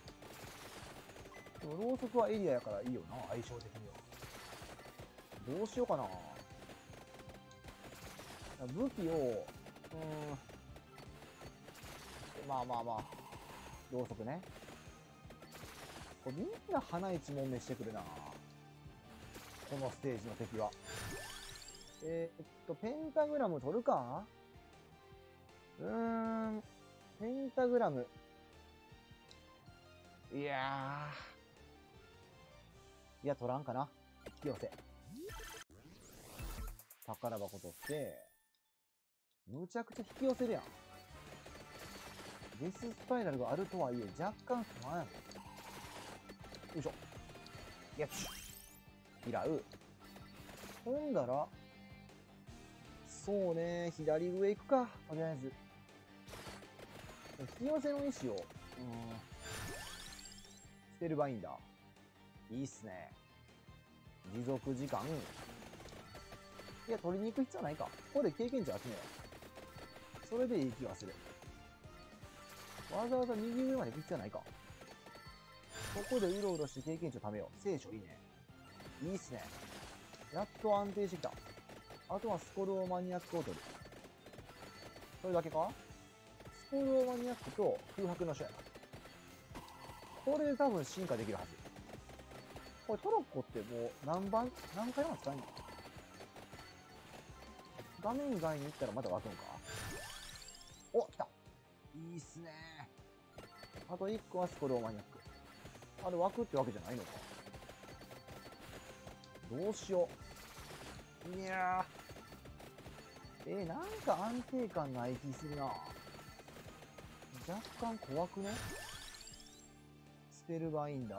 でもろうそくはエリアやからいいよな、相性的には。どうしようかな。武器を、うーん。まあまあまあ。ろうそくね。これみんな花一問目してくるな。 このステージの敵は。えー、っと、ペンタグラム取るか？うーん、ペンタグラム。いやー。いや、取らんかな。引き寄せ。宝箱取って、むちゃくちゃ引き寄せるやん。デススパイラルがあるとはいえ、若干不安やん。よいしょ。やっち。嫌う。ほんだら、そうね、左上行くか、とりあえず。引き寄せの石を、うん、捨てるバインダー。いいっすね。持続時間。いや、取りに行く必要ないか。ここで経験値集めよう。それでいい気がする。わざわざ右上まで行く必要ないか。ここでうろうろして経験値を貯めよう。聖書いいね。いいっすね。やっと安定してきた。あとはスコルオマニアックを取る。それだけか？スコルオマニアックと空白の書やな。これで多分進化できるはず。これトロッコってもう何番、何回も使えんの？画面外に行ったらまだ湧くのか？お、来た！いいっすね。あといっこはスコルオマニアック。あれ湧くってわけじゃないのか？どうしよう。いやー。えー、なんか安定感ない気するな。若干怖くね？スペルバインダー。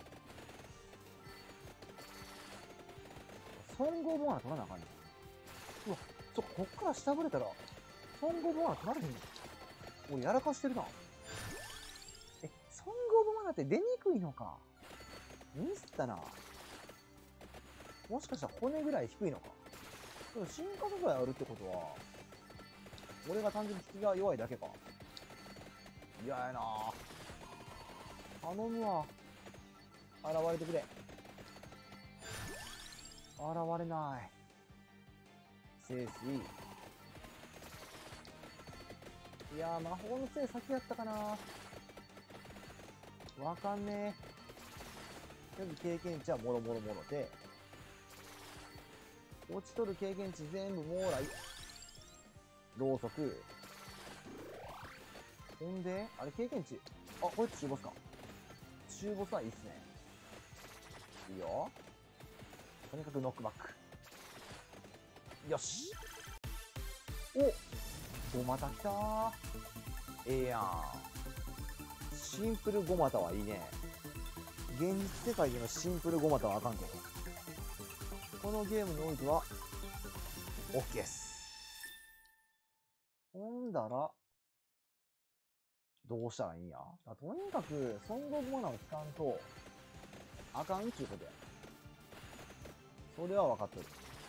ソングオブワナ取らなあかんねん。うわ、そっか、こっから下振れたら、ソングオブワナ取られへんの？俺やらかしてるな。え、ソングオブワナって出にくいのか。ミスったな。もしかしたら骨ぐらい低いのか。でも進化素材あるってことは、俺が単純に引きが弱いだけか。嫌やな。頼むわ。現れてくれ。現れない。聖水。いやー、魔法の杖先やったかな。わかんねえ。とりあえず経験値はもろもろもろで、落ちとる経験値全部網羅い。ろうそく。ほんで、あれ経験値。あ、これ中ボスか。中ボスはいいっすね。いいよ。とにかくノックバック。よし。お、ゴマタ来たー。ええやん。シンプルゴマタはいいね。現実世界でのシンプルゴマタはあかんけど。このゲームにおいては、OK です。ほんだら、どうしたらいいんや？とにかく、ソングオブマナーを使わんと、あかんっちゅうことや。それは分かっとる。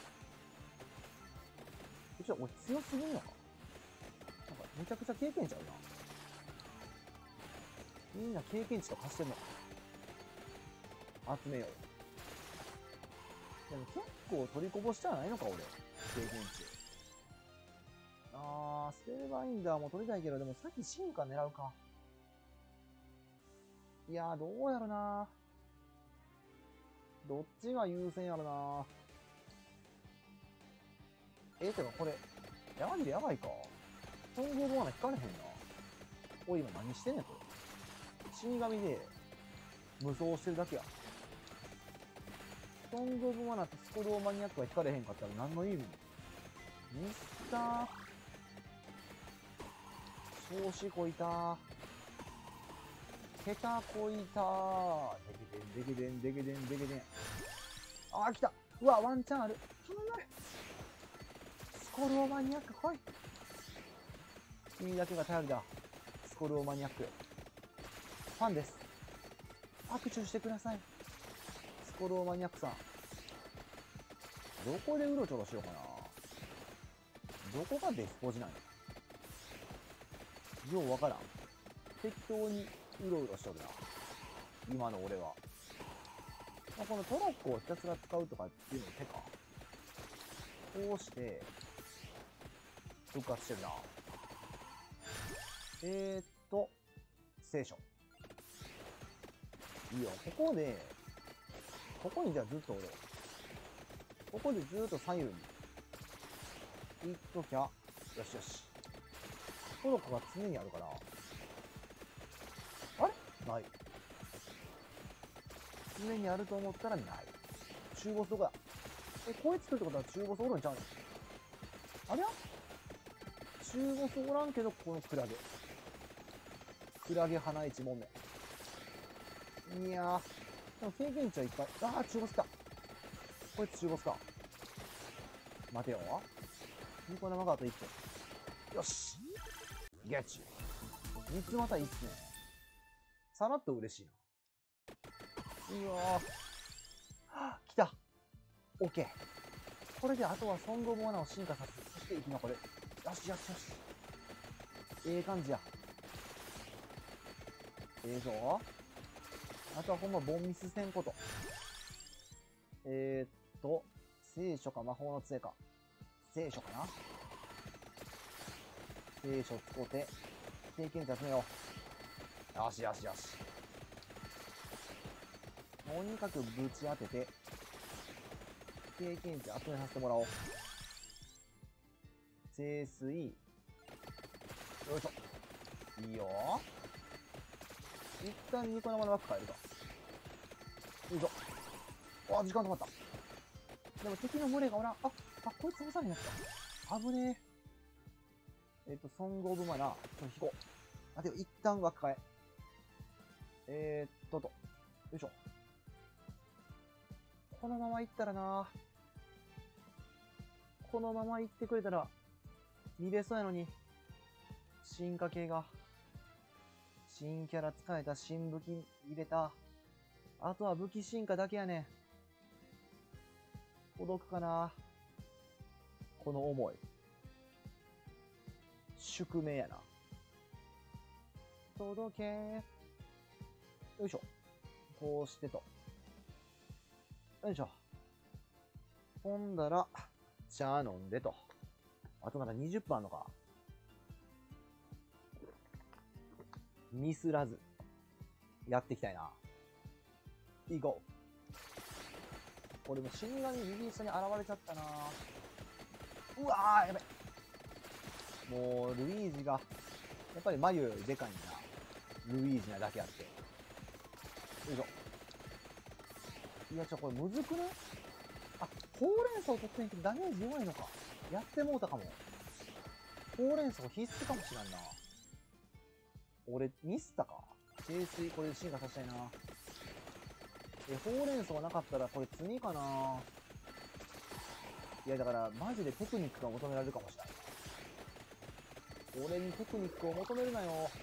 ちょ、俺強すぎんのか？なんか、めちゃくちゃ経験値あるな。みんな経験値と貸してんのか？集めよう。でも結構取りこぼしちゃないのか、俺。経験値。あー、スペルバインダーも取りたいけど、でもさっき進化狙うか。いやー、どうやろな。どっちが優先やろな。え、てかこれ、マジでやばいか。ソングオブワナ引かれへんな。おい、今何してんねん、これ。死神で、無双してるだけや。ソングオブワナとスコルオマニアックが引かれへんかったら何の意味？ミスったー。調子こいたー。下手こいたー。でけでん、でけでん、でけでん、でけでん。あー、来た。うわ、ワンチャンある。頼む。スコルオマニアック来い。君だけが頼りだ。スコルオマニアック。ファンです。握手してください。スコルオマニアックさん。どこでうろちょろしようかな。どこがデスポジなんや。ようわからん。適当にうろうろしとるな。今の俺は。まあ、このトロッコをひたすら使うとかっていうの手か。こうして、復活してるな。えーっと、聖書。いいよ、ここで、ここにじゃあずっとおろう。 ここでずーっと左右に行っときゃ、よしよし。トロッコが常にあるから。あれない。常にあると思ったらない。中ボスどこだ。え、こいつ来るってことは中ボスおるんちゃうの。あれや中ボスおらんけど、このクラゲ。クラゲ花一問目。いやー。でも経験値はいっぱい。あー、中ボスか。こいつ中ボスか。待てよ。ニコ生があといっぽん。よし。ゲッチ。三つまたいいっすね。さらっと嬉しいな。うわー。はぁ、来た。オッケー。これであとはソングオブマナーを進化させ、そして生き残る。よしよしよし。ええ感じや。ええぞ。あとはほんまボンミスせんこと。えー、っと、聖書か魔法の杖か。聖書かな。聖書使うて、経験値集めよう。よしよしよし。とにかくぶち当てて、経験値集めさせてもらおう。聖水。よいしょ。いいよ。一旦ニコ生の枠変えるか。よいしょ。あ、時間止まった。でも敵の群れがおらん。あ、あ、こいつ押されへんやつか。危ねえ。えっと、ソングオブマナー。ちょっと引こう。待てよ、一旦枠変え。えー、っとと。よいしょ。このまま行ったらな。このまま行ってくれたら、見れそうやのに。進化系が。新キャラ使えた、新武器入れた。あとは武器進化だけやねん。届くかな。この思い。宿命やな。届けー。よいしょ。こうしてと。よいしょ。ほんだら、茶飲んでと。あとなんかにじゅっぷんあんのか。ミスらず、やっていきたいな。行こう。俺も死神右下に現れちゃったな。うわー、やべ。もう、ルイージが、やっぱりマリオよりでかいんだ。ルイージなだけあって。よいしょ。いや、ちょ、これむずくね。あ、ほうれん草取ってんけどダメージ弱いのか。やってもうたかも。ほうれん草必須かもしらんな。俺、ミスったか。清水これで進化させたいな。え、ほうれん草なかったらこれ罪かな。いや、だから、マジでテクニックが求められるかもしれない。俺にテクニックを求めるなよ。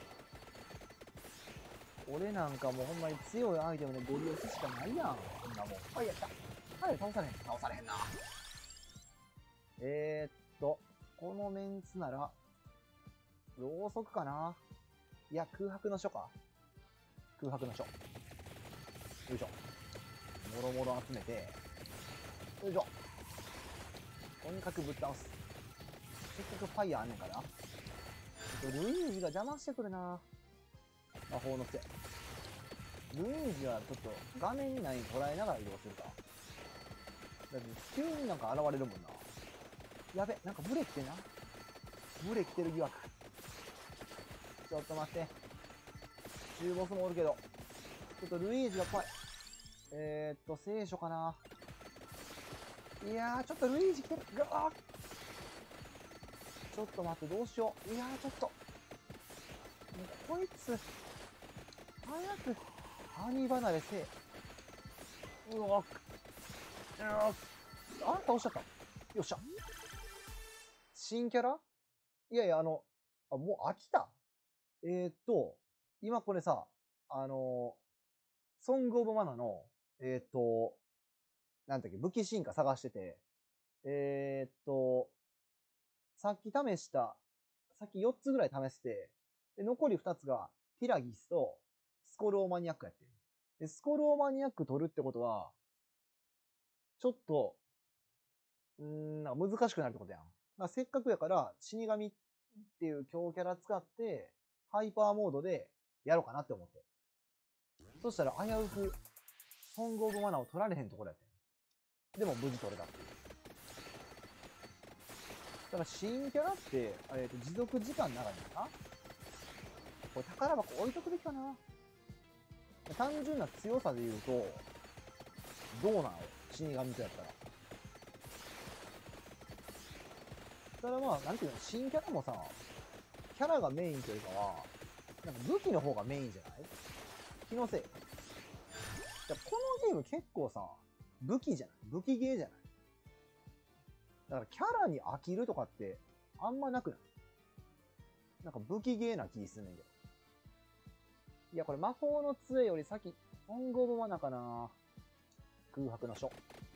俺なんかもうほんまに強いアイテムでゴリ押すしかないやん。こんなもん。あ、やった。はい、倒されへん。倒されへんな。えー、っと、このメンツなら、ろうそくかな。いや、空白の書か。空白の書。よいしょ。もろもろ集めて、よいしょ。とにかくぶっ倒す。せっかくファイヤーあんねんから。ルイージが邪魔してくるな。魔法の杖。ルイージはちょっと画面に何捉えながら移動するか。だって急になんか現れるもんな。やべ、なんかブレ来てな。ブレ来てる疑惑。ちょっと待って。中ボスもおるけど。ちょっとルイージが怖い。えー、っと、聖書かな。いやー、ちょっとルイージ来てる。ぐわー。ちょっと待って、どうしよう。いやー、ちょっと。もうこいつ、早く、兄離れせえ。うわっ。うわっ。あ、倒しちゃった。よっしゃ。新キャラいやいや、あの、あ、もう飽きた。えー、っと、今これさ、あの、ソングオブマナの、えー、っと、なんだっけ、武器進化探してて、えー、っと、さっき試した、さっきよっつぐらい試して、で残りふたつが、ティラギスと、スコルオーマニアックやってる。で、スコルオーマニアック取るってことは、ちょっと、うーん、なんか難しくなるってことやん。だからせっかくやから、死神っていう強キャラ使って、ハイパーモードでやろうかなって思って。そしたら危うく、ソングオブマナーを取られへんところやってん。でも無事取れたっていう。 から新キャラって、えーと、持続時間長いんだな。これ宝箱置いとくべきかな。単純な強さで言うと、どうなの死神とやったら。ただまあ、なんていうの、新キャラもさ、キャラがメインというかは、なんか武器の方がメインじゃない？気のせい。このゲーム結構さ、武器じゃない？武器ゲーじゃない？だからキャラに飽きるとかってあんまなくない？なんか武器ゲーな気すんねんけど。いや、これ魔法の杖より先、ソングオブマナかな。空白の書。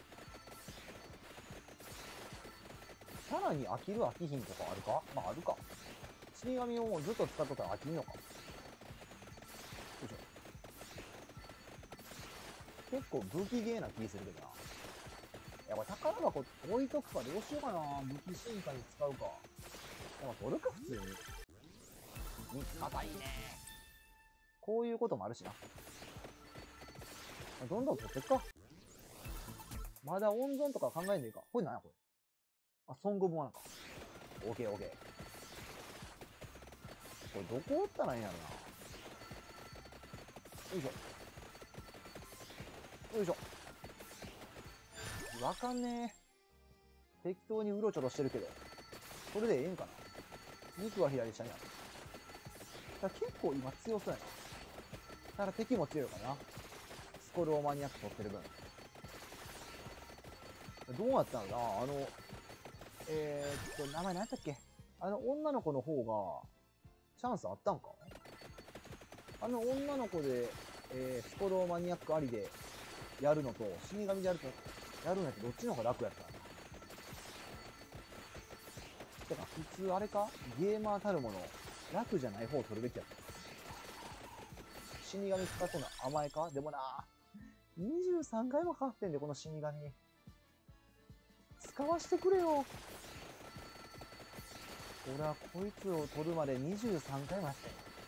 キャラに飽きる飽きひんとかあるか？まああるか。死神をずっと使っとったら飽きんのか。よいしょ。結構武器ゲーな気するけどな。いや、これ宝箱置いとくかどうしようかな。武器進化に使うか。やっぱ取るか、普通に。三つまいいね。こういうこともあるしな。どんどん取っていくか。まだ温存とか考えんでいいか。これ何やこれ。あ、ソングオブマナか。オーケーオーケー。これどこおったらいいんやろな。よいしょ。よいしょ。わかんねえ。適当にうろちょろしてるけど。それでええんかな。肉は左下にある。だから結構今強そうやな。だから敵も強いかな。スコルをマニアック取ってる分。どうなったのかなあの、えー、っと、名前何やったっけ？あの女の子の方が、チャンスあったんか？あの女の子で、えー、スコローマニアックありでやるのと、死神でやると、やるのやってどっちの方が楽やったの？てか、普通あれか？ゲーマーたるもの、楽じゃない方を取るべきやった。死神使ってんの甘えか？でもな、にじゅうさんかいもかかってんで、この死神。使わしてくれよ。俺はこいつを取るまでにじゅうさんかいもやってん。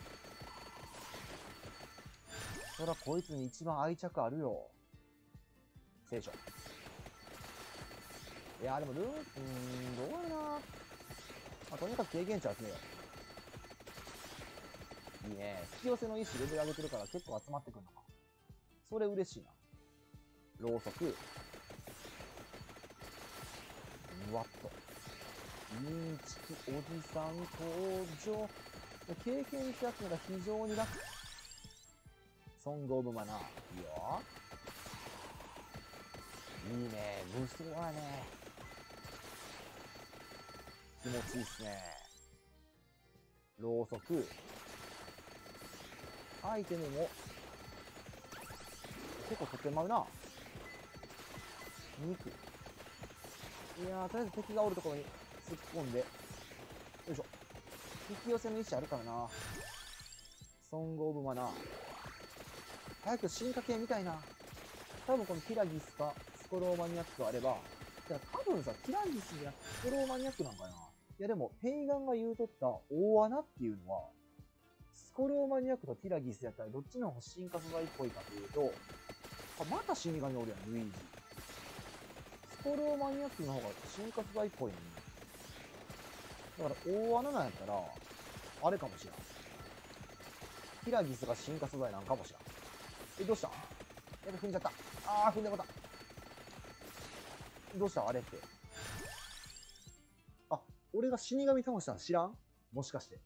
そらこいつに一番愛着あるよ。聖書。いやーでもルー、うーん、どうやな。まあ、とにかく経験値集めよう。いいね。引き寄せの意志レベル上げてるから結構集まってくるのか。それ嬉しいな。ろうそく。うわっと。インチキおじさん登場。経験値集めが非常に楽。ソングオブマナー。いいよ。いいね。無双だね。気持ちいいっすね。ろうそく。アイテムも結構取ってまうな。肉。いやー、とりあえず敵がおるところに突っ込んで。よいしょ。引き寄せの意思あるからな。ソングオブマナー。早く進化系みたいな。多分このキラギスかスコローマニアックがあれば、いや多分さ、キラギスじゃなくてスコローマニアックなんかな。いやでも、ペイガンが言うとった大穴っていうのは、スコローマニアックとティラギスやったらどっちの方が進化素材っぽいかというと、あ、また死神おるやん、ルイージ。スコローマニアックの方が進化素材っぽいのに。だから大穴なんやったら、あれかもしれん。ティラギスが進化素材なんかもしれん。え、どうした？え、踏んじゃった。あー、踏んでもた。どうしたあれって。あ、俺が死神倒したの知らん？もしかして。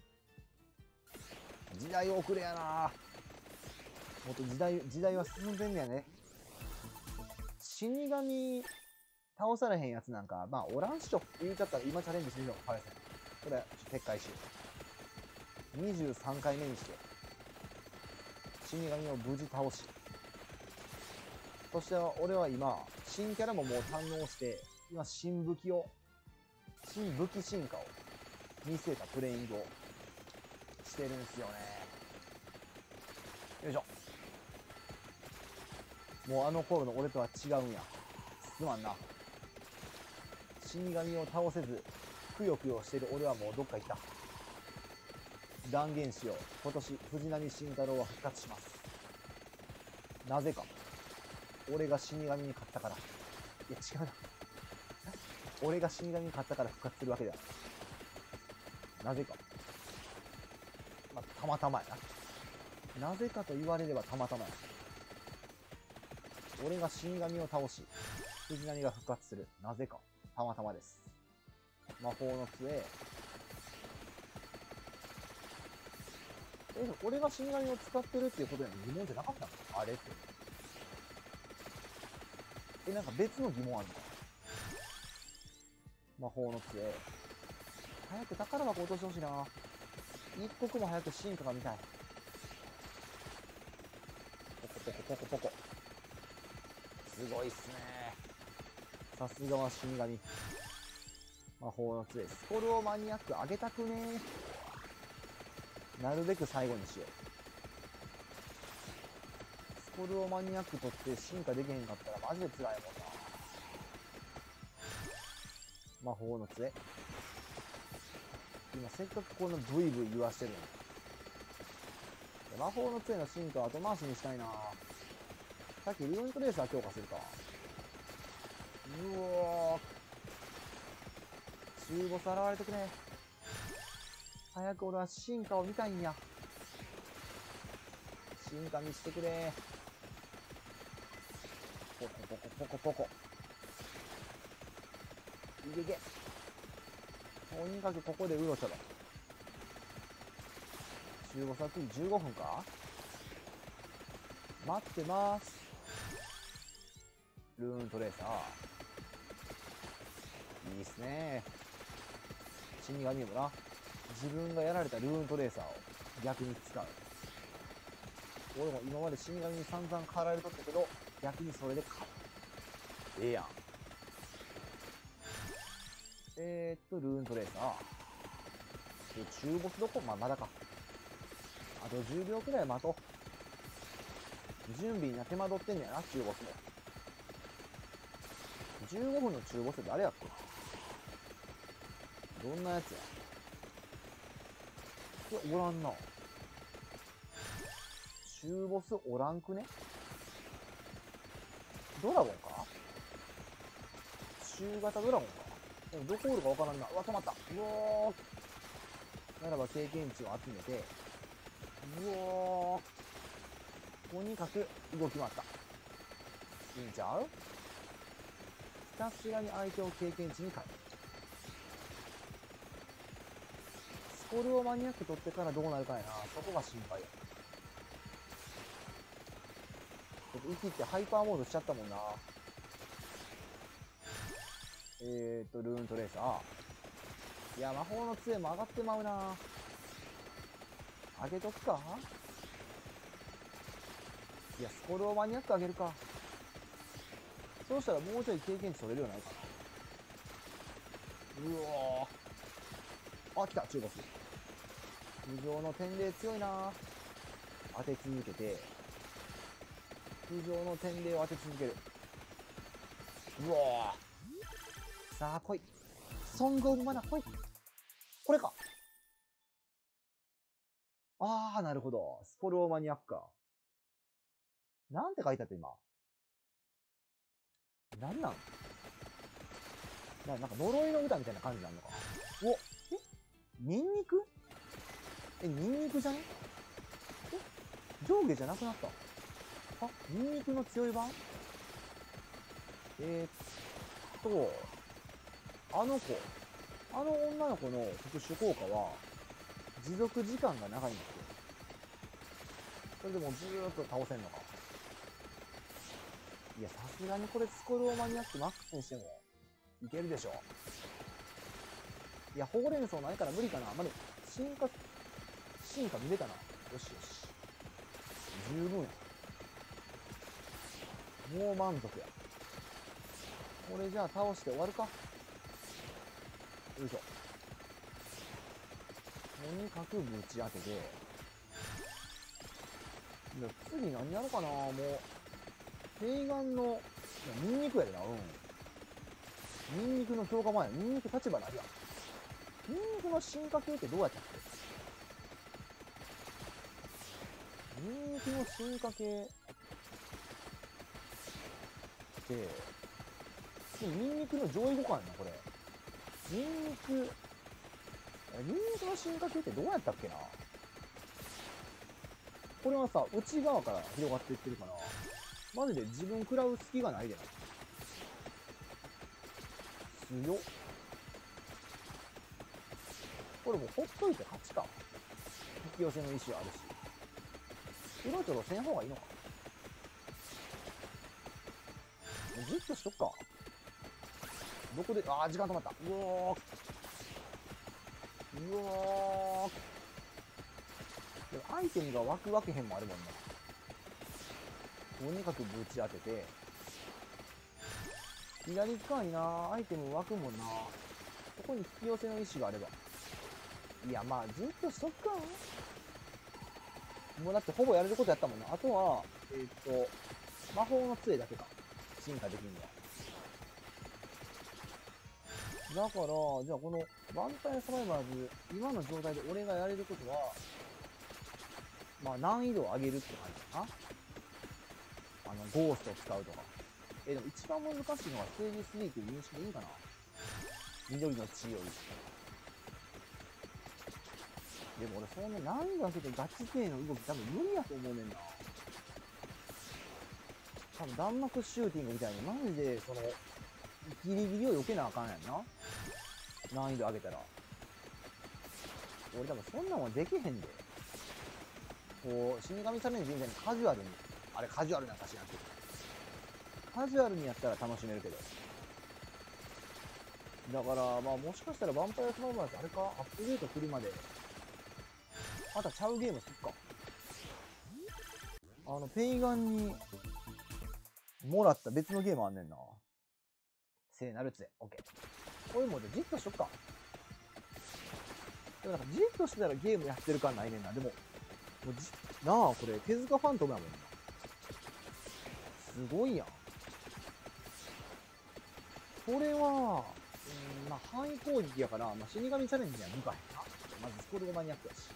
時代遅れやな。もっと時代、時代は進んでんねやね。死神倒されへんやつなんか、まあ、おらんっしょって言っちゃったら今チャレンジしてみよう。はい。これ、撤回しよう。にじゅうさんかいめにして、死神を無事倒し、そして俺は今、新キャラももう堪能して、今、新武器を、新武器進化を見据えたプレイングをしてるんですよね。よいしょ。もうあの頃の俺とは違うんや。すまんな。死神を倒せず、くよくよしてる俺はもうどっか行った。断言しよう。今年、藤波慎太郎は復活します。なぜか。俺が死神に勝ったから。いや、違うな。 俺が死神に勝ったから復活するわけではない。なぜか。まあ、たまたまやな。なぜかと言われればたまたまや。俺が死神を倒し、藤波が復活する。なぜか。たまたまです。魔法の杖。え、俺が死神を使ってるっていうことへの疑問じゃなかったのあれって。え、なんか別の疑問あるのか魔法の杖。早く宝箱落としてほしいな。一刻も早く進化が見たい。ポコポコポコポコ。すごいっすね。さすがは死神。魔法の杖。スコルをマニアック上げたくねー。なるべく最後にしよう。スコルをマニアック取って進化できへんかったらマジで辛いもんな。魔法の杖。今せっかくこのブイブイ言わしてるのに。魔法の杖の進化は後回しにしたいな。さっきルーントレーサー強化するか。うおー。中ボス現れてくれ。早く俺は進化を見たいんや。進化見してくれ。ポコポコポコポコ。いけいけ。とにかくここでうろちょろ。中ボスは次じゅうごふんか。待ってます。ルーントレーサー。いいっすね。死神もな。自分がやられたルーントレーサーを逆に使う。俺も今まで死神に散々狩られとったけど、逆にそれで勝る。ええやん。えー、っと、ルーントレーサー。で、中ボスどこまあ、まだか。あとじゅうびょうくらい待とう。準備に手間取ってんねやな、中ボスも。じゅうごふんの中ボスって誰やっけ。どんなやつや。いや、おらんな。中ボスおらんくね。ドラゴンか。中型ドラゴンか。でもどこおるかわからんな。うわ、止まった。うおー。ならば経験値を集めて、うおー。とにかく動き回った。いいんちゃう。ひたすらに相手を経験値に変える。スコルをマニアック取ってからどうなるかやな。そこが心配や。ちょっと生きってハイパーモードしちゃったもんな。えーと、ルーントレーサー。いや、魔法の杖も上がってまうな。上げとくか。いや、スコルをマニアック上げるか。そうしたらもうちょい経験値取れるようになるかな。うおー。あ、来た、中ボス。無情の天霊強いな。当て続けて。無情の天霊を当て続ける。うおー。さあ、来い。ソングオブマナー来い。これか。あー、なるほど。スコルオマニアックか。なんて書いてあった今。なんなんな、なんか呪いの歌みたいな感じなのかな。お、えニンニクえ、ニンニクじゃね。え上下じゃなくなった。あ、ニンニクの強い版。えー、っと、あの子、あの女の子の特殊効果は、持続時間が長いんですよ。それでもずーっと倒せんのか。いや、さすがにこれスコルをマニアックマックスにしても、いけるでしょ。いや、ほうれん草ないから無理かな。まあ、でも、進化、進化見れたな。よしよし。十分や。もう満足や。これじゃあ倒して終わるか。よいしょ。とにかくぶち当てて。いや、次何やろうかな。もう、ペイガンの、いや、ニンニクやでな。うん。ニンニクの強化前、ニンニク立場ないやん。ニンニクの進化系ってどうやったっけ。ニンニクの進化系って、 にニンニクの上位互換やな、これ。ニンニク、ニンニクの進化系ってどうやったっけな。これはさ、内側から広がっていってるから、マジで自分食らう隙がないでな。強っ。これもうほっといて勝ちか。引き寄せの意思あるし。うろちょろせん方がいいのか。じっとしとくか。どこで、あー、時間止まった。うおー。うおー。でもアイテムが湧くわけへんもあるもんな。とにかくぶち当てて。左側にな、アイテム湧くもんな。そこに引き寄せの意思があれば。いや、まあ、じっとしとくか。もうだってほぼやれることやったもんな。あとは、えーっと、魔法の杖だけか。進化できるのは。だから、じゃあこの、ヴァンパイアサバイバーズ、今の状態で俺がやれることは、まあ難易度を上げるって感じかな。あの、ゴーストを使うとか。え、でも一番難しいのはステージスリーっていう認識でいいかな。緑の血より。でも俺そんな難易度上げてガチ勢の動き多分無理やと思うねんな。多分弾幕シューティングみたいにマジでそのギリギリを避けなあかんやんな。難易度上げたら。俺多分そんなもんできへんで。こう、死神チャレンジみたいにカジュアルに。あれカジュアルなんかしなくて。カジュアルにやったら楽しめるけど。だから、まあもしかしたらヴァンパイアサバイバーズあれか、アップデート来るまで、またちゃうゲームすっか。あの、ペイガンに、もらった別のゲームあんねんな。聖なる杖。オッケー。これもうじっとしとくか。でもなんかじっとしてたらゲームやってる感ないねんな。でも、もうじ、なあ、これ手塚ファントムやもんな。すごいやん。これは、うん、まあ範囲攻撃やから、まあ死神チャレンジには向かへんな。まずスコールゴマニアックやし。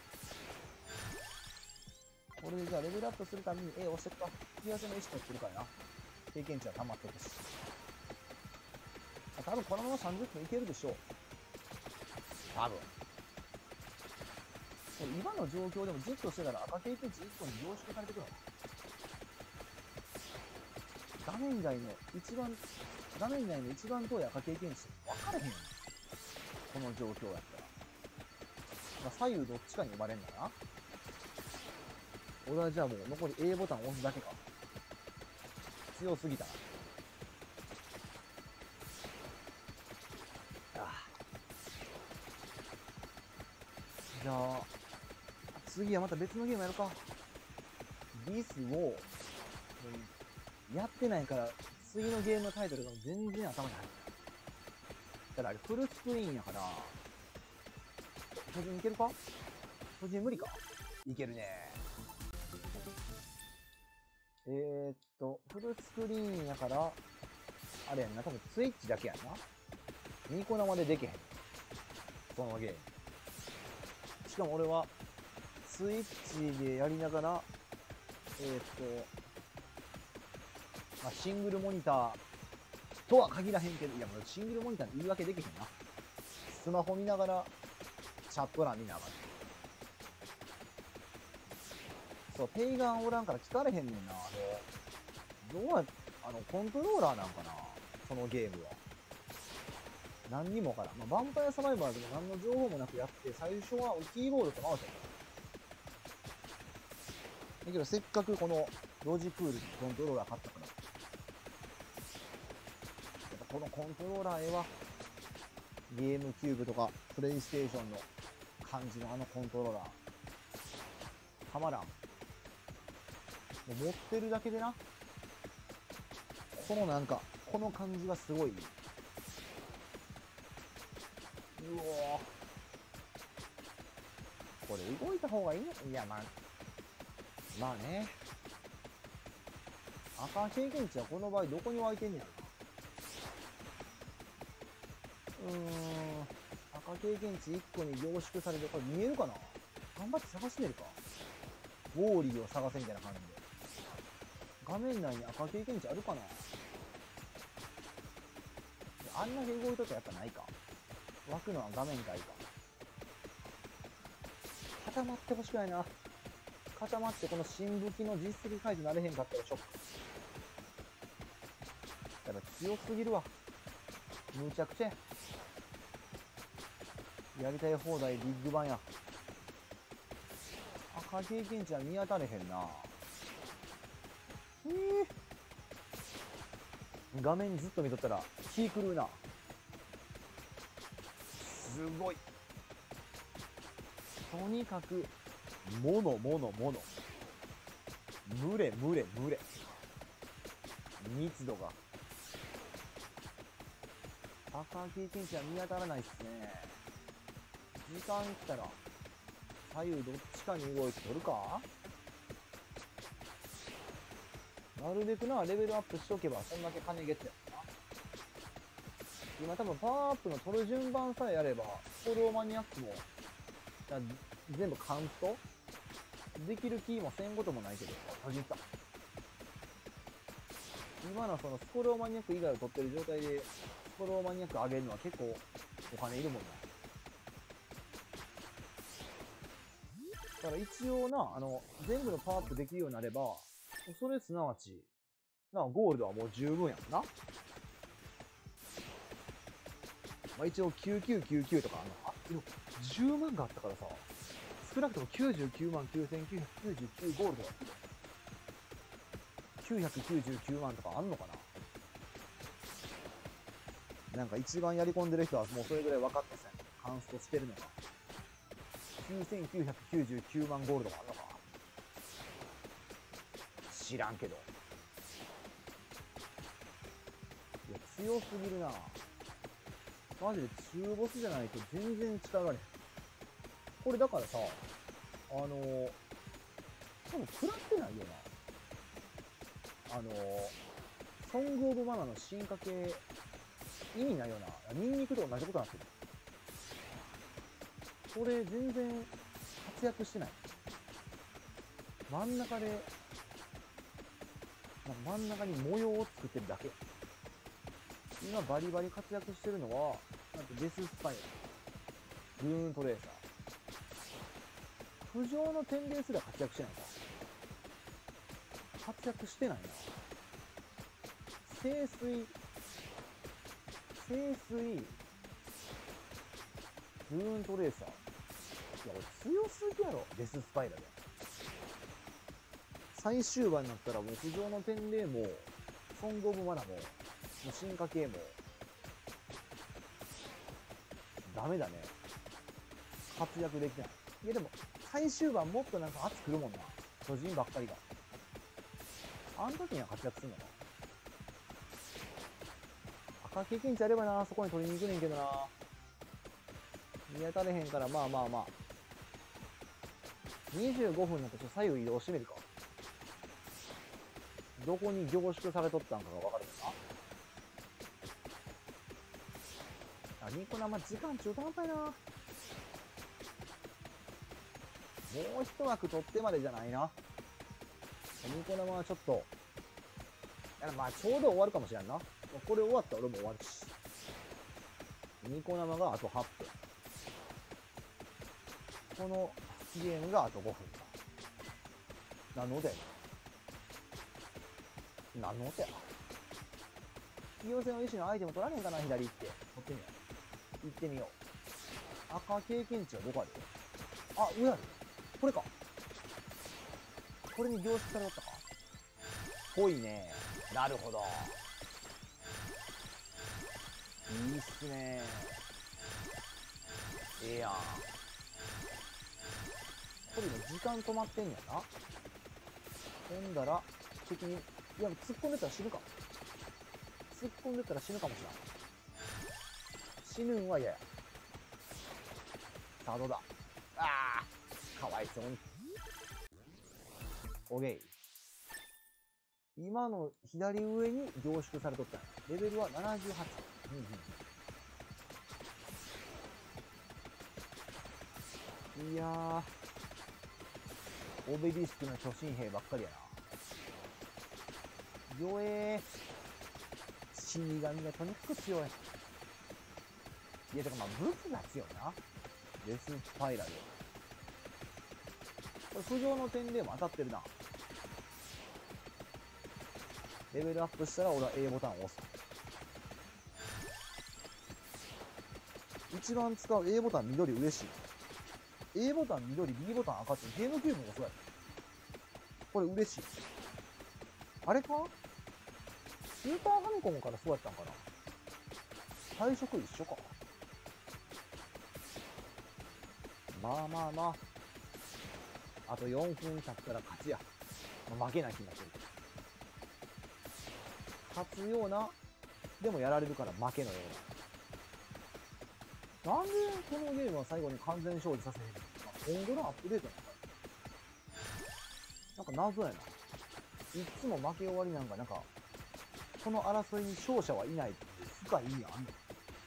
これでじゃあレベルアップするために A を押してくか。引き寄せの意識をするからな。経験値は溜まってくし。多分このままさんじゅっぷんいけるでしょう。多分。今の状況でもじっとしてたら赤経験値いっこに凝縮されてくるの。画面外の一番、画面内の一番遠い赤経験値分かれへんよ。この状況やったら。まあ、左右どっちかに生まれんだな。俺はじゃあもう残り A ボタンを押すだけか。強すぎたな。ああ。じゃあ、次はまた別のゲームやるか。ビスを、やってないから、次のゲームのタイトルが全然頭に入ってない。だからあれフルスクリーンやから、個人いけるか？個人無理か？いけるね。えーっと、フルスクリーンやから、あれやんな、多分スイッチだけやんな。ニコ生でできへん。そのゲーム。しかも俺は、スイッチでやりながら、えーっと、まあ、シングルモニターとは限らへんけど、いやもうシングルモニターって言い訳できへんな。スマホ見ながら、チャット欄見ながら。そう、ペイガンおらんから聞かれへんねんな、あれ。どうや、あの、コントローラーなんかな、そのゲームは。何にもわからん。まあ、ヴァンパイアサバイバーズも何の情報もなくやって、最初はキーボードとマウスやった。だけど、せっかくこのロジクールにコントローラー買ったから。やっぱこのコントローラーええわ。ゲームキューブとか、プレイステーションの感じのあのコントローラー。たまらん。もう持ってるだけでな。このなんか、この感じがすごい。うおー。これ動いた方がいいの？いや、まあ、まあね。赤経験値はこの場合どこに湧いてんねやろな。うーん。赤経験値いっこに凝縮されて、これ見えるかな？頑張って探してみるか。ウォーリーを探せみたいな感じで。画面内に赤経験値あるかな？ あんだけ動いとったらやっぱないか。湧くのは画面外か。固まってほしくないな。固まってこの新武器の実績解除なれへんかったらショック。やっぱ強すぎるわ。むちゃくちゃや。やりたい放題ビッグバンや。赤経験値は見当たれへんな。えー、画面ずっと見とったら気狂うな。すごい。とにかくものものもの。群れ群れ群れ。密度が。赤経験値は見当たらないっすね。時間来たら左右どっちかに動いて取るか。なるべくなレベルアップしとけばそんだけ金ゲットやな。今多分パワーアップの取る順番さえやればストローマニアックも全部カウントできる気もせんこともないけど、はじった。今のそのスコローマニアック以外を取ってる状態でスコローマニアック上げるのは結構お金いるもんな。だから一応な、あの、全部のパワーアップできるようになれば、それすなわち、なゴールドはもう十分やんな。まあ一応きゅうきゅうきゅうきゅうとかあんの。あ、でもじゅうまんがあったからさ、少なくともきゅうじゅうきゅうまんきゅうせんきゅうひゃくきゅうじゅうきゅうゴールドがきゅうひゃくきゅうじゅうきゅうまんとかあんのかな。なんか一番やり込んでる人はもうそれぐらい分かってさ、カンストしてるのか。きゅうせんきゅうひゃくきゅうじゅうきゅうまんゴールドがあんのか。知らんけど。いや、強すぎるな。マジで中ボスじゃないと全然力がね。これだからさ、あのー、多分食らってないよな。あのー、ソングオブマナの進化系、意味ないよな。ニンニクと同じことになってる。これ全然活躍してない。真ん中で、真ん中に模様を作ってるだけ。今バリバリ活躍してるのは、なんとデススパイラー、グーントレーサー。浮上の天霊すら活躍してないか。活躍してないな。聖水、聖水、グーントレーサー。いや、これ強すぎやろ、デススパイラーで。最終盤になったらもう浮上の天霊も、ソングオブマナも、もう進化系も、ダメだね。活躍できない。いやでも、最終盤もっとなんか圧くるもんな。巨人ばっかりが。あの時には活躍するのかな。赤経験値あればな、そこに取りに行くねんけどな。見当たれへんから、まあまあまあ。にじゅうごふんになったら左右移動してみるか。どこに凝縮されとったんかがわかるかな。あ、ニコ生時間中途半端やな。もう一枠取ってまでじゃないな。ニコ生はちょっと、まあちょうど終わるかもしれんな。これ終わったら俺も終わるし。ニコ生があとはっぷん。このゲームがあとごふんか。なので、なので、利用性の意思のアイテム取られへんかな、左行って。取ってみよう。行ってみよう。赤経験値はどこある？あ、上ある。これか。これに凝縮されとったか。ぽいね。なるほど。いいっすね。ええやん。これ今時間止まってんやな。ほんだら、敵に、いや、突っ込んでたら死ぬか。突っ込んでたら死ぬかもしれん。死ぬんは嫌や。さあ、どうだ。ああ、かわいそうに。オゲイ。今の左上に凝縮されとったんや。レベルはななじゅうはち。うんうん、いやー、オベリスクの巨神兵ばっかりやな。弱えー。死神がとにかく強い。 いや、だからまあ、武器が強いな。デススパイラル。これ、浮上の点でも当たってるな。レベルアップしたら俺は A ボタンを押す。一番使う A ボタン緑嬉しい。A ボタン緑、B ボタン赤ってゲームキューブもそうや。これ嬉しい。あれかスーパーファミコンからそうやったんかな。配色一緒か。まあまあまあ。あとよんぷん経ったら勝ちや。まあ、負けない気になってる。勝つような、でもやられるから負けのような。なんでこのゲームは最後に完全勝利させへんの？今後のアップデートなのかな？なんか謎やな。いつも負け終わりなんか、なんか、この争いに勝者はいないって深い意味あんの？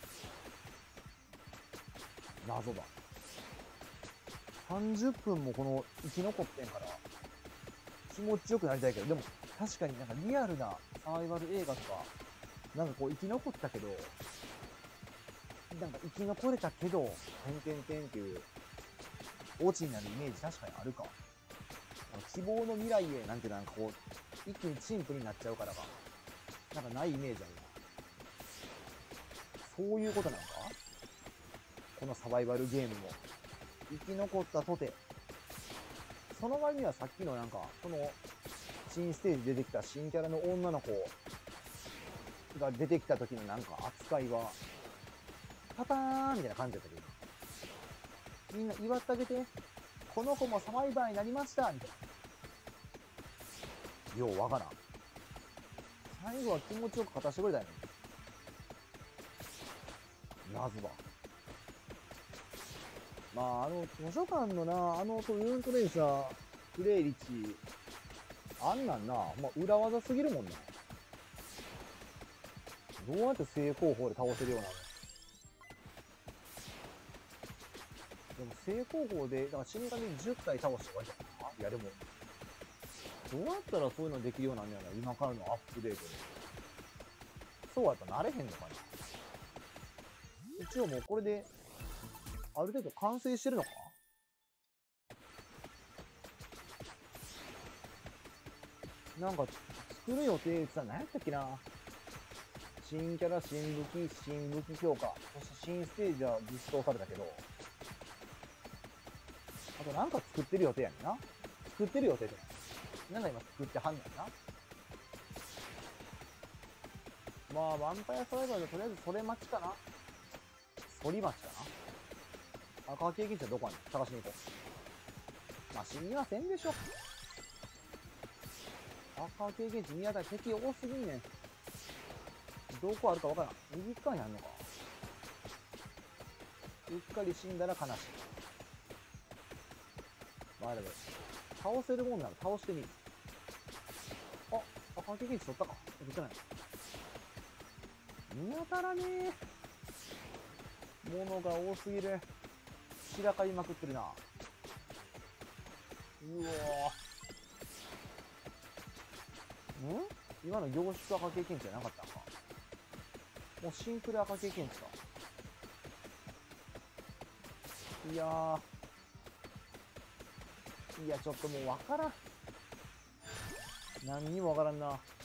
謎だ。さんじゅっぷんもこの生き残ってんから気持ちよくなりたいけど、でも確かになんかリアルなサバイバル映画とか、なんかこう生き残ったけど、なんか生き残れたけど、てんてんてんっていうオチになるイメージ確かにあるか。希望の未来へなんてなんかこう、一気に陳腐になっちゃうからか。なんかないイメージあるな。そういうことなんか？このサバイバルゲームも。生き残ったとて。その割にはさっきのなんか、その、新ステージ出てきた新キャラの女の子が出てきた時のなんか扱いは、パターンみたいな感じだったけど。みんな祝ってあげて。この子もサバイバーになりましたみたいな。ようわからん。最後は気持ちよく勝たしてくれたよね。謎だ。まあ、あの、図書館のな、あの、トゥーントレイサー、プレイリチ、あんなんな、まあ、裏技すぎるもんな。どうやって正攻法で倒せるようなの？でも正攻法で、だから死神じゅっ体倒して終わりだったな。いやでも、どうやったらそういうのできるようなんやろ、今からのアップデートで。そうやったらなれへんのかな。一応もうこれで、ある程度完成してるのか？なんか、作る予定ってさ、何やったっけな。新キャラ、新武器、新武器強化、そして新ステージは実装されたけど、あとなんか作ってる予定やねんな。作ってる予定で。なんか今作ってはんねんな。まあ、ヴァンパイアサバイバルでとりあえずそれ待ちかな。反り待ちかな。赤経験値はどこあんの？探しに行こう。まあ、死にはせんでしょ。赤経験値見当たり敵多すぎんねん。どこあるかわからん。右側にあんのか。うっかり死んだら悲しい。まあでも、倒せるもんなら倒してみる。あ、赤経験値取ったか。取ってない。見当たらねえ。物が多すぎる。散らかりまくってるな。うわぁ。ん？今の凝縮赤経験値じゃなかったのか。もうシンプル赤経験値か。いやー。いや、ちょっともうわからん。何にもわからんな。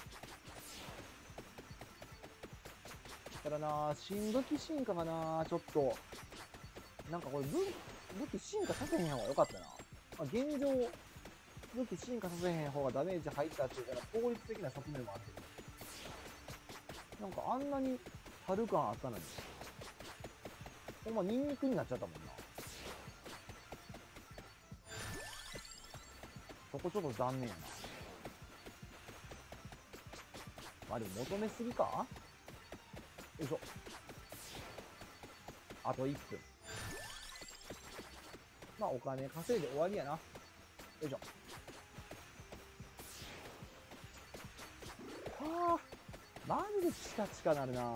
だからな、新武器進化がな、ちょっと、なんかこれ武、武器進化させへん方がよかったな。まあ、現状、武器進化させへん方がダメージ入ったっていうから効率的な側面もあるけど。なんかあんなに春感あったのに。ほんまニンニクになっちゃったもんな。そこちょっと残念やな。まあでも求めすぎか？よいしょ。あといっぷん。まあお金稼いで終わりやな。よいしょ。はあ、マジでチカチカなるな。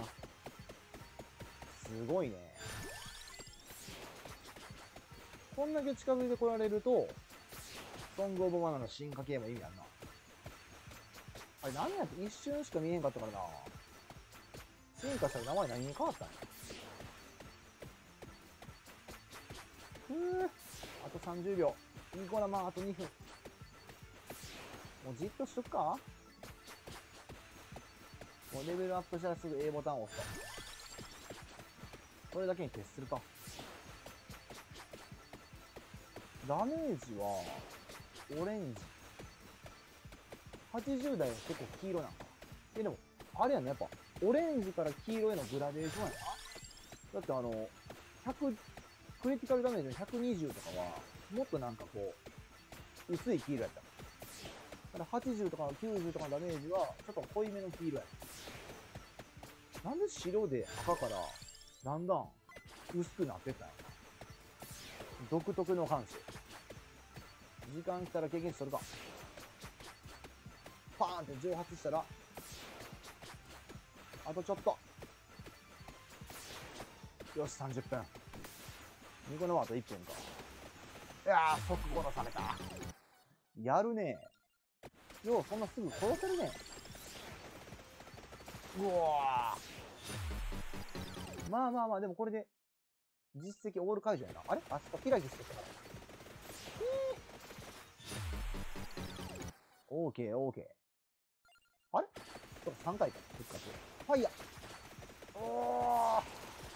すごいね。こんだけ近づいてこられると、ソングオブマナの進化系も意味あるな。あれ何やって一瞬しか見えへんかったからな。進化したら名前何に変わったんや。 さんじゅうびょう。ニコ生あとにふん。もうじっとしとくか？もうレベルアップしたらすぐ A ボタンを押すと。それだけに徹するか。ダメージは、オレンジ。はちじゅうだいは結構黄色なんか。え、でも、あれやね、やっぱ、オレンジから黄色へのグラデーションやな。だってあの、ひゃく、クリティカルダメージのひゃくにじゅうとかは、もっとなんかこう、薄い黄色やった。だからはちじゅうとかきゅうじゅうとかのダメージは、ちょっと濃いめの黄色や。なんで白で赤から、だんだん薄くなってったんやろな。独特の感性。時間来たら経験値取るか。パーンって蒸発したら、あとちょっと。よし、さんじゅっぷん。ニコ生あといっぷんか。いやー、即殺された。やるね。よう、そんなすぐ殺せるね。うわー。まあまあまあ、でもこれで、実績オール解除やな。あれあそこピラティスしてたから。オーケー、オーケー。あれちょっとさんかいか。復活。ファイヤー。おー。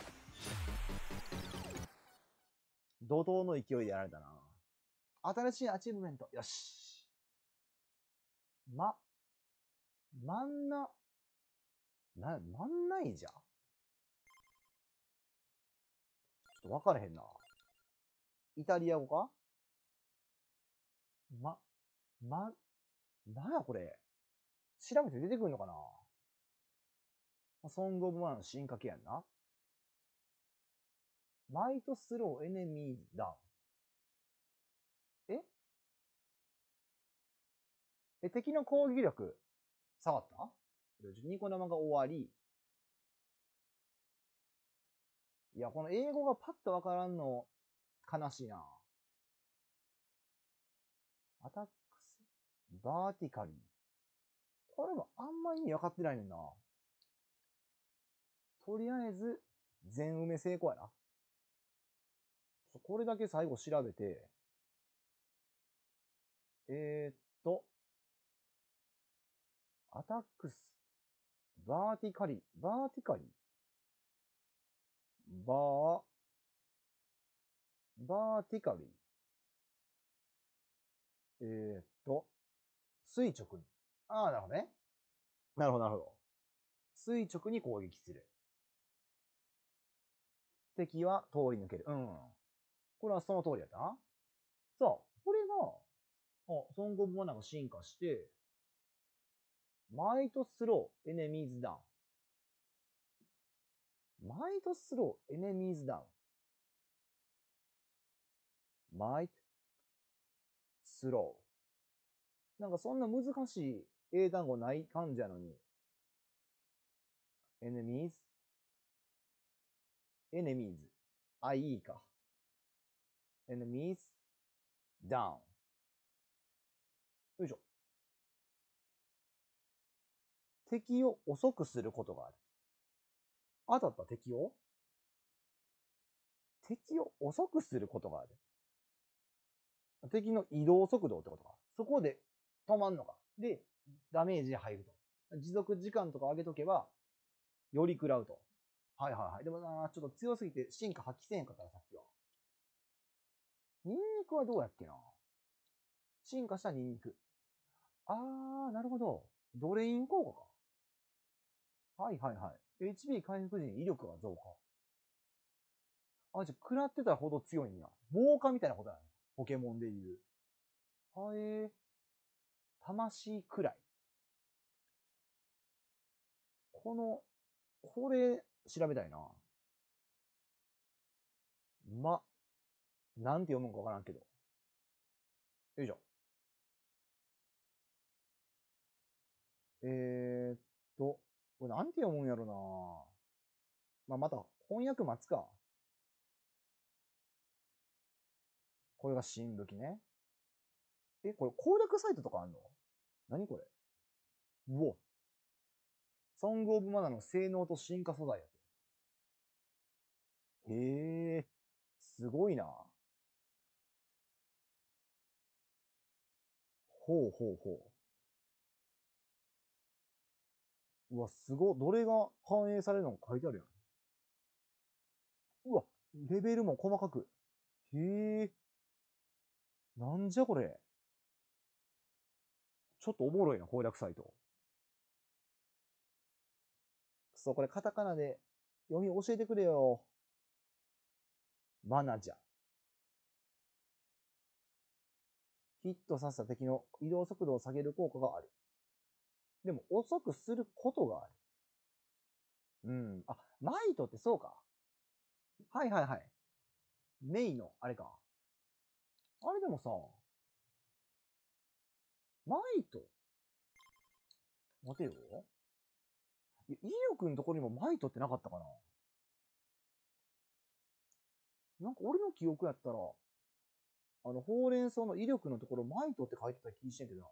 怒涛の勢いでやられたな。新しいアチーブメント。よし。ま、真んな、な、真んないじゃん。ちょっと分からへんな。イタリア語か？ま、ま、なんやこれ。調べて出てくるのかな？ソングオブマナーの進化系やんな。マイトスローエネミーダウン。ええ、敵の攻撃力、下がった？ニコ生が終わり。いや、この英語がパッとわからんの、悲しいな。アタックス、バーティカリー。これもあんま意味わかってないねんな。とりあえず、全埋め成功やな。これだけ最後調べて、えー、っと、アタックス、バーティカリー、バーティカリー、バー、バーティカリー。えー、っと、垂直に。ああ、なるほどね。なるほど、なるほど。垂直に攻撃する。敵は通り抜ける。うん。これはその通りやったな。さあ、これが、あ、ソングオブマナーが進化して、マイトスロー、エネミーズダウン。マイトスロー、エネミーズダウン。マイト、スロー。なんかそんな難しい英単語ない感じやのに。エネミーズ、エネミーズ。アイイー か。エネミーズ、ダウン。よいしょ。敵を遅くすることがある。当たった敵を敵を遅くすることがある。敵の移動速度ってことか。そこで止まんのか。で、ダメージ入ると。持続時間とか上げとけば、より食らうと。はいはいはい。でもな、ちょっと強すぎて進化発揮せへんかったらさっきは。ニンニクはどうやっけな。進化したニンニク。あー、なるほど。ドレイン効果か。はいはいはい。エイチピー 回復時に威力が増加。あ、じゃあ、食らってたほど強いんや。防火みたいなことだね。ポケモンで言う。はえー。魂くらい。この、これ、調べたいな。ま、なんて読むんかわからんけど。よいしょ。えーっと、これなんて読むんやろな。まあ、また翻訳待つか。これが新武器ね。え、これ攻略サイトとかあんの？何これ？うお。ソングオブマナーの性能と進化素材やって。へえ、すごいな。 ほうほうほう。うわ、すご。どれが反映されるのか書いてあるやん。うわ、レベルも細かく。へえ。なんじゃこれ。ちょっとおもろいな、攻略サイト。くそ、これカタカナで読み教えてくれよ。マナジャ。ヒットさせた敵の移動速度を下げる効果がある。でも遅くすることがある。うん。あ、マイトってそうか。はいはいはい。メイの、あれか。あれでもさ、マイト待てよ。威力のところにもマイトってなかったかな。なんか俺の記憶やったら、あの、ほうれん草の威力のところ、マイトって書いてた気してんけどな。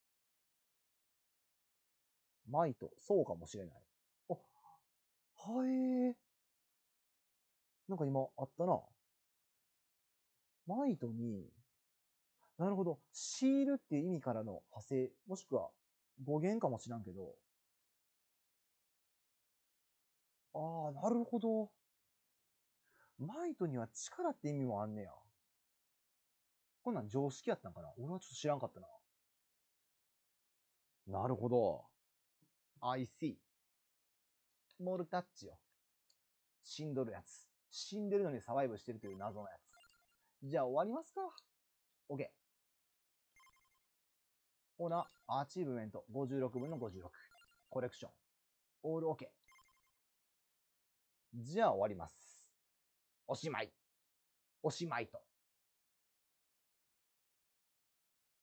マイト、そうかもしれない。あ、はえー。なんか今あったな。マイトに、なるほど、シールっていう意味からの派生、もしくは語源かもしらんけど、ああ、なるほど。マイトには力って意味もあんねや。こんなん常識やったんかな。俺はちょっと知らんかったな。なるほど。I see. モルタッチよ。死んどるやつ。死んでるのにサバイブしてるという謎のやつ。じゃあ終わりますか。OK。ほな、アチーブメントごじゅうろくぶんのごじゅうろく。コレクション。オール OK。じゃあ終わります。おしまい。おしまいと。